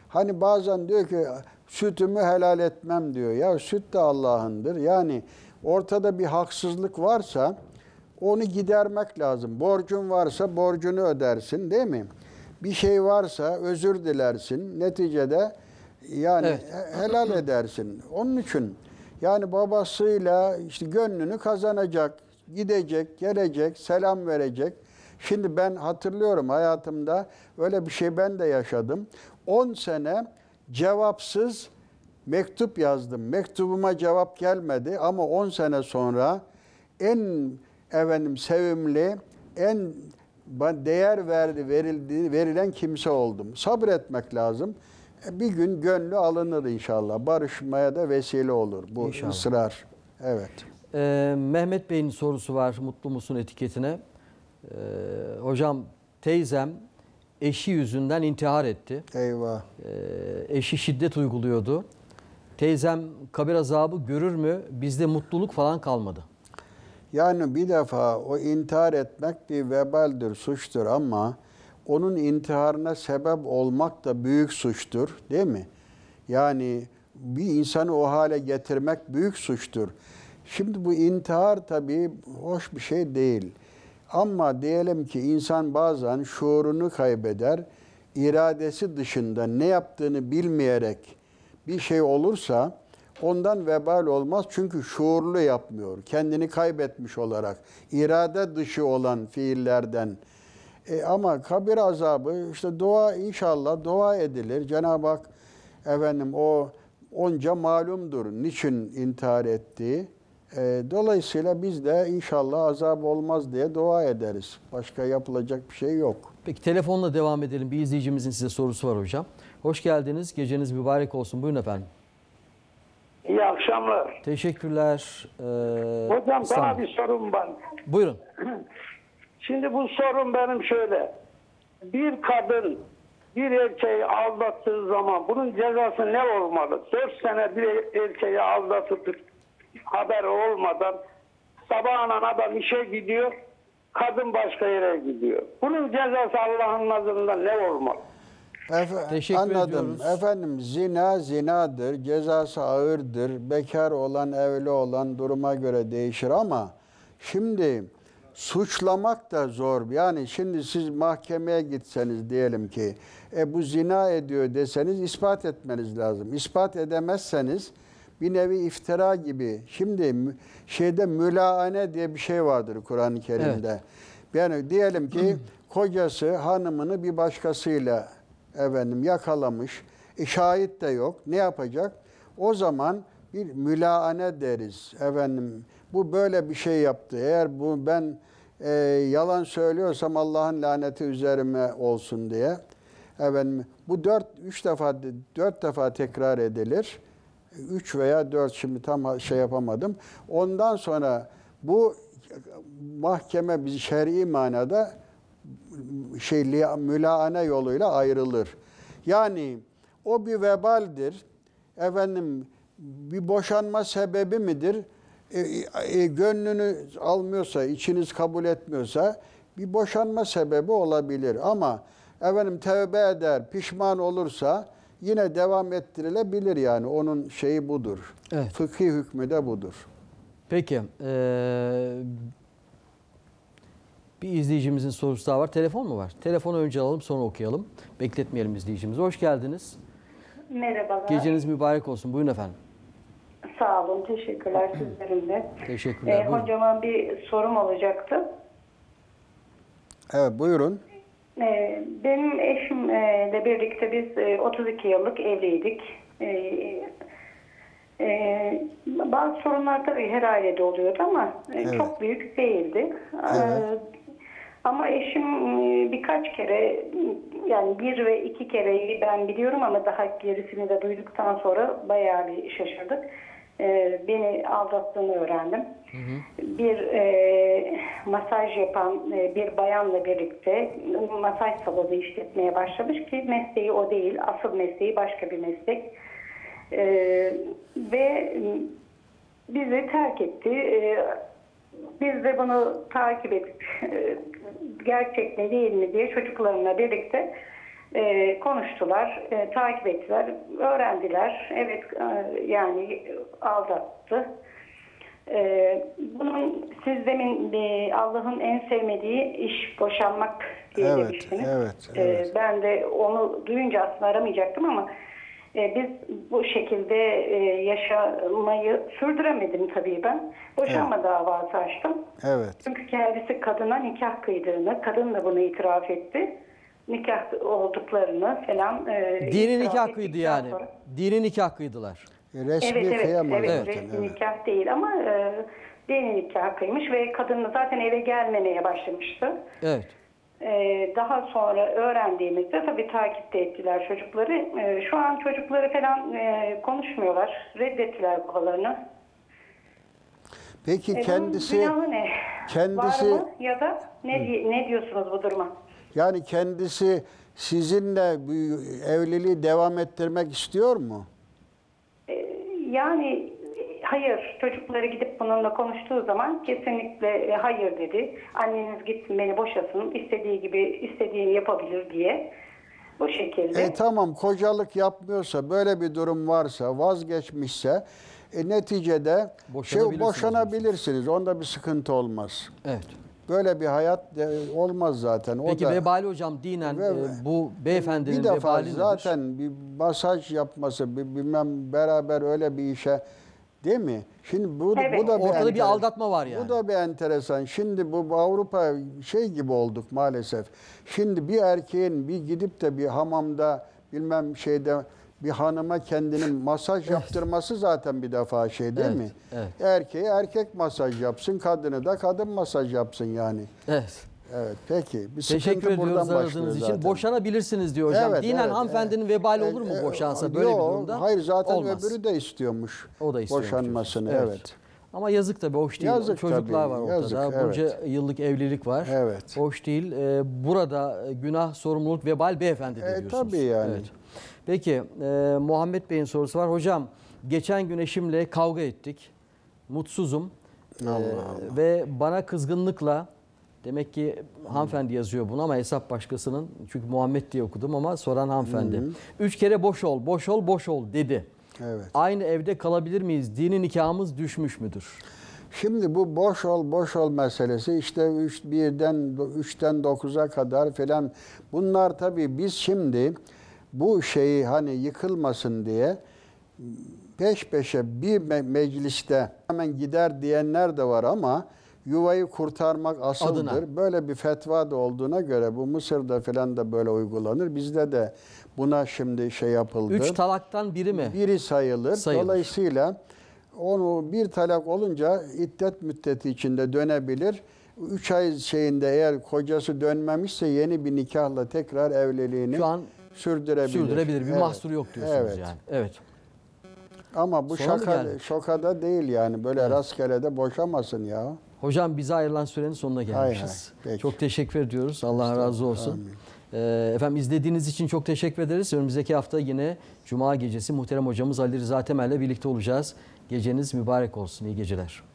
Speaker 2: Hani bazen diyor ki sütümü helal etmem diyor. Ya süt de Allah'ındır. Yani ortada bir haksızlık varsa onu gidermek lazım. Borcun varsa borcunu ödersin, değil mi? Bir şey varsa özür dilersin. Neticede yani
Speaker 1: Evet.
Speaker 2: helal edersin. Onun için yani babasıyla işte gönlünü kazanacak, gidecek, gelecek, selam verecek. Şimdi ben hatırlıyorum hayatımda öyle bir şey ben de yaşadım. on sene cevapsız mektup yazdım. Mektubuma cevap gelmedi ama on sene sonra en efendim sevimli, en değer verdi, verildi, verilen kimse oldum. Sabretmek lazım. Bir gün gönlü alınır inşallah. Barışmaya da vesile olur bu
Speaker 1: İnşallah.
Speaker 2: ısrar. Evet.
Speaker 1: Ee, Mehmet Bey'in sorusu var mutlu musun etiketine. Ee, hocam teyzem eşi yüzünden intihar etti.
Speaker 2: Eyvah.
Speaker 1: Ee, eşi şiddet uyguluyordu. Teyzem kabir azabı görür mü? Bizde mutluluk falan kalmadı.
Speaker 2: Yani bir defa o intihar etmek bir vebaldir, suçtur ama onun intiharına sebep olmak da büyük suçtur, değil mi? Yani bir insanı o hale getirmek büyük suçtur. Şimdi bu intihar tabii hoş bir şey değil. Ama diyelim ki insan bazen şuurunu kaybeder, iradesi dışında ne yaptığını bilmeyerek bir şey olursa ondan vebal olmaz. Çünkü şuurlu yapmıyor. Kendini kaybetmiş olarak. İrade dışı olan fiillerden. E ama kabir azabı işte dua inşallah dua edilir. Cenab-ı Hak efendim o onca malumdur. Niçin intihar ettiği. E, dolayısıyla biz de inşallah azap olmaz diye dua ederiz. Başka yapılacak bir şey yok.
Speaker 1: Peki telefonla devam edelim. Bir izleyicimizin size sorusu var hocam. Hoş geldiniz. Geceniz mübarek olsun. Buyurun efendim.
Speaker 18: İyi akşamlar.
Speaker 1: Teşekkürler. Ee,
Speaker 18: Hocam
Speaker 1: İstanbul.
Speaker 18: sana bir sorum var.
Speaker 1: Buyurun.
Speaker 18: Şimdi bu sorum benim şöyle. Bir kadın bir erkeği aldattığı zaman bunun cezası ne olmalı? Dört sene bir erkeği aldatıp haber olmadan sabahına adam işe gidiyor, kadın başka yere gidiyor. Bunun cezası Allah'ın nazarında ne olmalı?
Speaker 2: Efe,
Speaker 1: Teşekkür
Speaker 2: anladım.
Speaker 1: ediyoruz.
Speaker 2: Efendim zina zinadır, cezası ağırdır. Bekar olan, evli olan duruma göre değişir ama şimdi suçlamak da zor. Yani şimdi siz mahkemeye gitseniz diyelim ki e, bu zina ediyor deseniz ispat etmeniz lazım. İspat edemezseniz bir nevi iftira gibi. Şimdi şeyde mülaane diye bir şey vardır Kur'an-ı Kerim'de.
Speaker 1: Evet.
Speaker 2: Yani diyelim ki kocası hanımını bir başkasıyla efendim yakalamış. E, şahit de yok. Ne yapacak? O zaman bir mülaane deriz. Efendim bu böyle bir şey yaptı. Eğer bu ben e, yalan söylüyorsam Allah'ın laneti üzerime olsun diye. Efendim bu dört, üç defa, dört defa tekrar edilir. Üç veya dört şimdi tam şey yapamadım. Ondan sonra bu mahkeme bir şer'i manada şey mülaane yoluyla ayrılır. Yani o bir vebaldir. Efendim bir boşanma sebebi midir? E, e, gönlünü almıyorsa, içiniz kabul etmiyorsa bir boşanma sebebi olabilir. Ama efendim tevbe eder, pişman olursa yine devam ettirilebilir yani. Onun şeyi budur.
Speaker 1: Evet.
Speaker 2: Fıkhi hükmü de budur.
Speaker 1: Peki. Ee, bir izleyicimizin sorusu daha var. Telefon mu var? Telefonu önce alalım sonra okuyalım. Bekletmeyelim izleyicimizi. Hoş geldiniz.
Speaker 19: Merhabalar.
Speaker 1: Geceniz mübarek olsun. Buyurun efendim.
Speaker 19: Sağ olun. Teşekkürler sizlerin de.
Speaker 1: Teşekkürler.
Speaker 19: Ee, hocama bir sorum olacaktı.
Speaker 2: Evet buyurun.
Speaker 19: Ee, benim eşimle birlikte biz e, otuz iki yıllık evliydik. Ee, e, bazı sorunlar tabii her ailede oluyordu ama e,
Speaker 2: Evet.
Speaker 19: çok büyük değildi.
Speaker 2: Evet.
Speaker 19: Ee, ama eşim e, birkaç kere yani bir ve iki kereyi ben biliyorum ama daha gerisini de duyduktan sonra bayağı bir şaşırdık. Ee, beni aldattığını öğrendim.
Speaker 1: Hı hı.
Speaker 19: Bir e, masaj yapan e, bir bayanla birlikte masaj salonu işletmeye başlamış ki mesleği o değil. Asıl mesleği başka bir meslek. E, ve bizi terk etti. E, biz de bunu takip edip e, gerçek mi değil mi diye çocuklarımla birlikte E, konuştular, e, takip ettiler, öğrendiler. Evet, e, yani aldattı. E, bunun siz demin e, Allah'ın en sevmediği iş boşanmak diye
Speaker 2: Evet,
Speaker 19: demiştiniz.
Speaker 2: evet,
Speaker 19: E,
Speaker 2: evet.
Speaker 19: ben de onu duyunca aslında aramayacaktım ama e, biz bu şekilde e, yaşamayı sürdüremedim tabii ben. Boşanma
Speaker 2: Evet.
Speaker 19: davası açtım.
Speaker 2: Evet.
Speaker 19: Çünkü kendisi kadına nikah kıydığını, kadın da bunu itiraf etti. Nikah olduklarını falan e,
Speaker 1: Dini
Speaker 19: itiraf
Speaker 1: nikah kıydı
Speaker 19: ettikten
Speaker 1: yani.
Speaker 19: sonra-
Speaker 1: Dini nikah kıydılar.
Speaker 2: Resmi
Speaker 19: evet, evet,
Speaker 2: kıyamaz
Speaker 19: evet,
Speaker 2: zaten.
Speaker 19: resmi
Speaker 2: Evet.
Speaker 19: nikah değil ama e, dini nikah kıymış ve kadın da zaten eve gelmemeye başlamıştı.
Speaker 1: Evet.
Speaker 19: E, daha sonra öğrendiğimizde tabii takipte ettiler çocukları. E, şu an çocukları falan e, konuşmuyorlar. Reddettiler babalarını.
Speaker 2: Peki
Speaker 19: E, bunun
Speaker 2: kendisi
Speaker 19: günahı ne?
Speaker 2: kendisi
Speaker 19: Var mı ya da ne, di- ne diyorsunuz bu duruma?
Speaker 2: yani kendisi sizinle bu evliliği devam ettirmek istiyor mu?
Speaker 19: Yani hayır, çocukları gidip bununla konuştuğu zaman kesinlikle e, hayır dedi. Anneniz gitsin beni boşasın, istediği gibi istediğini yapabilir diye. Bu şekilde.
Speaker 2: E tamam, kocalık yapmıyorsa, böyle bir durum varsa, vazgeçmişse e, neticede şey,
Speaker 1: Boşanabilirsiniz
Speaker 2: boşanabilirsiniz. Onda bir sıkıntı olmaz.
Speaker 1: Evet.
Speaker 2: Böyle bir hayat de, olmaz zaten. O
Speaker 1: Peki
Speaker 2: da,
Speaker 1: vebali hocam dinen
Speaker 2: Ve-
Speaker 1: e, bu beyefendinin
Speaker 2: bir defa
Speaker 1: vebali nedir?
Speaker 2: zaten bir masaj yapması, bir, bilmem beraber öyle bir işe, değil mi? Şimdi bu,
Speaker 19: Evet.
Speaker 2: bu da bir
Speaker 1: Ortada bir
Speaker 2: enter-
Speaker 1: aldatma var yani.
Speaker 2: Bu da bir enteresan. Şimdi bu, bu Avrupa şey gibi olduk maalesef. Şimdi bir erkeğin bir gidip de bir hamamda bilmem şeyde bir hanıma kendinin masaj yaptırması zaten bir defa şey değil
Speaker 1: Evet,
Speaker 2: mi?
Speaker 1: evet.
Speaker 2: Erkeğe erkek masaj yapsın, kadını da kadın masaj yapsın yani.
Speaker 1: Evet.
Speaker 2: Evet, peki. Bir
Speaker 1: Teşekkür
Speaker 2: sıkıntı
Speaker 1: ediyoruz
Speaker 2: buradan başlıyor
Speaker 1: aradığınız için.
Speaker 2: zaten.
Speaker 1: Boşanabilirsiniz diyor hocam.
Speaker 2: Evet,
Speaker 1: Dinen
Speaker 2: evet,
Speaker 1: hanımefendinin
Speaker 2: evet.
Speaker 1: vebali
Speaker 2: E,
Speaker 1: olur mu
Speaker 2: e,
Speaker 1: boşansa böyle
Speaker 2: yok,
Speaker 1: bir durumda?
Speaker 2: Hayır, zaten
Speaker 1: Olmaz.
Speaker 2: öbürü de istiyormuş.
Speaker 1: O da istiyormuş
Speaker 2: boşanmasını.
Speaker 1: diyorsunuz.
Speaker 2: Evet.
Speaker 1: Ama yazık tabii, hoş değil.
Speaker 2: Yazık
Speaker 1: Çocuklar
Speaker 2: tabii,
Speaker 1: var ortada.
Speaker 2: yazık,
Speaker 1: Bunca
Speaker 2: evet.
Speaker 1: yıllık evlilik var.
Speaker 2: Evet.
Speaker 1: Hoş değil. Ee, burada günah, sorumluluk, vebal beyefendi
Speaker 2: E,
Speaker 1: diyorsunuz.
Speaker 2: tabii yani.
Speaker 1: Evet. Peki e, Muhammed Bey'in sorusu var. Hocam geçen gün eşimle kavga ettik. Mutsuzum.
Speaker 2: Allah
Speaker 1: Ee,
Speaker 2: Allah.
Speaker 1: Ve bana kızgınlıkla, demek ki hanımefendi yazıyor bunu ama hesap başkasının. Çünkü Muhammed diye okudum ama soran hanımefendi.
Speaker 2: Hı hı.
Speaker 1: Üç kere boş ol, boş ol, boş ol dedi.
Speaker 2: Evet.
Speaker 1: Aynı evde kalabilir miyiz? Dini nikahımız düşmüş müdür?
Speaker 2: Şimdi bu boş ol boş ol meselesi işte üç, birden üçten dokuza kadar falan, bunlar tabii biz şimdi bu şeyi hani yıkılmasın diye peş peşe bir me- mecliste hemen gider diyenler de var ama yuvayı kurtarmak asıldır.
Speaker 1: Adına.
Speaker 2: Böyle bir fetva da olduğuna göre bu Mısır'da falan da böyle uygulanır. Bizde de buna şimdi şey yapıldı.
Speaker 1: Üç talaktan biri mi?
Speaker 2: Biri sayılır.
Speaker 1: Sayılır.
Speaker 2: Dolayısıyla onu bir talak olunca iddet müddeti içinde dönebilir. Üç ay şeyinde eğer kocası dönmemişse yeni bir nikahla tekrar evliliğini
Speaker 1: Şu an
Speaker 2: sürdürebilir.
Speaker 1: sürdürebilir. Bir
Speaker 2: Evet.
Speaker 1: mahsuru yok diyorsunuz
Speaker 2: Evet.
Speaker 1: yani. Evet.
Speaker 2: Ama bu
Speaker 1: Sona mı
Speaker 2: şaka,
Speaker 1: geldik?
Speaker 2: şokada değil yani. Böyle rastgele de boşamasın ya.
Speaker 1: Hocam bize ayrılan sürenin sonuna gelmişiz.
Speaker 2: hay, peki.
Speaker 1: Çok teşekkür ediyoruz. Allah razı olsun. Ee, efendim izlediğiniz için çok teşekkür ederiz. Önümüzdeki hafta yine Cuma gecesi muhterem hocamız Ali Rıza Temel'le birlikte olacağız. Geceniz mübarek olsun. İyi geceler.